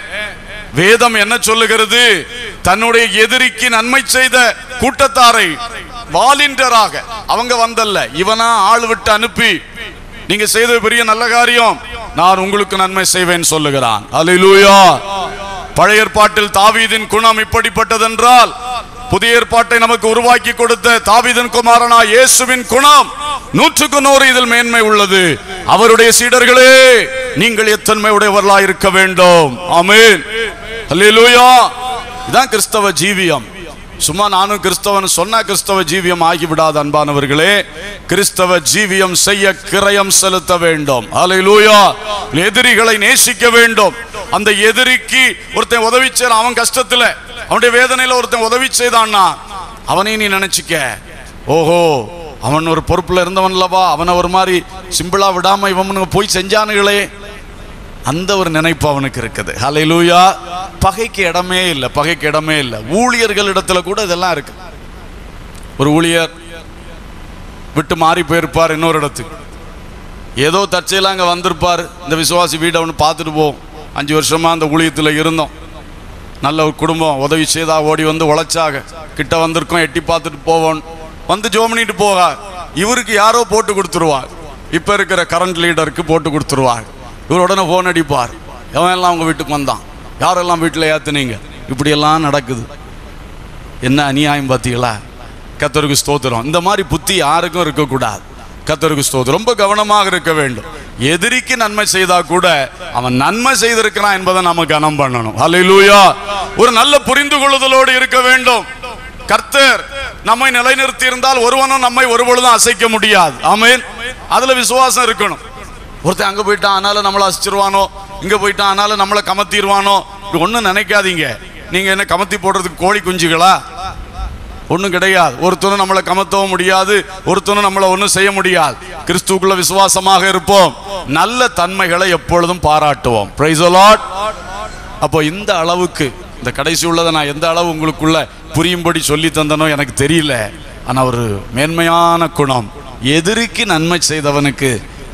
வேதம் என்ன சொல்லுகிறது? தன்னுடைய எதிரிக்கு நன்மை செய்த கூட்டத்தாரை வாலிண்டராக அவங்க வந்தல்ல, இவனா ஆள் விட்டு அனுப்பி, நீங்க செய்த பெரிய நல்ல காரியம், நான் உங்களுக்கு நன்மை செய்வேன் சொல்லுகிறான். அல்லேலூயா! பழைய ஏற்பாட்டில் தாவீதின் குணம் இப்படிப்பட்டதென்றால், புதிய ஏற்பாட்டை நமக்கு உருவாக்கி கொடுத்த தாவீதின் குமாரனா இயேசுவின் குணம் 100க்கு 100 இதில் மேன்மை உள்ளது. அவருடைய சீடர்களே, நீங்கள் எத்தன்மை உடையவர்களா இருக்க வேண்டும். ஆமென், அல்லேலூயா! இதான் கிறிஸ்தவ ஜீவியம். சும்மா நானும் கிறிஸ்தவன் சொன்னா கிறிஸ்தவ ஜீவியம் ஆகிவிடாத அன்பானவர்களே. கிறிஸ்தவ ஜீவியம் செய்ய கிரயம் செலுத்த வேண்டும். அல்லேலூயா! எதிரிகளை நேசிக்க வேண்டும். அந்த எதிரிக்கு ஒருத்தன் உதவி செய்ய, அவன் கஷ்டத்துல அவனுடைய வேதனையில ஒருத்தன் உதவி செய்தான்னா அவனையும் நீ நினைச்சுக்க, ஓஹோ அவன் ஒரு பொறுப்புல இருந்தவன் இல்லவா, அவனை ஒரு மாதிரி சிம்பிளா விடாம இவனுக்கு போய் செஞ்சானுங்களே, அந்த ஒரு நினைப்பு அவனுக்கு இருக்குது. ஹல்லேலூயா! பகைக்கு இடமே இல்லை, பகைக்கு இடமே இல்லை. ஊழியர்களிடத்துல கூட இதெல்லாம் இருக்கு. ஒரு ஊழியர் விட்டு மாறி போயிருப்பார் இன்னொரு இடத்துக்கு, ஏதோ தற்செயலா அங்க வந்திருப்பார். இந்த விசுவாசி வீடை ஒன்று பார்த்துட்டு போவோம், 5 வருஷமா அந்த ஊழியத்தில் இருந்தோம், நல்ல ஒரு குடும்பம், உதவி செய்தா ஓடி வந்து உழைச்சாக, கிட்ட வந்திருக்கோம், எட்டி பார்த்துட்டு போவோம், வந்து ஜோம் பண்ணிட்டு போக, இவருக்கு யாரோ போட்டு கொடுத்துருவார், இப்ப இருக்கிற கரண்ட் லீடருக்கு போட்டு கொடுத்துருவார். இவர் உடனே போன் அடிப்பார், எவன் எல்லாம் அவங்க வீட்டுக்கு வந்தான், யாரெல்லாம் வீட்டில் ஏத்துனீங்க, இப்படியெல்லாம் நடக்குது, என்ன அநியாயம் பார்த்தீங்களா? கர்த்தருக்கு ஸ்தோத்திரம். இந்த மாதிரி புத்தி யாருக்கும் இருக்கக்கூடாது. கர்த்தருக்கு ஸ்தோத்திரம். ரொம்ப கவனமாக இருக்க வேண்டும். எதிரிக்கு நன்மை செய்தா கூட அவன் நன்மை செய்திருக்கிறான் என்பதை நாம கனம் பண்ணணும். ஹல்லேலூயா! ஒரு நல்ல புரிந்து கொள்ளுதலோடு இருக்க வேண்டும். கர்த்தர் நம்மை நிலைநிறுத்தி இருந்தால் ஒருவனும் நம்மை ஒருபொழுதும் அசைக்க முடியாது. ஆமென். அதுல விசுவாசம் இருக்கணும். ஒருத்தன் அங்க போயிட்டான் அதனால நம்மளை அசைச்சிருவானோ, இங்க போயிட்டான் அதனால நம்மளை கமத்திடுவானோ, ஒன்னும் நினைக்காதீங்க. நீங்க என்ன கமத்தி போடுறதுக்கு கோழி குஞ்சுகளா? ஒன்றும் கிடையாது. ஒருத்தனும் நம்மளை கமத்தவும் முடியாது, ஒருத்தனும் நம்மளை ஒன்றும் செய்ய முடியாது. கிறிஸ்துவுக்குள்ள விசுவாசமாக இருப்போம், நல்ல தன்மைகளை எப்பொழுதும் பாராட்டுவோம். Praise the lord. அப்போ இந்த அளவுக்கு, இந்த கடைசி உள்ளதை நான் எந்த அளவு உங்களுக்குள்ள புரியும்படி சொல்லி தந்தனோ எனக்கு தெரியல. ஆனால் ஒரு மேன்மையான குணம், எதிரிக்கு நன்மை செய்தவனுக்கு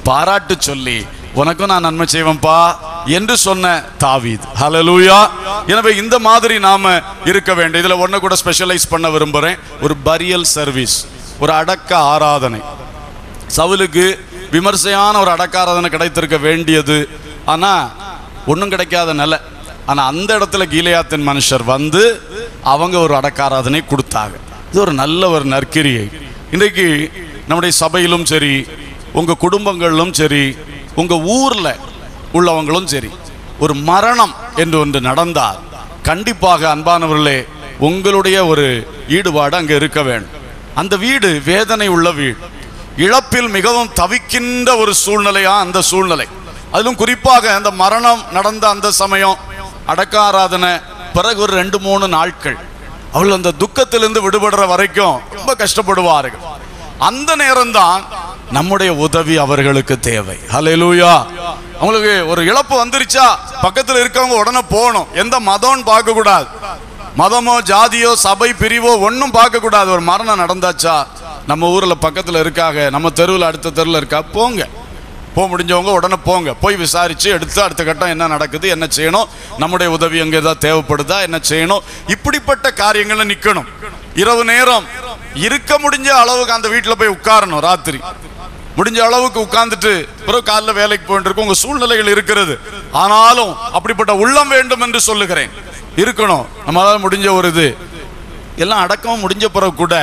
பாராட்டு சொல்லி உனக்கும் நான் நன்மை செய்வேன்பா என்று சொன்ன தாவீது. ஹல்லேலூயா. எனவே இந்த மாதிரி நாம இருக்க வேண்டும். இதுல ஒன்ன கூட ஸ்பெஷலைஸ் பண்ண விரும்புறேன். ஒரு பரியல் சர்வீஸ், ஒரு அடக்க ஆராதனை. சவுலுக்கு விமர்சையான ஒரு அடக்க ஆராதனை கிடைத்திருக்க வேண்டியது, ஆனா ஒன்றும் கிடைக்காத நிலை. ஆனா அந்த இடத்துல கீலேயாத்தின் மனுஷர் வந்து அவங்க ஒரு அடக்க ஆராதனை கொடுத்தாங்க. இது ஒரு நல்ல ஒரு நற்கிரியை. இன்றைக்கு நம்முடைய சபையிலும் சரி, உங்க குடும்பங்களிலும் சரி, உங்க ஊர்ல உள்ளவங்களும் சரி, ஒரு மரணம் என்று ஒன்று நடந்தால் கண்டிப்பாக அன்பானவர்களே உங்களுடைய ஒரு ஈடுபாடு அங்கே இருக்க வேண்டும். அந்த வீடு வேதனை உள்ள வீடு, இழப்பில் மிகவும் தவிக்கின்ற ஒரு சூழ்நிலையா அந்த சூழ்நிலை. அதிலும் குறிப்பாக அந்த மரணம் நடந்த அந்த சமயம் அடக்க ஆராதனை பிறகு ஒரு 2-3 நாட்கள் அவள் அந்த துக்கத்திலிருந்து விடுபடுற வரைக்கும் ரொம்ப கஷ்டப்படுவார்கள். அந்த நேரம்தான் நம்முடைய உதவி அவர்களுக்கு தேவை. ஹல்லேலூயா. அவங்களுக்கு ஒரு இழப்பு வந்துருச்சா பக்கத்தில் இருக்கவங்க உடனே போகணும். எந்த மதம்னு பார்க்க கூடாது, மதமோ ஜாதியோ சபை பிரிவோ ஒன்றும் பார்க்க கூடாது. ஒரு மரணம் நடந்தாச்சா நம்ம ஊர்ல பக்கத்தில் இருக்காங்க, நம்ம தெருவில் அடுத்த தெருவில் இருக்கா, போங்க. போக முடிஞ்சவங்க உடனே போங்க. போய் விசாரிச்சு எடுத்து அடுத்த கட்டம் என்ன நடக்குது, என்ன செய்யணும், நம்முடைய உதவி எங்கே ஏதாவது தேவைப்படுதா, என்ன செய்யணும், இப்படிப்பட்ட காரியங்களை நிற்கணும். இரவு நேரம் இருக்க முடிஞ்ச அளவுக்கு அந்த வீட்டில் போய் உட்காரணும். ராத்திரி முடிஞ்ச அளவுக்கு உட்கார்ந்துட்டு பிறகு காலைல வேலைக்கு போயிட்டு இருக்கும். உங்க சூழ்நிலைகள் இருக்கிறது, ஆனாலும் அப்படிப்பட்ட உள்ளம் வேண்டும் என்று சொல்லுகிறேன், இருக்கணும். நம்மளால முடிஞ்ச ஒரு இது எல்லாம் அடக்கம் முடிஞ்ச பிறகு கூட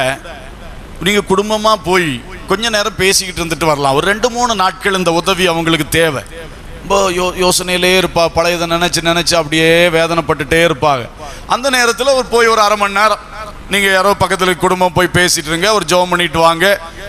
நீங்க குடும்பமா போய் கொஞ்ச நேரம் பேசிக்கிட்டு இருந்துட்டு வரலாம். ஒரு 2-3 நாட்கள் இந்த உதவி அவங்களுக்கு தேவை. ரொம்ப யோசனையிலே இருப்பா, பழையதை நினைச்சு அப்படியே வேதனைப்பட்டுட்டே இருப்பாங்க. அந்த நேரத்தில் ஒரு போய் ஒரு 1/2 மணி நேரம் நீங்க யாரோ பக்கத்தில் குடும்பம் போய் பேசிட்டு இருங்க, ஒரு ஜெபம் பண்ணிட்டு வாங்க.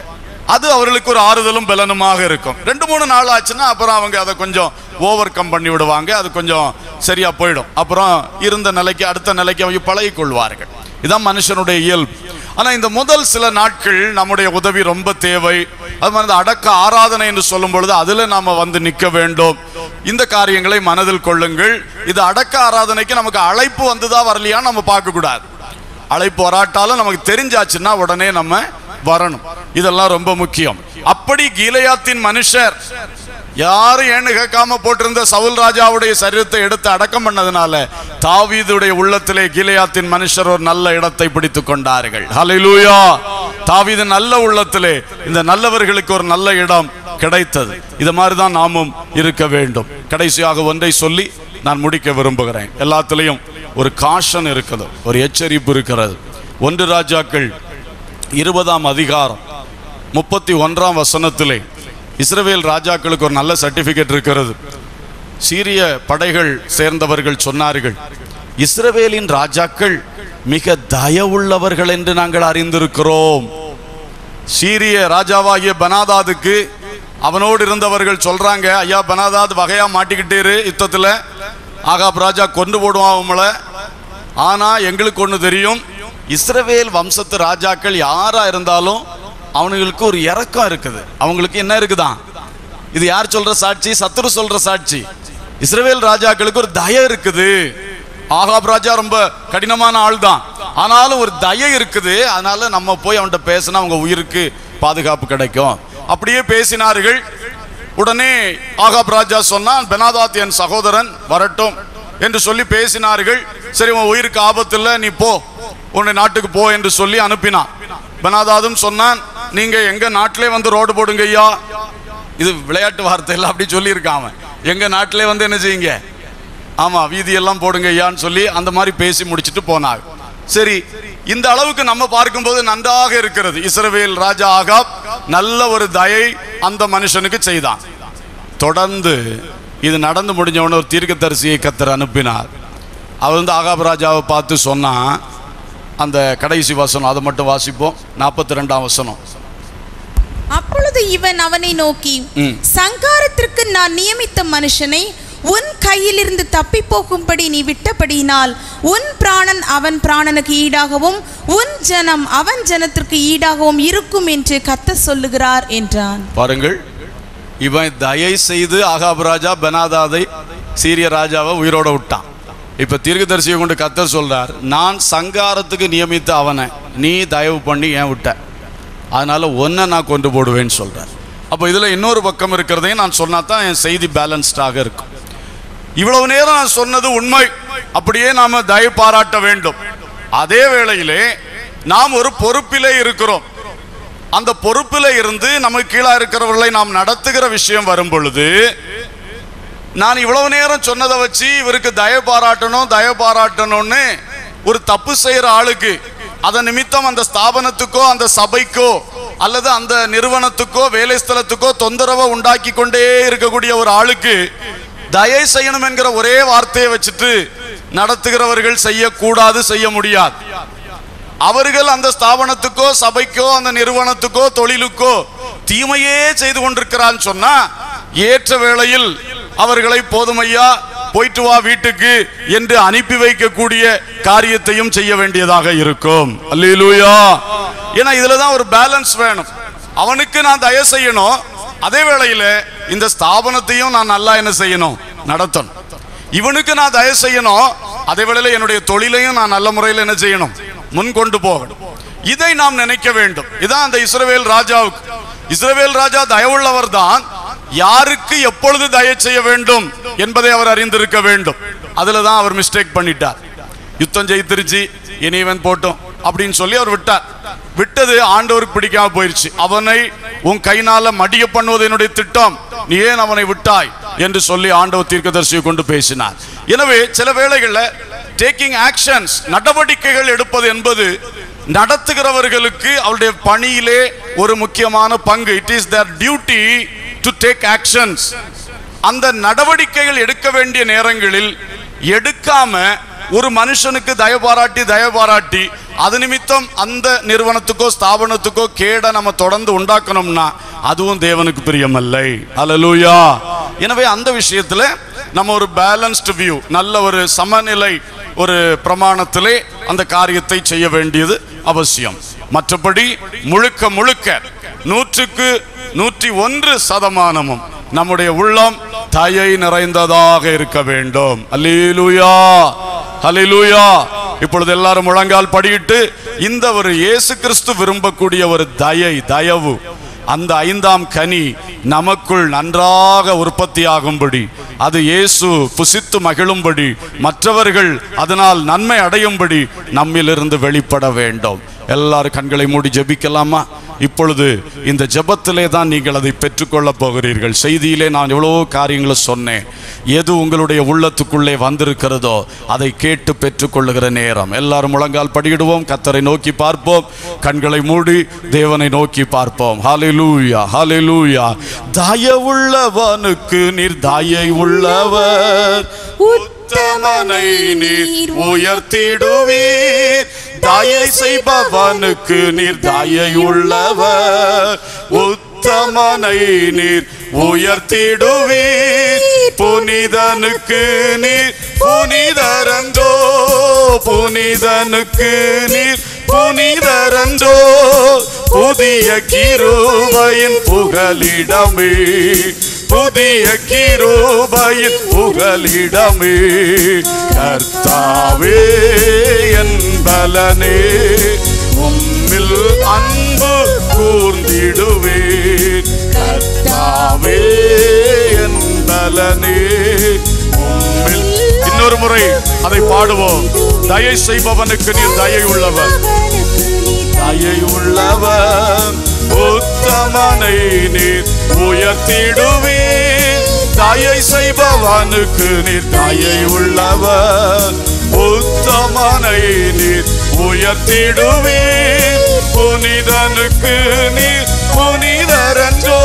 அது அவர்களுக்கு ஒரு ஆறுதலும் பலனுமாக இருக்கும். 2-3 நாள் ஆச்சுன்னா அப்புறம் அவங்க அதை கொஞ்சம் ஓவர் கம் பண்ணி விடுவாங்க. அது கொஞ்சம் சரியா போயிடும். அப்புறம் இருந்த நிலைக்கு அடுத்த நிலைக்கு அவங்க பழகி கொள்வார்கள். இதுதான் மனுஷனுடைய இயல்பு. ஆனா இந்த முதல் சில நாட்கள் நம்முடைய உதவி ரொம்ப தேவை. அது மாதிரி அடக்க ஆராதனை என்று சொல்லும் பொழுது அதுல நாம வந்து நிற்க வேண்டும். இந்த காரியங்களை மனதில் கொள்ளுங்கள். இது அடக்க ஆராதனைக்கு நமக்கு அழைப்பு வந்துதா வரலையான்னு நம்ம பார்க்க கூடாது. அழைப்பு வராட்டாலும் நமக்கு தெரிஞ்சாச்சுன்னா உடனே நம்ம வரணும். இதெல்லாம் ரொம்ப முக்கியம். அப்படி கீலேயாத்தின் மனுஷர் யாரும் ஏன்னு கேட்காம போட்டிருந்த சவுல் ராஜாவுடைய சரீரத்தை எடுத்து அடக்கம் பண்ணதுனால தாவீதுடைய உள்ளத்திலே கீலேயாத்தின் மனுஷர் ஒரு நல்ல இடத்தை பிடித்துக் கொண்டார்கள். ஹல்லேலூயா. தாவீது நல்ல உள்ளத்திலே இந்த நல்லவர்களுக்கு ஒரு நல்ல இடம் கிடைத்தது. இது மாதிரிதான் நாமும் இருக்க வேண்டும். கடைசியாக ஒன்றை சொல்லி நான் முடிக்க விரும்புகிறேன். எல்லாத்திலையும் ஒரு காஷன் இருக்குது, ஒரு எச்சரிப்பு இருக்கிறது. 1 ராஜாக்கள் 20ஆம் அதிகாரம் 31ஆம் வசனத்திலே இஸ்ரவேல் ராஜாக்களுக்கு ஒரு நல்ல சர்டிபிகேட் இருக்கிறது. சீரிய படைகள் சேர்ந்தவர்கள் சொன்னார்கள், இஸ்ரவேலின் ராஜாக்கள் மிக தயவுள்ளவர்கள் என்று நாங்கள் அறிந்திருக்கிறோம். சீரிய ராஜாவாகிய பெனாதாதுக்கு அவனோடு இருந்தவர்கள் சொல்றாங்க, ஐயா பெனாதாத் வகையா மாட்டிக்கிட்டே யுத்தத்துல, ஆகாப் ராஜா கொண்டு போடுவான் அவங்கள. ஆனா எங்களுக்கு ஒண்ணு தெரியும், இஸ்ரவேல் வம்சத்து ராஜாக்கள் யாரா இருந்தாலும் அவனுங்களுக்கு ஒரு இரக்கம் இருக்குது. அவங்களுக்கு என்ன இருக்குதான்? இது யார் சொல்ற சாட்சி? சத்துரு சொல்ற சாட்சி. இஸ்ரவேல் ராஜாக்களுக்கு ஒரு தயை இருக்குது. ஆகாப் ராஜா ரொம்ப கடினமான ஆள் தான், ஆனாலும் ஒரு தயை இருக்குது. அதனால நம்ம போய் அவன்கிட்ட பேசினா அவங்க உயிருக்கு பாதுகாப்பு கிடைக்கும். அப்படியே பேசினார்கள். உடனே ஆகாப் ராஜா சொன்னான், பெனாதாத் என் சகோதரன் வரட்டும் என்று சொல்லி பேசினார்கள். சரி, உன் உயிருக்கு ஆபத்து இல்லை, நீ போ, உன்னை நாட்டுக்கு போ என்று சொல்லி அனுப்பினான். பெனாதாதும் சொன்னான், நீங்க எங்க நாட்டிலே வந்து ரோடு போடுங்க ஐயா. இது விளையாட்டு வார்த்தை எல்லாம் அப்படி சொல்லி இருக்காம, எங்க நாட்டிலே வந்து என்ன செய்யுங்க, ஆமா வீதியெல்லாம் போடுங்க ஐயான்னு சொல்லி அந்த மாதிரி பேசி முடிச்சுட்டு போனாங்க. சரி, இந்த அளவுக்கு நம்ம பார்க்கும்போது நன்றாக இருக்கிறது. இஸ்ரவேல் ராஜா ஆகாப் நல்ல ஒரு தயை அந்த மனுஷனுக்கு செய்தான். தொடர்ந்து இது நடந்து முடிஞ்சவன ஒரு தீர்க்கதரிசியை கர்த்தர் அனுப்பினார். அவர் வந்து ஆகாப் ராஜாவை பார்த்து சொன்னா, அந்த கடைசி வசனம் அதை மட்டும் வாசிப்போம், 42ஆம் வசனம். அப்பொழுது இவன் அவனை நோக்கி, சங்காரத்திற்கு நான் நியமித்த மனுஷனை உன் கையிலிருந்து தப்பி போகும்படி நீ விட்டபடியினால் உன் பிராணன் அவன் பிராணனுக்கு ஈடாகவும் உன் ஜனம் அவன் ஜனத்திற்கு ஈடாகவும் இருக்கும் என்று கர்த்தர் சொல்லுகிறார் என்றான். பாருங்கள், இவன் தயை செய்து ஆகாப் ராஜா பெனாதாதை சீரிய ராஜாவை உயிரோட விட்டான். இப்ப தீர்க்கதரிசியை கொண்டு கர்த்தர் சொல்றார், நான் சங்காரத்துக்கு நியமித்த அவனை நீ தயவு பண்ணி ஏன் விட்ட, அதனால ஒன்ன நான் கொண்டு போடுவேன்னு சொல்றார். அப்போ இதில் இன்னொரு பக்கம் இருக்கிறதையும் நான் சொன்னா தான் என் செய்தி பேலன்ஸ்டாக இருக்கும். இவ்வளவு நேரம் நான் சொன்னது உண்மை, அப்படியே நாம தயவு பாராட்ட வேண்டும். அதே வேளையிலே நாம் ஒரு பொறுப்பிலே இருக்கிறோம். அந்த பொறுப்பிலே இருந்து நமக்கு கீழே இருக்கிறவர்களை நாம் நடத்துகிற விஷயம் வரும் பொழுது, நான் இவ்வளவு நேரம் சொன்னதை வச்சு இவருக்கு தயவு பாராட்டணும்னு ஒரு தப்பு செய்யற ஆளுக்கு அதன் நிமித்தம் அந்த ஸ்தாபனத்துக்கோ அந்த சபைக்கோ அல்லது அந்த நிறுவனத்துக்கோ வேலை ஸ்தலத்துக்கோ தொந்தரவை உண்டாக்கி கொண்டே இருக்கக்கூடிய ஒரு ஆளுக்கு தயை செய்யணும் என்கிற ஒரே வார்த்தையை வச்சுட்டு நடத்துகிறவர்கள் செய்யக்கூடாது, செய்ய முடியாது. அவர்கள் அந்த ஸ்தாபனத்துக்கோ சபைக்கோ அந்த நிறுவனத்துக்கோ தொழிலுக்கோ தீமையே செய்து கொண்டிருக்கிறான்னு சொன்னா ஏற்ற வேளையில் அவர்களை போதுமையா போயிட்டு வா வீட்டுக்கு என்று அனுப்பி வைக்கக்கூடிய காரியத்தையும் செய்ய வேண்டியதாக இருக்கும். அல்லேலூயா. ஏன்னா இதுலதான் ஒரு பேலன்ஸ் வேணும். அவனுக்கு நான் தயவு செய்யணும், அதே வேளையில இந்த ஸ்தாபனத்தையும் நான் நல்லா என்ன செய்யணும், நடத்தணும். இவனுக்கு நான் தயவு செய்யணும், அதே வேளையில என்னுடைய தொழிலையும் நான் நல்ல முறையில் என்ன செய்யணும், முன் கொண்டு போகணும். இதை நாம் நினைக்க வேண்டும். இதான் அந்த இஸ்ரவேல் ராஜாவுக்கு. இஸ்ரவேல் ராஜா தயவுள்ளவர் தான். யாருக்கு எப்பொழுது தயை செய்ய வேண்டும் என்பதை அவர் அறிந்திருக்க வேண்டும். அதுலதான் அவர் மிஸ்டேக் பண்ணிட்டார். யுத்தம் ஜெயித்திருச்சு, இனிவன் போட்டோம் அப்படின்னு சொல்லி அவர் விட்டார். விட்டது ஆண்டவருக்கு பிடிக்காம போயிருச்சு. அவனை உன் கைனால மடிய பண்ணுவது என்னுடைய திட்டம், நீ ஏன் அவனை விட்டாய் என்று சொல்லி ஆண்டவர் தீர்க்கதரிசியை கொண்டு பேசினார். எனவே சில வேளைகளில் டேக்கிங் ஆக்ஷன்ஸ், நடவடிக்கைகள் எடுப்பது என்பது நடத்துகிறவர்களுக்கு அவருடைய பணியிலே ஒரு முக்கியமான பங்கு. It is their duty to take actions. அந்த நடவடிக்கைகள் எடுக்க வேண்டிய நேரங்களில் எடுக்காம ஒரு மனுஷனுக்கு தயவு பாராட்டி அது நிமித்தம் அந்த நிறுவனத்துக்கோ ஸ்தாபனத்துக்கோ கேட நம்ம தொடர்ந்து உண்டாக்கணும்னா அதுவும் தேவனுக்கு பிரியமில்லை. அல்லேலூயா. எனவே அந்த விஷயத்துல நம்ம ஒரு பேலன்ஸ்டு வியூ, நல்ல ஒரு சமநிலை, ஒரு பிரமாணத்திலே அந்த காரியத்தை செய்ய வேண்டியது அவசியம். மற்றபடி முழுக்க 100% நம்முடைய உள்ளம் தயை நிறைந்ததாக இருக்க வேண்டும். அல்லேலூயா, அல்லேலூயா. இப்பொழுது எல்லாரும் முழங்கால் படியிட்டு இந்த ஒரு இயேசு கிறிஸ்து விரும்பக்கூடிய ஒரு தயவு, அந்த 5ஆம் கனி நமக்குள் நன்றாக உற்பத்தி ஆகும்படி, அது இயேசு புசித்து மகிழும்படி, மற்றவர்கள் அதனால் நன்மை அடையும்படி நம்மிலிருந்து வெளிப்பட வேண்டும். எல்லாரும் கண்களை மூடி ஜெபிக்கலாமா? இப்பொழுது இந்த ஜெபத்திலே தான் நீங்கள் அதை பெற்றுக்கொள்ள போகிறீர்கள். செய்தியிலே நான் எவ்வளவோ காரியங்களை சொன்னேன். எது உங்களுடைய உள்ளத்துக்குள்ளே வந்திருக்கிறதோ அதை கேட்டு பெற்றுக்கொள்ளுகிற நேரம். எல்லாரும் முழங்கால் படியிடுவோம், கர்த்தரை நோக்கி பார்ப்போம், கண்களை மூடி தேவனை நோக்கி பார்ப்போம். ஹல்லேலூயா, ஹல்லேலூயா. தயவுள்ளவனுக்கு நீர் தயை உள்ளவர், உத்தமனை நீர் உயர்த்திடுவீர். தயை செய்பவனுக்கு நீர் தயை உள்ளவர், உத்தமனை நீர் உயர்த்திடுவீர். புனிதனுக்கு நீர் புனிதரன்றோ, புனிதனுக்கு நீர் புனிதரன்றோ. புதிய கிருபையின் புகலிடமே, புதிய கிருபையின் புகலிடமே. கர்த்தாவே என் பலனே, உம்மில் அன்பு கூர்ந்திடுவேன். கர்த்தாவே என் பலனே, உம்மில். இன்னொரு முறை அதை பாடுவோம். தயை செய்பவனுக்கு நீர் தயை உள்ளவர், தயை உள்ளவர். உத்தமனை நீர் உயர்த்திடுவீர். தயை செய்பவனுக்கு நீர் தயை உள்ளவர், உத்தமனை நீர் உயர்த்திடுவீர். புனிதனுக்கு நீர் புனிதரன்றோ,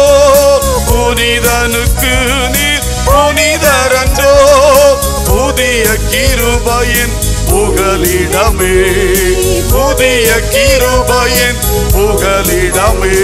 புனிதனுக்கு நீர் புனிதரன்றோ. புதிய கிருபையின் புகலிடமே, புதிய கிருபையின் புகலிடமே.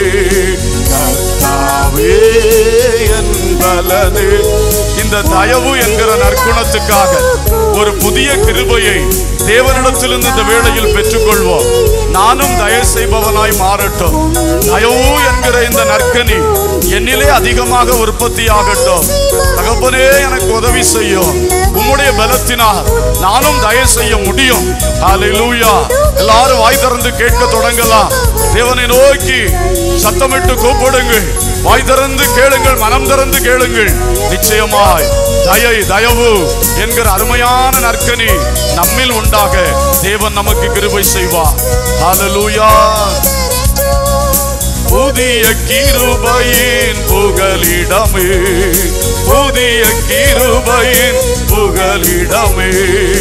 கர்த்தாவே என் பலனே. இந்த தயவு என்கிற நற்குணத்துக்காக ஒரு புதிய கிருபையை தேவனிடத்திலிருந்து இந்த வேளையில் பெற்றுக்கொள்வோம். நானும் தயவு செய்பவனாய் மாறட்டும். தயவு என்கிற இந்த நற்கனி என்னிலே அதிகமாக உற்பத்தி ஆகட்டும். தகப்பனே எனக்கு உதவி செய்யும். உம்முடைய பலத்தினால் நானும் தயவு செய்ய முடியும். ஹல்லேலூயா. எல்லாரும் வாய் திறந்து கேட்க தொடங்கலாம். தேவனை நோக்கி சத்தமிட்டு கூப்பிடுங்கள், வாய் திறந்து கேளுங்கள், மனம் திறந்து கேளுங்கள். நிச்சயமாய் தயவு என்கிற அருமையான நற்கனி நம்மில் உண்டாக தேவன் நமக்கு கிருபை செய்வார். ஹல்லேலூயா. புதிய கிருபையின் புகலிடமே, புதிய கிருபையின் புகலிடமே,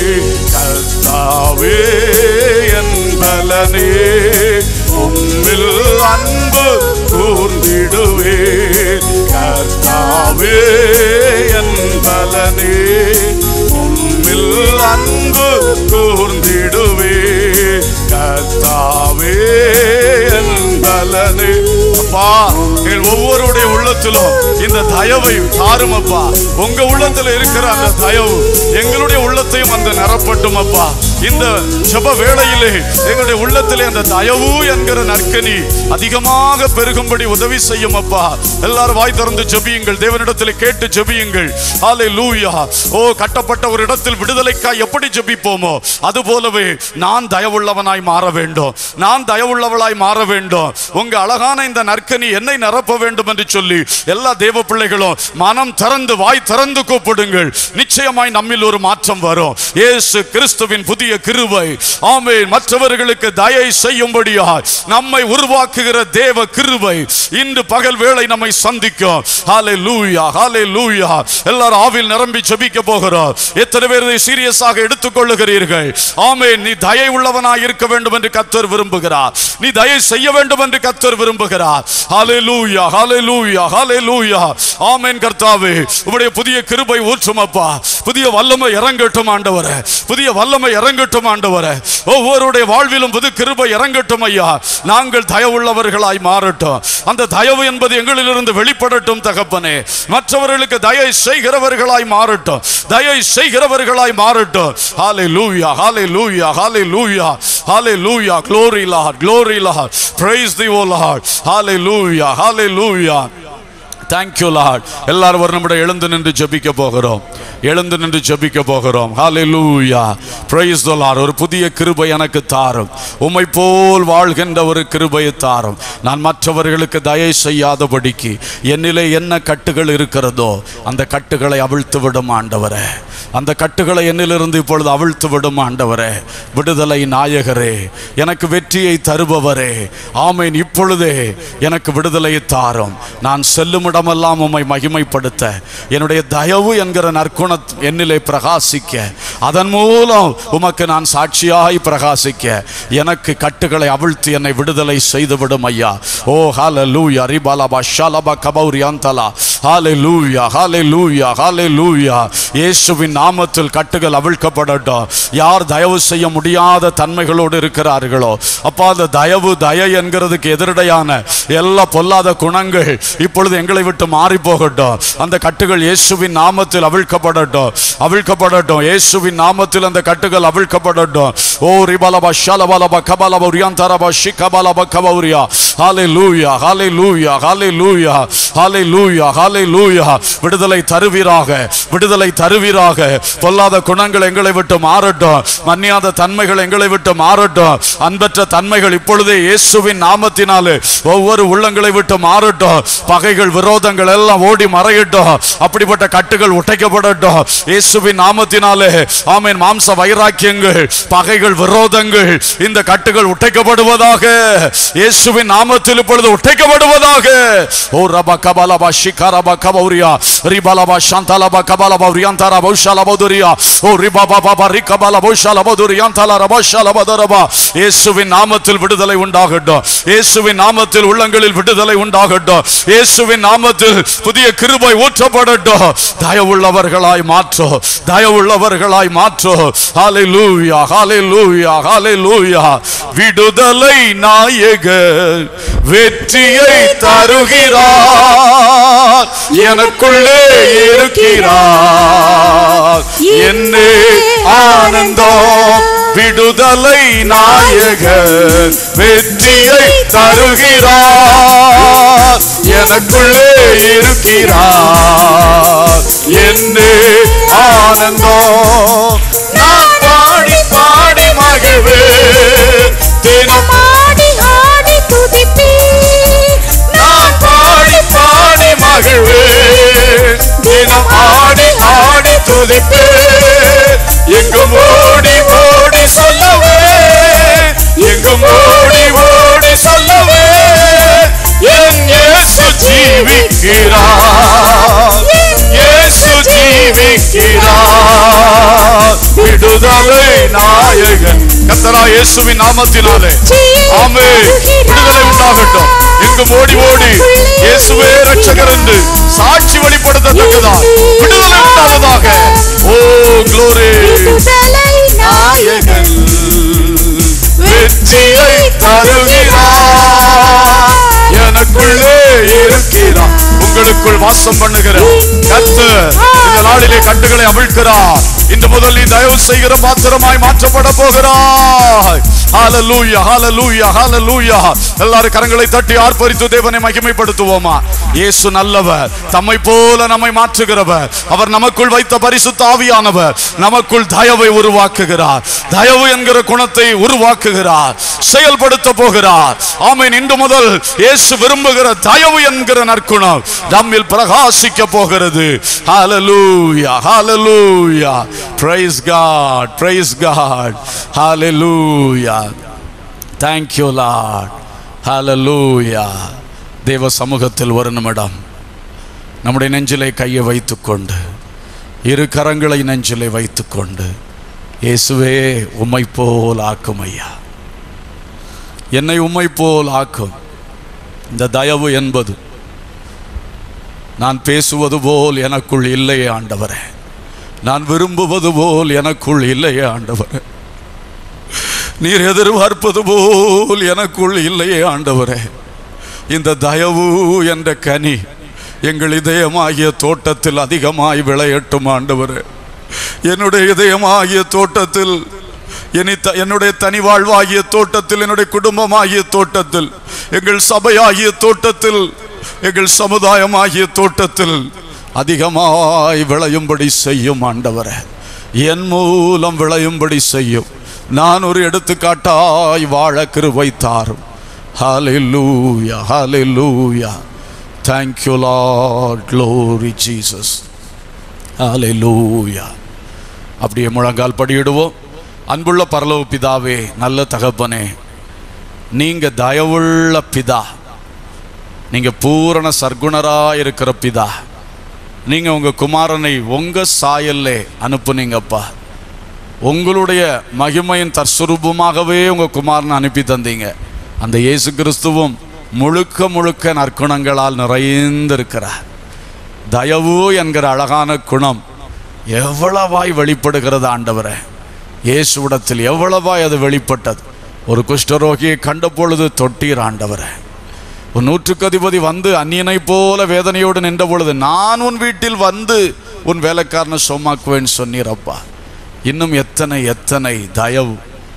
கர்த்தாவே என் பலனே, உம்மில் அன்பு கூர்ந்திடுவேன். கர்த்தாவே என் பலனே, உம்மில் அன்பு கூர்ந்திடுவேன். கர்த்தாவே என் பலனே. அப்பா, எங்கள் ஒவ்வொருடைய உள்ளத்திலும் இந்த தயவை தாரும் அப்பா. உங்க உள்ளத்தில் இருக்கிற அந்த தயவு எங்களுடைய உள்ளத்தையும் அந்த நிரப்பட்டும் அப்பா. இந்த ஜெப வேளையிலே எங்களுடைய உள்ளத்திலே அந்த தயவு என்கிற நற்கனி அதிகமாக பெருகும்படி உதவி செய்யும் அப்பா. எல்லாரும் வாய் திறந்து ஜெபியுங்கள், தேவனிடத்தில் கேட்டு ஜெபியுங்கள். ஹல்லேலூயா. ஓ, கட்டப்பட்ட ஒரு இடத்தில் விடுதலைக்காய் எப்படி ஜெபிப்போமோ அது போலவே நான் தயவுள்ளவனாய் மாற வேண்டும், நான் தயவுள்ளவளாய் மாற வேண்டும். உங்க அழகான இந்த நற்கனி என்னை நிரப்ப வேண்டும் என்று சொல்லி எல்லா தேவ பிள்ளைகளும் மனம் திறந்து வாய் திறந்து கூப்பிடுங்கள். நிச்சயமாய் நம்மில் ஒரு மாற்றம் வரும். இயேசு கிறிஸ்துவின் புதிய கிருபை, ஆமென், மற்றவர்களுக்கு தயை செய்யும்படியாய் நம்மை உருவாக்குகிற தேவ கிருபை இன்று பகல் வேளை நம்மை சந்திக்கும். ஹல்லேலூயா, ஹல்லேலூயா. எல்லாரும் ஆவியில் நிரம்பி ஜெபிக்க போகிறோம். எத்தனை பேர் இதை சீரியஸாக எடுத்துக்கொள்ளுகிறீர்கள்? ஆமென். நீ தயை உள்ளவனாய் இருக்க வேண்டும் என்று கர்த்தர் விரும்புகிறார். நீ தயை செய்ய வேண்டும் என்று கர்த்தர் விரும்புகிறார். ஹல்லேலூயா, ஹல்லேலூயா, ஹல்லேலூயா. ஆமென். கர்த்தாவே, உம்முடைய புதிய கிருபை ஊற்றும் அப்பா. புதிய வல்லமை இறங்கட்டும் ஆண்டவரே, புதிய வல்லமை இறங்கட்டும் ஆண்டவரே. ஒவ்வொருடைய வாழ்விலும் புது கிருபை இறங்கட்டும் ஐயா. நாங்கள் தயவுள்ளவர்களாய் மாறட்டும். அந்த தயவு என்பது எங்களிலிருந்து வெளிப்படட்டும் தகப்பனே. மற்றவர்களுக்கு தயை செய்கிறவர்களாய் மாறட்டும், தயை செய்கிறவர்களாய் மாறட்டும். ஹல்லேலூயா, ஹல்லேலூயா, ஹல்லேலூயா, ஹல்லேலூயா. Glory Lord, glory Lord. Praise thee O Lord. Hallelujah, hallelujah. Thank you Lord. எல்லாரும் ஒரு நிமிடம் எழுந்து நின்று ஜெபிக்க போகிறோம், எழுந்து நின்று ஜெபிக்க போகிறோம். ஹல்லேலூயா. Praise the Lord. ஒரு புதிய கிருபை எனக்கு தாரும், உம்மை போல் வாழ்கின்ற ஒரு கிருபையை தாரும். நான் மற்றவர்களுக்கு தயை செய்யாதபடிக்கு என்னிலே என்ன கட்டுகள் இருக்கிறதோ அந்த கட்டுகளை அவிழ்த்து விடும் ஆண்டவரே. அந்த கட்டுகளை என்னிலிருந்து இப்பொழுது அவிழ்த்து விடும் ஆண்டவரே. விடுதலை நாயகரே, எனக்கு வெற்றியை தருபவரே, ஆமென். இப்பொழுதே எனக்கு விடுதலையை தாரும். நான் செல்லும் இடமெல்லாம் உம்மை மகிமைப்படுத்த, என்னுடைய தயவு என்கிற நற்குணம் என்னிலே பிரகாசிக்க, அதன் மூலம் உமக்கு நான் சாட்சியாய் பிரகாசிக்க எனக்கு கட்டுகளை அவிழ்த்து என்னை விடுதலை செய்துவிடும் ஐயா. ஓ ஹல்லேலூயா. ரிபலபா ஷலபா கபௌரியாந்தலா. ஹல்லேலூயா, ஹல்லேலூயா, ஹல்லேலூயா. இயேசுவின் நாமத்தில் கட்டுகள் அவிழ்க்கப்படட்டும். யார் தயவு செய்ய முடியாத தன்மைகளோடு இருக்கிறார்களோ அப்பா, அந்த தயவு தயை என்கிறதுக்கு எதிரடையான எல்லா பொல்லாத குணங்கள் இப்பொழுது எங்களை விட்டு மாறி போகட்டும். அந்த கட்டுகள் இயேசுவின் நாமத்தில் அவிழ்க்கப்படட்டும், அவிழ்க்கப்படட்டும். இயேசுவின் நாமத்தில் அந்த கட்டுகள் அவிழ்க்கப்படட்டும். ஓ ரிபலபா ஷலபலபா கபலபா உரியாந்தரபா ஷிகபலபா கபௌரியா. ஹல்லேலூயா, ஹல்லேலூயா, ஹல்லேலூயா, ஹல்லேலூயா, ஹல்லேலூயா. விடுதலை தருவீராக, விடுதலை தருவீராக. பொல்லாத குணங்கள் எங்களை விட்டு மாறட்டும், மன்னியாத தன்மைகள் எங்களை விட்டு மாறட்டும். அன்பற்ற தன்மைகள் இப்பொழுதே இயேசுவின் நாமத்தினாலே ஒவ்வொரு உள்ளங்களை விட்டு மாறட்டும். பகைகள் விரோதங்கள் எல்லாம் ஓடி மறையட்டும். அப்படிப்பட்ட கட்டுகள் உடைக்கப்படட்டும் இயேசுவின் நாமத்தினாலே. ஆமென். மாம்ச வைராக்கியங்கள், பகைகள், விரோதங்கள், இந்த கட்டுகள் உடைக்கப்படுவதாக இயேசுவின் நாமத்தில் இப்பொழுது உடைக்கப்படுவதாக. ஓ ரபா கபலபா ஷிகரபா கபௌரியா ரிபலபா ஷாந்தலபா கபலபா உரியாந்தரா பௌஷலபதுரியா. ஓ ரிபபா பபா ரிகபலா பௌஷலபதுரியாந்தலா ரபஷலபதரபா. இயேசுவின் நாமத்தில் விடுதலை உண்டாகட்டும். இயேசுவின் நாமத்தில் உள்ளங்களில் விடுதலை உண்டாகட்டும். இயேசுவின் நாமத்தில் புதிய கிருபை ஊற்றப்படட்டும். தயவுள்ளவர்களாய் மாற்றோ, தயவுள்ளவர்களாய் மாற்றோ. ஹல்லேலூயா, ஹல்லேலூயா, ஹல்லேலூயா. விடுதலை நாயகர் வெற்றியை தருகிறார், எனக்குள்ளே இருக்கிறார், என்னே ஆனந்தம். விடுதலை நாயகர் வெற்றியை தருகிறார், எனக்குள்ளே இருக்கிறார், என்னே ஆனந்தம். நான் பாடி பாடி மகிழ்வேன், தினம் ஆடி ஆடி ஜீவிக்கிறார், இயேசு ஜீவிக்கிறார், விடுதலை நாயகன். கர்த்தராகிய இயேசுவின் நாமத்தினாலே ஆமென். விடுதலை உண்டாகட்டும். எங்கும் ஓடி ஓடி இயேசுவே ரட்சகர் என்று சாட்சி வெளிப்படுத்தத்தக்கதா விடுதலை உண்டாவதாக. O glory. நாயகன் வெற்றியை தருகிறார், எனக்குள்ளே இருக்கிறார். உங்களுக்குள் வாசம் பண்ணுகிற கர்த்தர் இந்த நாளிலே கட்டுகளை அவிழ்க்கிறார். இன்று முதல் நீ தயவு செய்கிற பாத்திரமாய் மாற்றப்பட போகிறாய். ஹல்லேலூயா, ஹல்லேலூயா, ஹல்லேலூயா. எல்லாரும் கரங்களை தட்டி ஆர்ப்பரித்து தேவனை மகிமைப்படுத்துவோமா? இயேசு நல்லவர், தம்மை போல நம்மை மாற்றுகிறவர். அவர் நமக்குள் வைத்த பரிசுத்த ஆவியானவர் நமக்குள் தயவை உருவாக்குகிறார். தயவு என்கிற குணத்தை உருவாக்குகிறார், செயல்படுத்த போகிறார். ஆமென். இன்று முதல் இயேசு விரும்புகிற தயவு என்கிற நற்குணம் நம்மில் பிரகாசிக்க போகிறது. ஹல்லேலூயா, ஹல்லேலூயா. Praise God, praise God. Hallelujah. Thank you Lord. Hallelujah. தேவ சமூகத்தில் ஒரு நிமிடம் நம்முடைய நெஞ்சிலே கையை வைத்துக்கொண்டு, இரு கரங்களை நெஞ்சிலே வைத்துக்கொண்டு, இயேசுவே உம்மை போல் ஆக்கும் ஐயா, என்னை உம்மை போல் ஆக்கும். இந்த தயவு என்பது நான் பேசுவது போல் எனக்குள் இல்லையே ஆண்டவரே, நான் விரும்புவது போல் எனக்குள் இல்லையே ஆண்டவரே, நீர் எதிர்பார்ப்பது போல் எனக்குள் இல்லையே ஆண்டவரே. இந்த தயவு என்ற கனி எங்கள் இதயமாகிய தோட்டத்தில் அதிகமாய் விளையட்டும் ஆண்டவரே. என்னுடைய இதயமாகிய தோட்டத்தில், என்னுடைய தனி வாழ்வாகிய தோட்டத்தில், என்னுடைய குடும்பமாகிய தோட்டத்தில், எங்கள் சபையாகிய தோட்டத்தில், எங்கள் சமுதாயமாகிய தோட்டத்தில் அதிகமாய் விளையும்படி செய்யும் ஆண்டவரே. என் மூலம் விளையும்படி செய்யும். நான் ஒரு எடுத்துக்காட்டாய் வாழ கிருபை தாரும். ஹல்லேலூயா, ஹல்லேலூயா. Thank you Lord. Glory Jesus. ஹல்லேலூயா. அப்படியே முழங்கால் படியிடுவோம். அன்புள்ள பரலோக பிதாவே, நல்ல தகப்பனே, நீங்க தயவுள்ள பிதா, நீங்க பூரண சர்க்குணராய் இருக்கிற பிதா. நீங்க உங்க குமாரனை உங்க சாயல்லே அனுப்புனீங்கப்பா. உங்களுடைய மகிமையின் தற்சுரூபமாகவே உங்க குமாரனை அனுப்பி தந்தீங்க. அந்த இயேசு கிறிஸ்துவும் முழுக்க முழுக்க நற்குணங்களால் நிறைந்திருக்கிறார். தயவு என்கிற அழகான குணம் எவ்வளவாய் வெளிப்படுகிறது ஆண்டவரே. இயேசுவிடத்தில் எவ்வளவாய் அது வெளிப்பட்டது. ஒரு குஷ்டரோகியை கண்ட பொழுது தொட்டீர் ஆண்டவரே. உன் நூற்றுக்கு அதிபதி வந்து அந்நியனை போல வேதனையோடு நின்ற பொழுது நான் உன் வீட்டில் வந்து உன் வேலைக்காரனை சொமாக்குவேன்னு சொன்னீரப்பா. இன்னும் எத்தனை எத்தனை தயவு.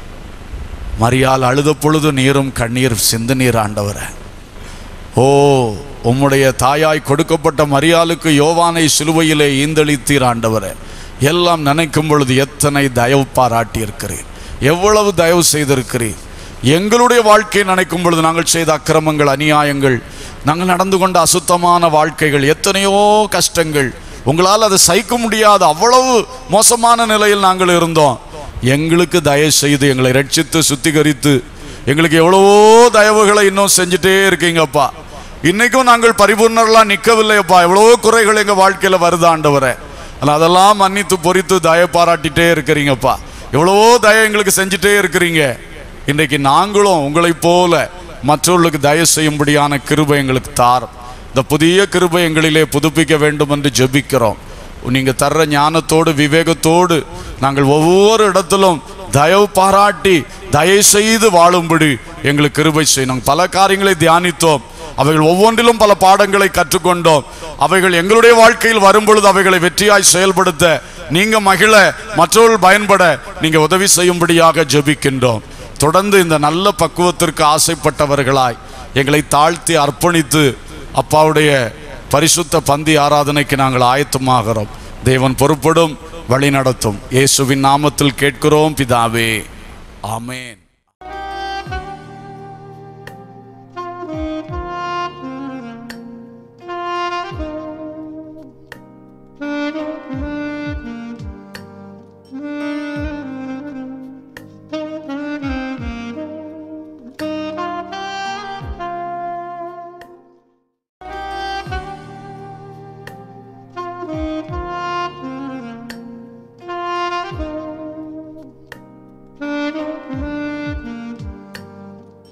மரியாள் அழுத பொழுது நீரும் கண்ணீர் சிந்துநீர் ஆண்டவரே. ஓ, உம்முடைய தாயாய் கொடுக்கப்பட்ட மரியாளுக்கு யோவானை சிலுவையிலே ஈந்தளித்தீர் ஆண்டவரே. எல்லாம் நினைக்கும் பொழுது எத்தனை தயவு பாராட்டி இருக்கிறீர், எவ்வளவு தயவு செய்திருக்கிறீர். எங்களுடைய வாழ்க்கையை நினைக்கும் பொழுது நாங்கள் செய்த அக்கிரமங்கள், அநியாயங்கள், நாங்கள் நடந்து கொண்ட அசுத்தமான வாழ்க்கைகள், எத்தனையோ கஷ்டங்கள், உங்களால் அதை சகிக்க முடியாத அவ்வளவு மோசமான நிலையில் நாங்கள் இருந்தோம். எங்களுக்கு தயவு செய்து எங்களை ரட்சித்து சுத்திகரித்து எங்களுக்கு எவ்வளவோ தயவுகளை இன்னும் செஞ்சுட்டே இருக்கீங்கப்பா. இன்னைக்கும் நாங்கள் பரிபூர்ணர்களாக நிற்கவில்லையப்பா. எவ்வளவோ குறைகள் எங்கள் வாழ்க்கையில் வருது ஆண்டவரே. ஆனால் அதெல்லாம் மன்னித்து பொறித்து தய பாராட்டிகிட்டே இருக்கிறீங்கப்பா. எவ்வளவோ தய எங்களுக்கு செஞ்சுட்டே இருக்கிறீங்க. இன்றைக்கு நாங்களும் உங்களைப் போல மற்றவர்களுக்கு தயவு செய்யும்படியான கிருபை எங்களுக்கு தாரும். இந்த புதிய கிருபை எங்களிலே புதுப்பிக்க வேண்டும் என்று ஜெபிக்கிறோம். நீங்கள் தர்ற ஞானத்தோடு விவேகத்தோடு நாங்கள் ஒவ்வொரு இடத்திலும் தயவு பாராட்டி தயவு செய்து வாழும்படி எங்களுக்கு கிருபை செய்யணும். பல காரியங்களை தியானித்தோம், அவைகள் ஒவ்வொன்றிலும் பல பாடங்களை கற்றுக்கொண்டோம். அவைகள் எங்களுடைய வாழ்க்கையில் வரும்பொழுது அவைகளை வெற்றியாய் செயல்படுத்த நீங்க மகிழ, மற்றவர்கள் பயன்பட நீங்க உதவி செய்யும்படியாக ஜெபிக்கின்றோம். தொடர்ந்து இந்த நல்ல பக்குவத்திற்கு ஆசைப்பட்டவர்களாய் எங்களை தாழ்த்தி அர்ப்பணித்து அப்பாவுடைய பரிசுத்த பந்தி ஆராதனைக்கு நாங்கள் ஆயத்தமாகிறோம். தேவன் பொறுப்படும், வழி நடத்தும். இயேசுவின் நாமத்தில் கேட்கிறோம் பிதாவே, ஆமென்.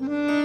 ஆமென்.